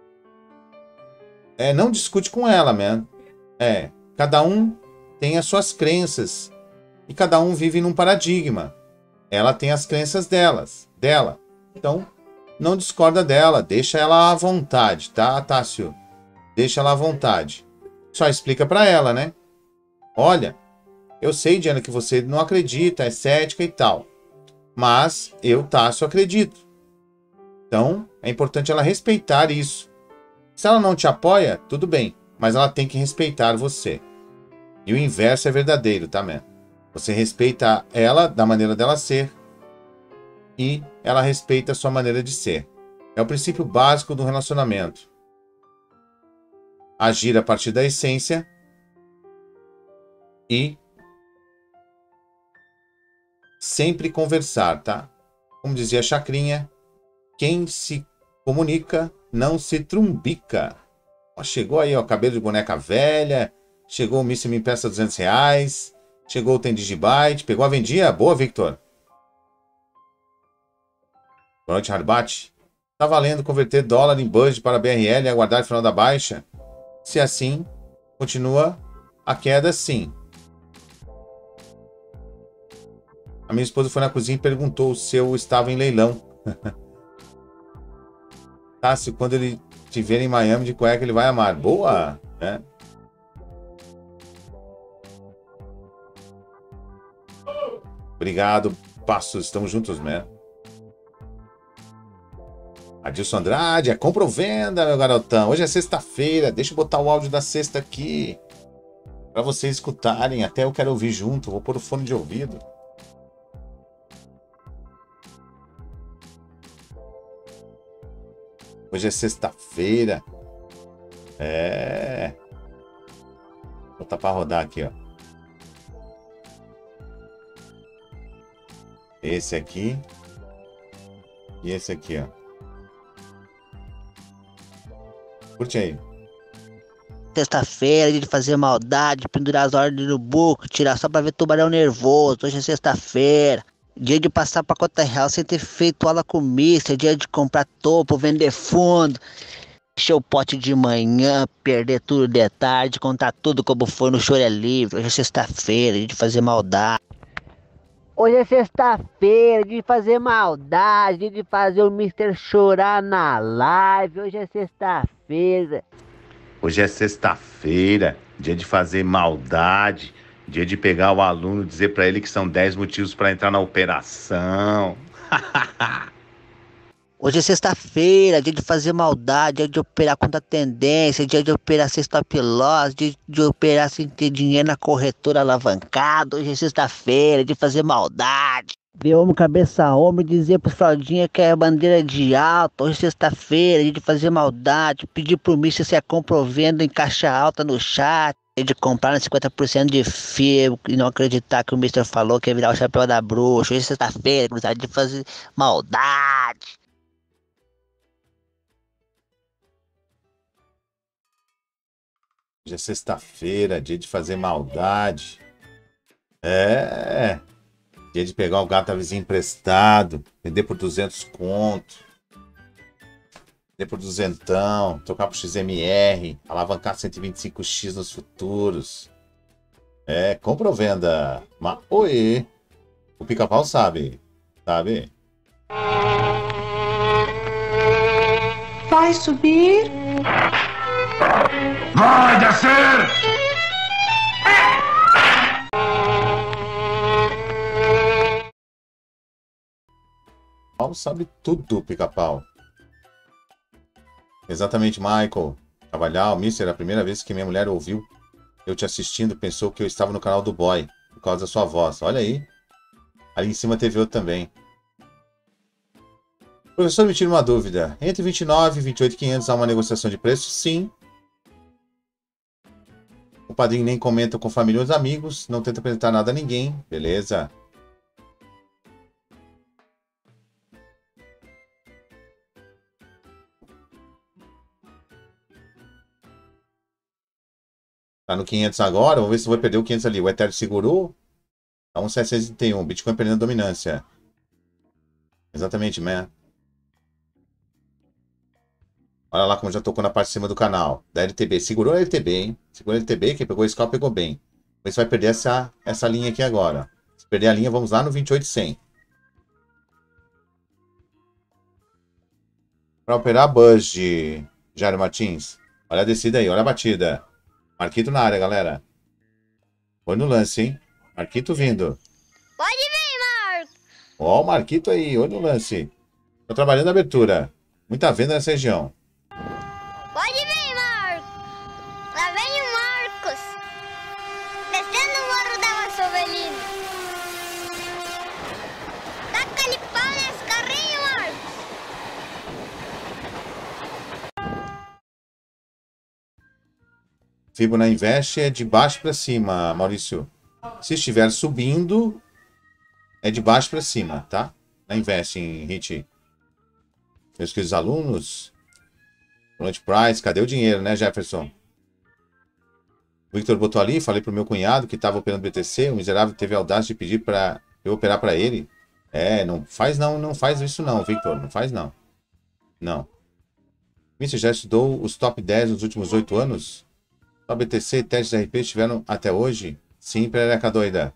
Não discute com ela, man. Cada um tem as suas crenças e cada um vive num paradigma. Ela tem as crenças dela. Então, não discorda dela, deixa ela à vontade, tá, Tássio? Deixa ela à vontade. Só explica para ela, né? Olha, eu sei, Diana, que você não acredita, é cética e tal. Mas eu, Tássio, acredito. Então, é importante ela respeitar isso. Se ela não te apoia, tudo bem. Mas ela tem que respeitar você. E o inverso é verdadeiro, tá, man? Você respeita ela da maneira dela ser. E ela respeita a sua maneira de ser. É o princípio básico do relacionamento. Agir a partir da essência. E sempre conversar, tá? Como dizia a Chacrinha, quem se comunica não se trumbica. Ó, chegou aí, ó, cabelo de boneca velha. Chegou o Mister Me Empresta R$200. Chegou o Tem Digibyte. Pegou a vendinha? Boa, Victor. Boa noite, Harbat. Tá valendo converter dólar em budget para BRL e aguardar o final da baixa? Se assim, continua a queda, sim. A minha esposa foi na cozinha e perguntou se eu estava em leilão. Tássio, quando ele estiver em Miami de cueca, ele vai amar. Boa! Né? Obrigado, Passos. Estamos juntos, man. Adilson Andrade, compra ou venda, meu garotão. Hoje é sexta-feira. Deixa eu botar o áudio da sexta aqui. Para vocês escutarem. Até eu quero ouvir junto. Vou pôr o fone de ouvido. Hoje é sexta-feira. Vou botar para rodar aqui, ó. Esse aqui. E esse aqui, ó. Curte aí. Sexta-feira, dia de fazer maldade, pendurar as ordens no buco, tirar só pra ver tubarão nervoso. Hoje é sexta-feira. Dia de passar pra conta real sem ter feito aula com mister. Dia de comprar topo, vender fundo. Encher o pote de manhã, perder tudo de tarde, contar tudo como foi no Choro é Livre. Hoje é sexta-feira, dia de fazer maldade. Hoje é sexta-feira, dia de fazer maldade, dia de fazer o mister chorar na live. Hoje é sexta-feira. Hoje é sexta-feira, dia de fazer maldade, dia de pegar o aluno e dizer pra ele que são 10 motivos pra entrar na operação. Hoje é sexta-feira, dia de fazer maldade, dia de operar contra a tendência, dia de operar sem stop loss, dia de operar sem ter dinheiro na corretora alavancada. Hoje é sexta-feira, de fazer maldade. Ver homem cabeça a homem e dizer pro fraldinha que é bandeira de alta. Hoje é sexta-feira, dia de fazer maldade. Pedir pro Mister se é compra ou venda em caixa alta no chat. De comprar no 50% de FII e não acreditar que o Mister falou que ia virar o chapéu da bruxa. Hoje é sexta-feira, cruzado, de fazer maldade. Hoje é sexta-feira, dia de fazer maldade. É. Dia de pegar o gato da vizinha emprestado, vender por 200 conto. Vender por 200, trocar por XMR, alavancar 125x nos futuros. É, compra ou venda? Mas, oi. O Pica-Pau sabe. Sabe? Vai subir? Vai descer! Paulo sabe tudo, Pica-Pau. Exatamente, Michael. Trabalhar, Mister, a primeira vez que minha mulher ouviu eu te assistindo, pensou que eu estava no canal do Boy, por causa da sua voz. Olha aí. Ali em cima teve outro também. Professor, me tira uma dúvida. Entre 29 e 28.500 há uma negociação de preço? Sim. O padrinho nem comenta com família ou amigos, não tenta apresentar nada a ninguém. Beleza. Tá no 500 agora, vamos ver se eu vou perder o 500 ali. O Ethereum segurou. Tá 1.731. Bitcoin perdendo dominância. Exatamente, man. Olha lá como já tocou na parte de cima do canal. Da LTB. Segurou a LTB, hein? Segurou a LTB. Quem pegou o scalp pegou bem. Vamos ver se vai perder essa linha aqui agora. Se perder a linha, vamos lá no 28.100. Para operar a Buzz de Jairo Martins. Olha a descida aí, olha a batida. Marquito na área, galera. Foi no lance, hein? Marquito vindo. Pode vir, Marco. Ó, o Marquito aí, olha no lance. Tô trabalhando a abertura. Muita venda nessa região. Pode vir, Marco. Lá vem o Marcos. Descendo o morro da Vassovelina. Taca-lhe pau nesse carrinho, Marcos. Fibo na Invest é de baixo para cima, Maurício. Se estiver subindo, é de baixo para cima, tá? Na Invest em HIT. Meus queridos alunos. Lunch Price, cadê o dinheiro, né, Jefferson? O Victor botou ali, falei pro meu cunhado que estava operando BTC, o miserável teve a audácia de pedir para eu operar para ele. É, não faz isso não, Victor, não faz não. Não. Você já estudou os top 10 nos últimos 8 anos? Só BTC e testes RP estiveram até hoje? Sim, perereca doida.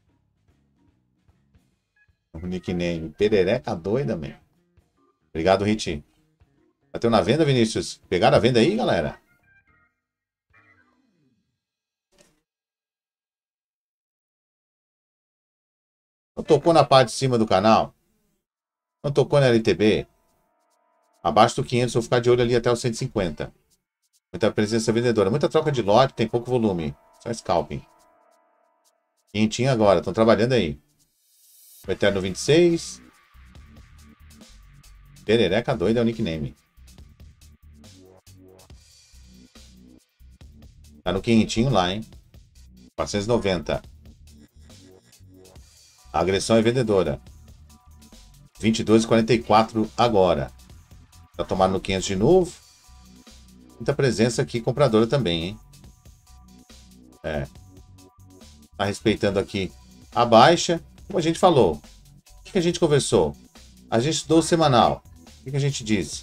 O nickname, perereca doida, man. Obrigado, Hit. Bateu na venda, Vinícius? Pegaram a venda aí, galera? Não tocou na parte de cima do canal? Não tocou na LTB? Abaixo do 500, vou ficar de olho ali até os 150. Muita presença vendedora. Muita troca de lote, tem pouco volume. Só scalping. Quentinho agora, estão trabalhando aí. O Eterno 26. Perereca doida é o nickname. Tá no quentinho lá, hein? 490. A agressão é vendedora. 22,44 agora. Tá tomando no 500 de novo. Muita presença aqui compradora também, hein? É. Tá respeitando aqui a baixa. Como a gente falou. O que a gente conversou? A gente estudou o semanal. O que a gente disse?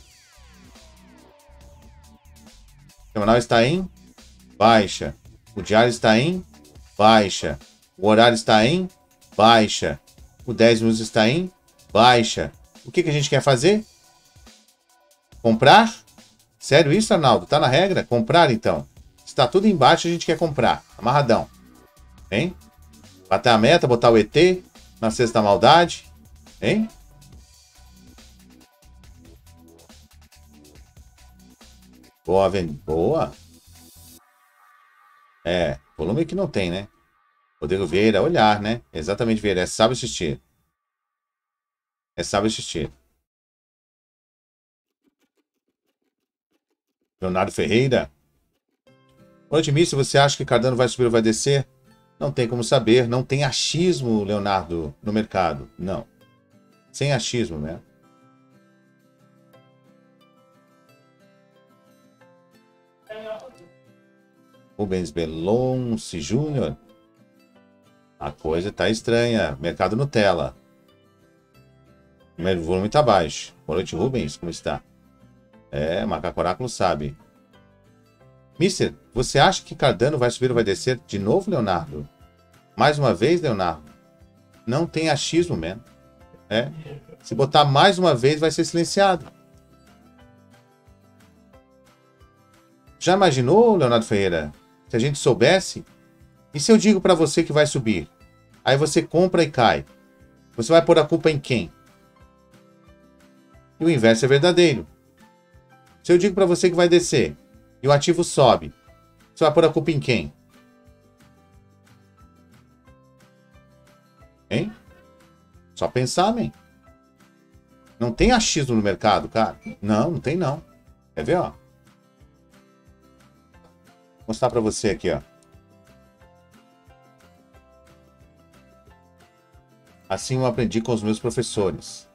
O semanal está em baixa. O diário está em baixa. O horário está em baixa. O 10 minutos está em baixa. O que a gente quer fazer? Comprar? Sério isso, Arnaldo? Tá na regra? Comprar, então. Está tudo embaixo, a gente quer comprar. Amarradão. Hein? Bater a meta, botar o ET na cesta da maldade. Hein? Boa, boa. É, volume que não tem, né? Rodrigo Vieira, olhar, né? Exatamente, Vieira. É sabe assistir. É sabe assistir. Leonardo Ferreira. Otimista, você acha que Cardano vai subir ou vai descer? Não tem como saber. Não tem achismo, Leonardo, no mercado. Não. Sem achismo, né? Rubens Belonce Júnior. A coisa tá estranha. Mercado Nutella. O volume tá baixo. Boa noite, Rubens. Como está? É, Macaco Oráculo sabe. Mister, você acha que Cardano vai subir ou vai descer? De novo, Leonardo? Mais uma vez, Leonardo? Não tem achismo, man. É. Se botar mais uma vez, vai ser silenciado. Já imaginou, Leonardo Ferreira? Se a gente soubesse? E se eu digo para você que vai subir? Aí você compra e cai. Você vai pôr a culpa em quem? E o inverso é verdadeiro. Se eu digo para você que vai descer e o ativo sobe, você vai pôr a culpa em quem? Hein? Só pensar, man. Não tem achismo no mercado, cara. Não, não tem não. Quer ver, ó? Vou mostrar para você aqui, ó. Assim eu aprendi com os meus professores.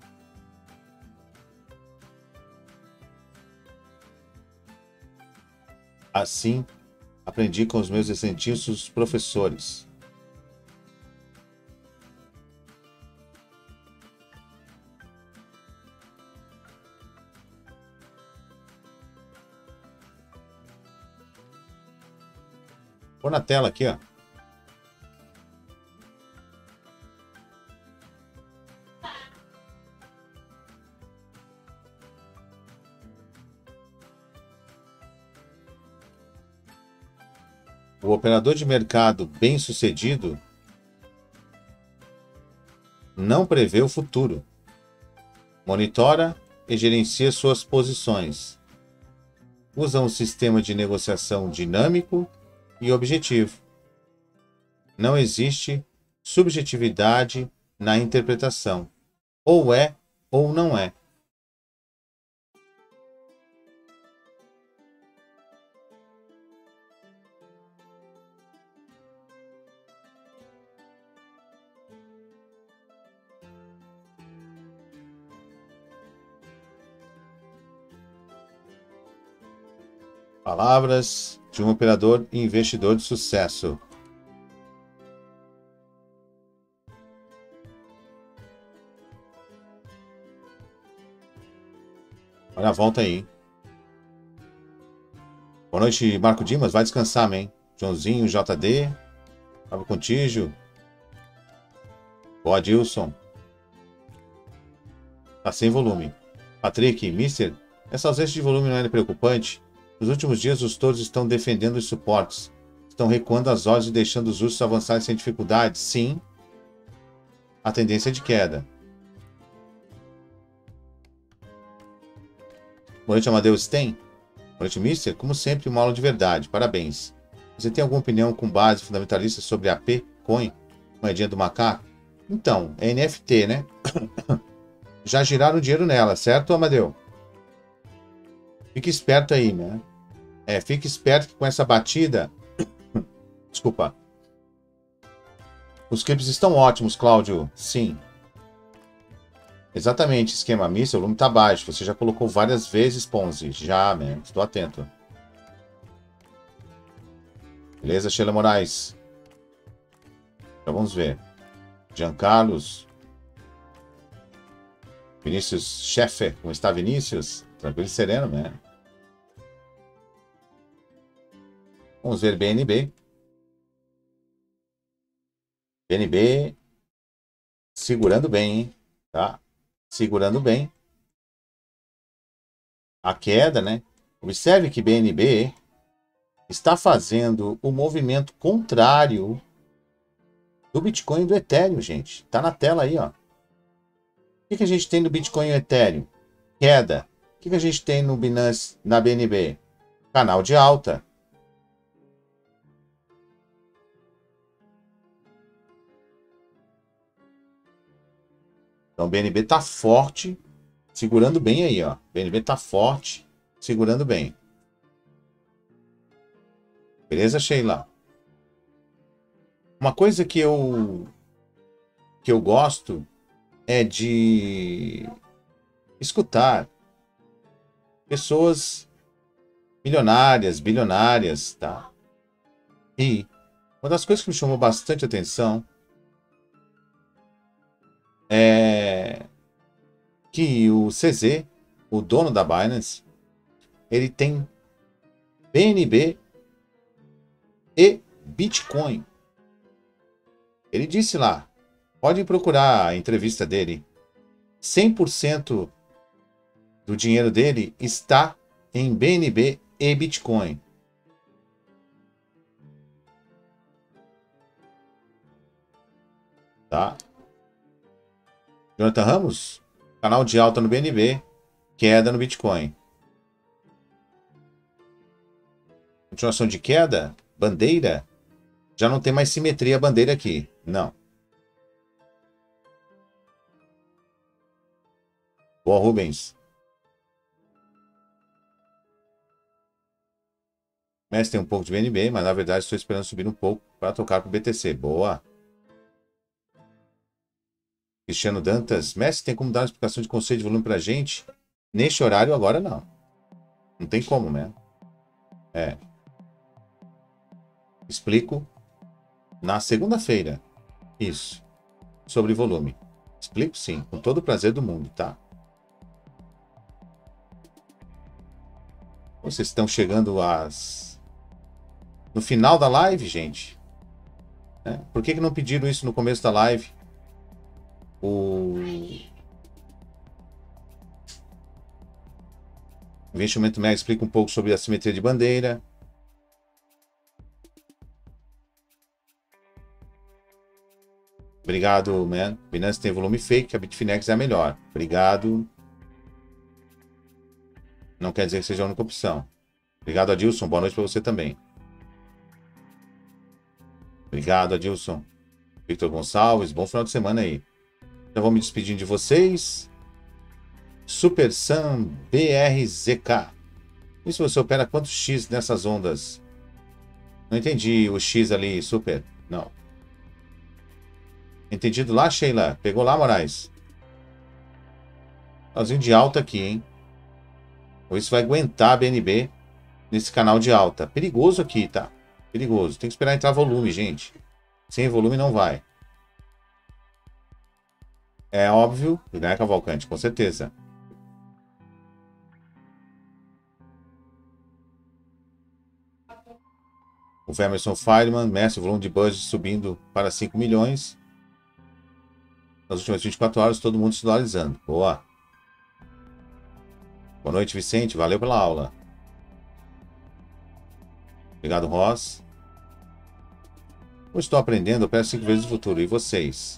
Assim aprendi com os meus excelentíssimos professores. Vou na tela aqui, ó. O operador de mercado bem-sucedido não prevê o futuro. Monitora e gerencia suas posições. Usa um sistema de negociação dinâmico e objetivo. Não existe subjetividade na interpretação. Ou é ou não é. Palavras de um operador e investidor de sucesso. Olha a volta aí. Boa noite, Marco Dimas. Vai descansar, man. Joãozinho, JD. Fábio Contígio. Boa, Dilson. Tá sem volume. Patrick, Mister, essa ausência de volume não é preocupante? Nos últimos dias, os touros estão defendendo os suportes. Estão recuando as ordens e deixando os ursos avançarem sem dificuldade? Sim. A tendência é de queda. Boa noite, Amadeus Tem. Boa noite, Mister. Como sempre, uma aula de verdade. Parabéns. Você tem alguma opinião com base fundamentalista sobre AP, Coin, moedinha do macaco? Então, é NFT, né? Já giraram dinheiro nela, certo, Amadeu? Fique esperto aí, né? Fique esperto que com essa batida... Desculpa. Os clipes estão ótimos, Cláudio. Sim. Exatamente, esquema misto, o volume tá baixo. Você já colocou várias vezes, Ponzi. Já, né? Estou atento. Beleza, Sheila Moraes? Já vamos ver. Jean Carlos. Vinícius Scheffer. Como está, Vinícius? Tranquilo e sereno, né? Vamos ver BNB. BNB segurando bem, hein? Tá? Segurando bem. A queda, né? Observe que BNB está fazendo o movimento contrário do Bitcoin e do Ethereum, gente. Tá na tela aí, ó. O que a gente tem no Bitcoin e Ethereum? Queda. O que a gente tem no Binance, na BNB? Canal de alta. Então o BNB tá forte, segurando bem aí, ó. O BNB tá forte, segurando bem. Beleza, Sheila? Uma coisa que eu gosto é de escutar pessoas milionárias, bilionárias, tá? E uma das coisas que me chamou bastante atenção é que o CZ, o dono da Binance, ele tem BNB e Bitcoin. Ele disse lá, podem procurar a entrevista dele, 100% do dinheiro dele está em BNB e Bitcoin. Tá? Jonathan Ramos, canal de alta no BNB, queda no Bitcoin. Continuação de queda, bandeira, já não tem mais simetria a bandeira aqui, não. Boa, Rubens. Mestre tem um pouco de BNB, mas na verdade estou esperando subir um pouco para tocar com o BTC. Boa. Cristiano Dantas. Mestre, tem como dar uma explicação de conceito de volume para a gente? Neste horário agora não. Não tem como, né? É. Explico na segunda-feira. Isso. Sobre volume. Explico sim, com todo o prazer do mundo, tá? Vocês estão chegando no final da live, gente. Por que não pediram isso no começo da live? O Investimento Mega explica um pouco sobre a simetria de bandeira. Obrigado, man. Binance tem volume fake, a Bitfinex é a melhor. Obrigado. Não quer dizer que seja a única opção. Obrigado, Adilson. Boa noite para você também. Obrigado, Adilson. Victor Gonçalves, bom final de semana aí. Já vou me despedindo de vocês. Super Sam BRZK. E se você opera quantos X nessas ondas? Não entendi o X ali, Super. Não. Entendido lá, Sheila? Pegou lá, Moraes? Finalzinho de alta aqui, hein? Ou isso vai aguentar a BNB nesse canal de alta. Perigoso aqui, tá? Perigoso. Tem que esperar entrar volume, gente. Sem volume não vai. É óbvio, né, Cavalcante? Com certeza. O Emerson Fireman, mestre, o volume de budget subindo para 5 milhões. Nas últimas 24 horas, todo mundo se dolarizando. Boa. Boa noite, Vicente. Valeu pela aula. Obrigado, Ross. Eu estou aprendendo, eu peço 5 vezes o futuro. E vocês?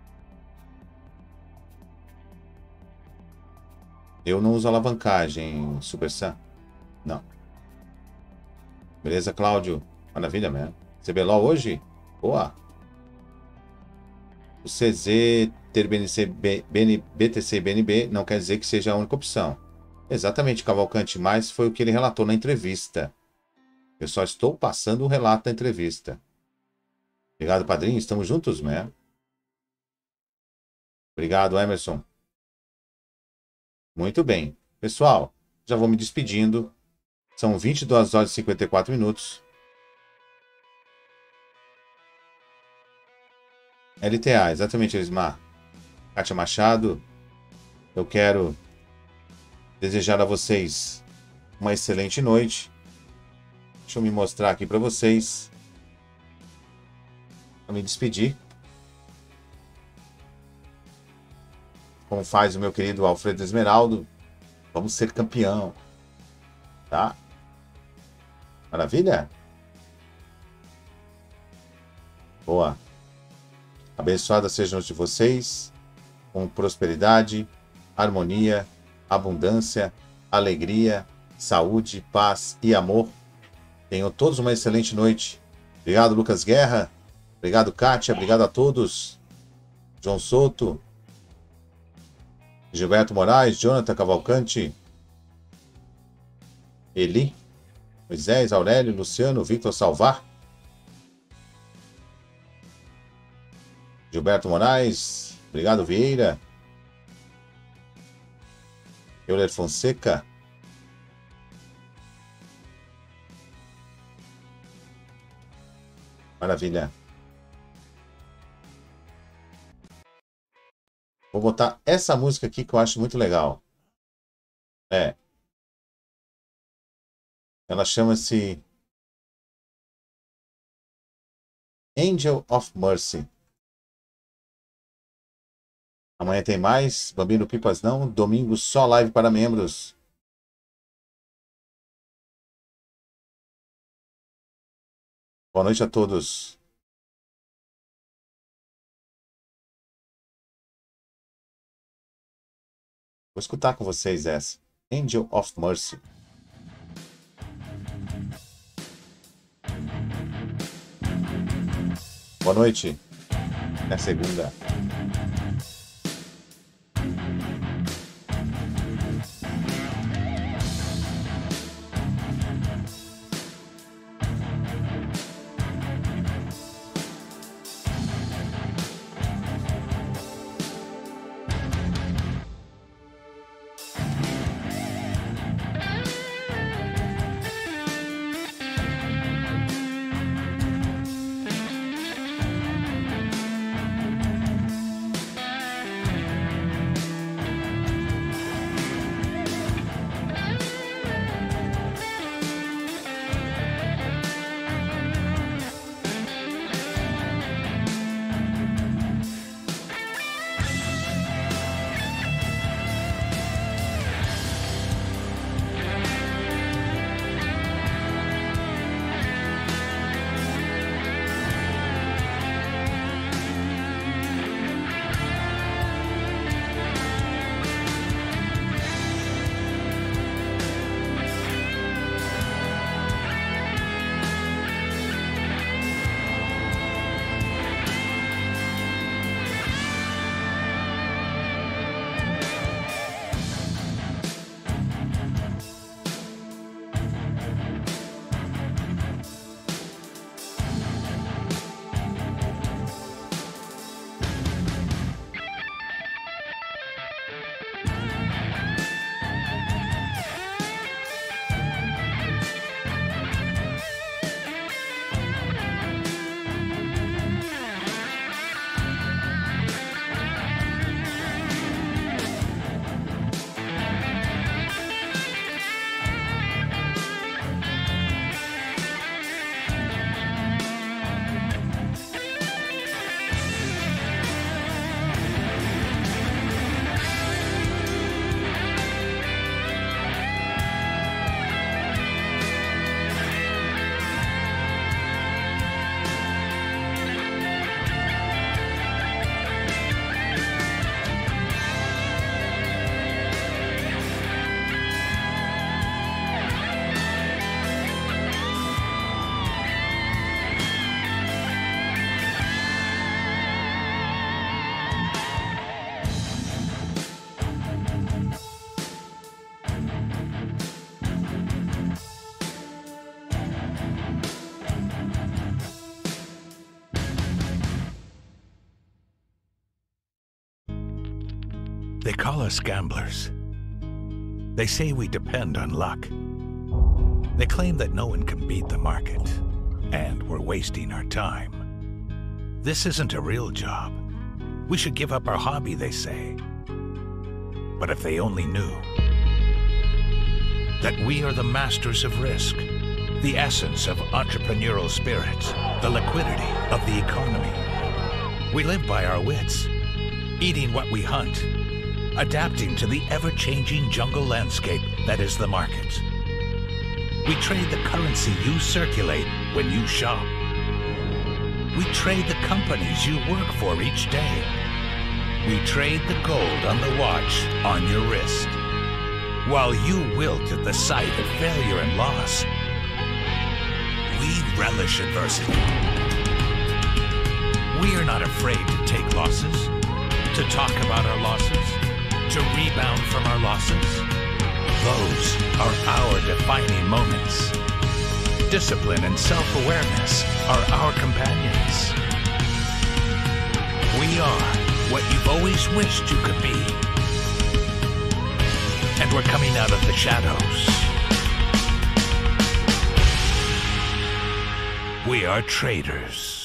Eu não uso alavancagem, Super Sam. Não. Beleza, Cláudio? Maravilha, mesmo. CBLOL hoje? Boa. O CZ ter BTC e BNB não quer dizer que seja a única opção. Exatamente, Cavalcante, mas foi o que ele relatou na entrevista. Eu só estou passando o relato da entrevista. Obrigado, padrinho. Estamos juntos, né? Obrigado, Emerson. Muito bem. Pessoal, já vou me despedindo. São 22 horas e 54 minutos. LTA, exatamente, Elismar. Kátia Machado, eu quero desejar a vocês uma excelente noite. Deixa eu me mostrar aqui para vocês. Vou me despedir. Como faz o meu querido Alfredo Esmeraldo. Vamos ser campeão. Tá? Maravilha? Boa. Abençoadas sejam os de vocês, com prosperidade, harmonia, abundância, alegria, saúde, paz e amor. Tenham todos uma excelente noite. Obrigado, Lucas Guerra. Obrigado, Kátia. Obrigado a todos. João Souto, Gilberto Moraes, Jonathan Cavalcante, Eli, Moisés, Aurélio, Luciano, Victor Salvar, Gilberto Moraes, obrigado, Vieira, Euler Fonseca, maravilha. Vou botar essa música aqui que eu acho muito legal. Ela chama-se Angel of Mercy. Amanhã tem mais. Bambino Pipas não. Domingo só live para membros. Boa noite a todos. Vou escutar com vocês essa. Angel of Mercy. Boa noite. Até segunda. They call us gamblers. They say we depend on luck. They claim that no one can beat the market, and we're wasting our time. This isn't a real job. We should give up our hobby, they say. But if they only knew that we are the masters of risk, the essence of entrepreneurial spirit, the liquidity of the economy. We live by our wits, eating what we hunt, adapting to the ever-changing jungle landscape that is the market. We trade the currency you circulate when you shop. We trade the companies you work for each day. We trade the gold on the watch on your wrist. while you wilt at the sight of failure and loss. We relish adversity. We are not afraid to take losses, to talk about our losses, to rebound from our losses. Those are our defining moments. Discipline and self-awareness are our companions. We are what you've always wished you could be. And we're coming out of the shadows. We are traders.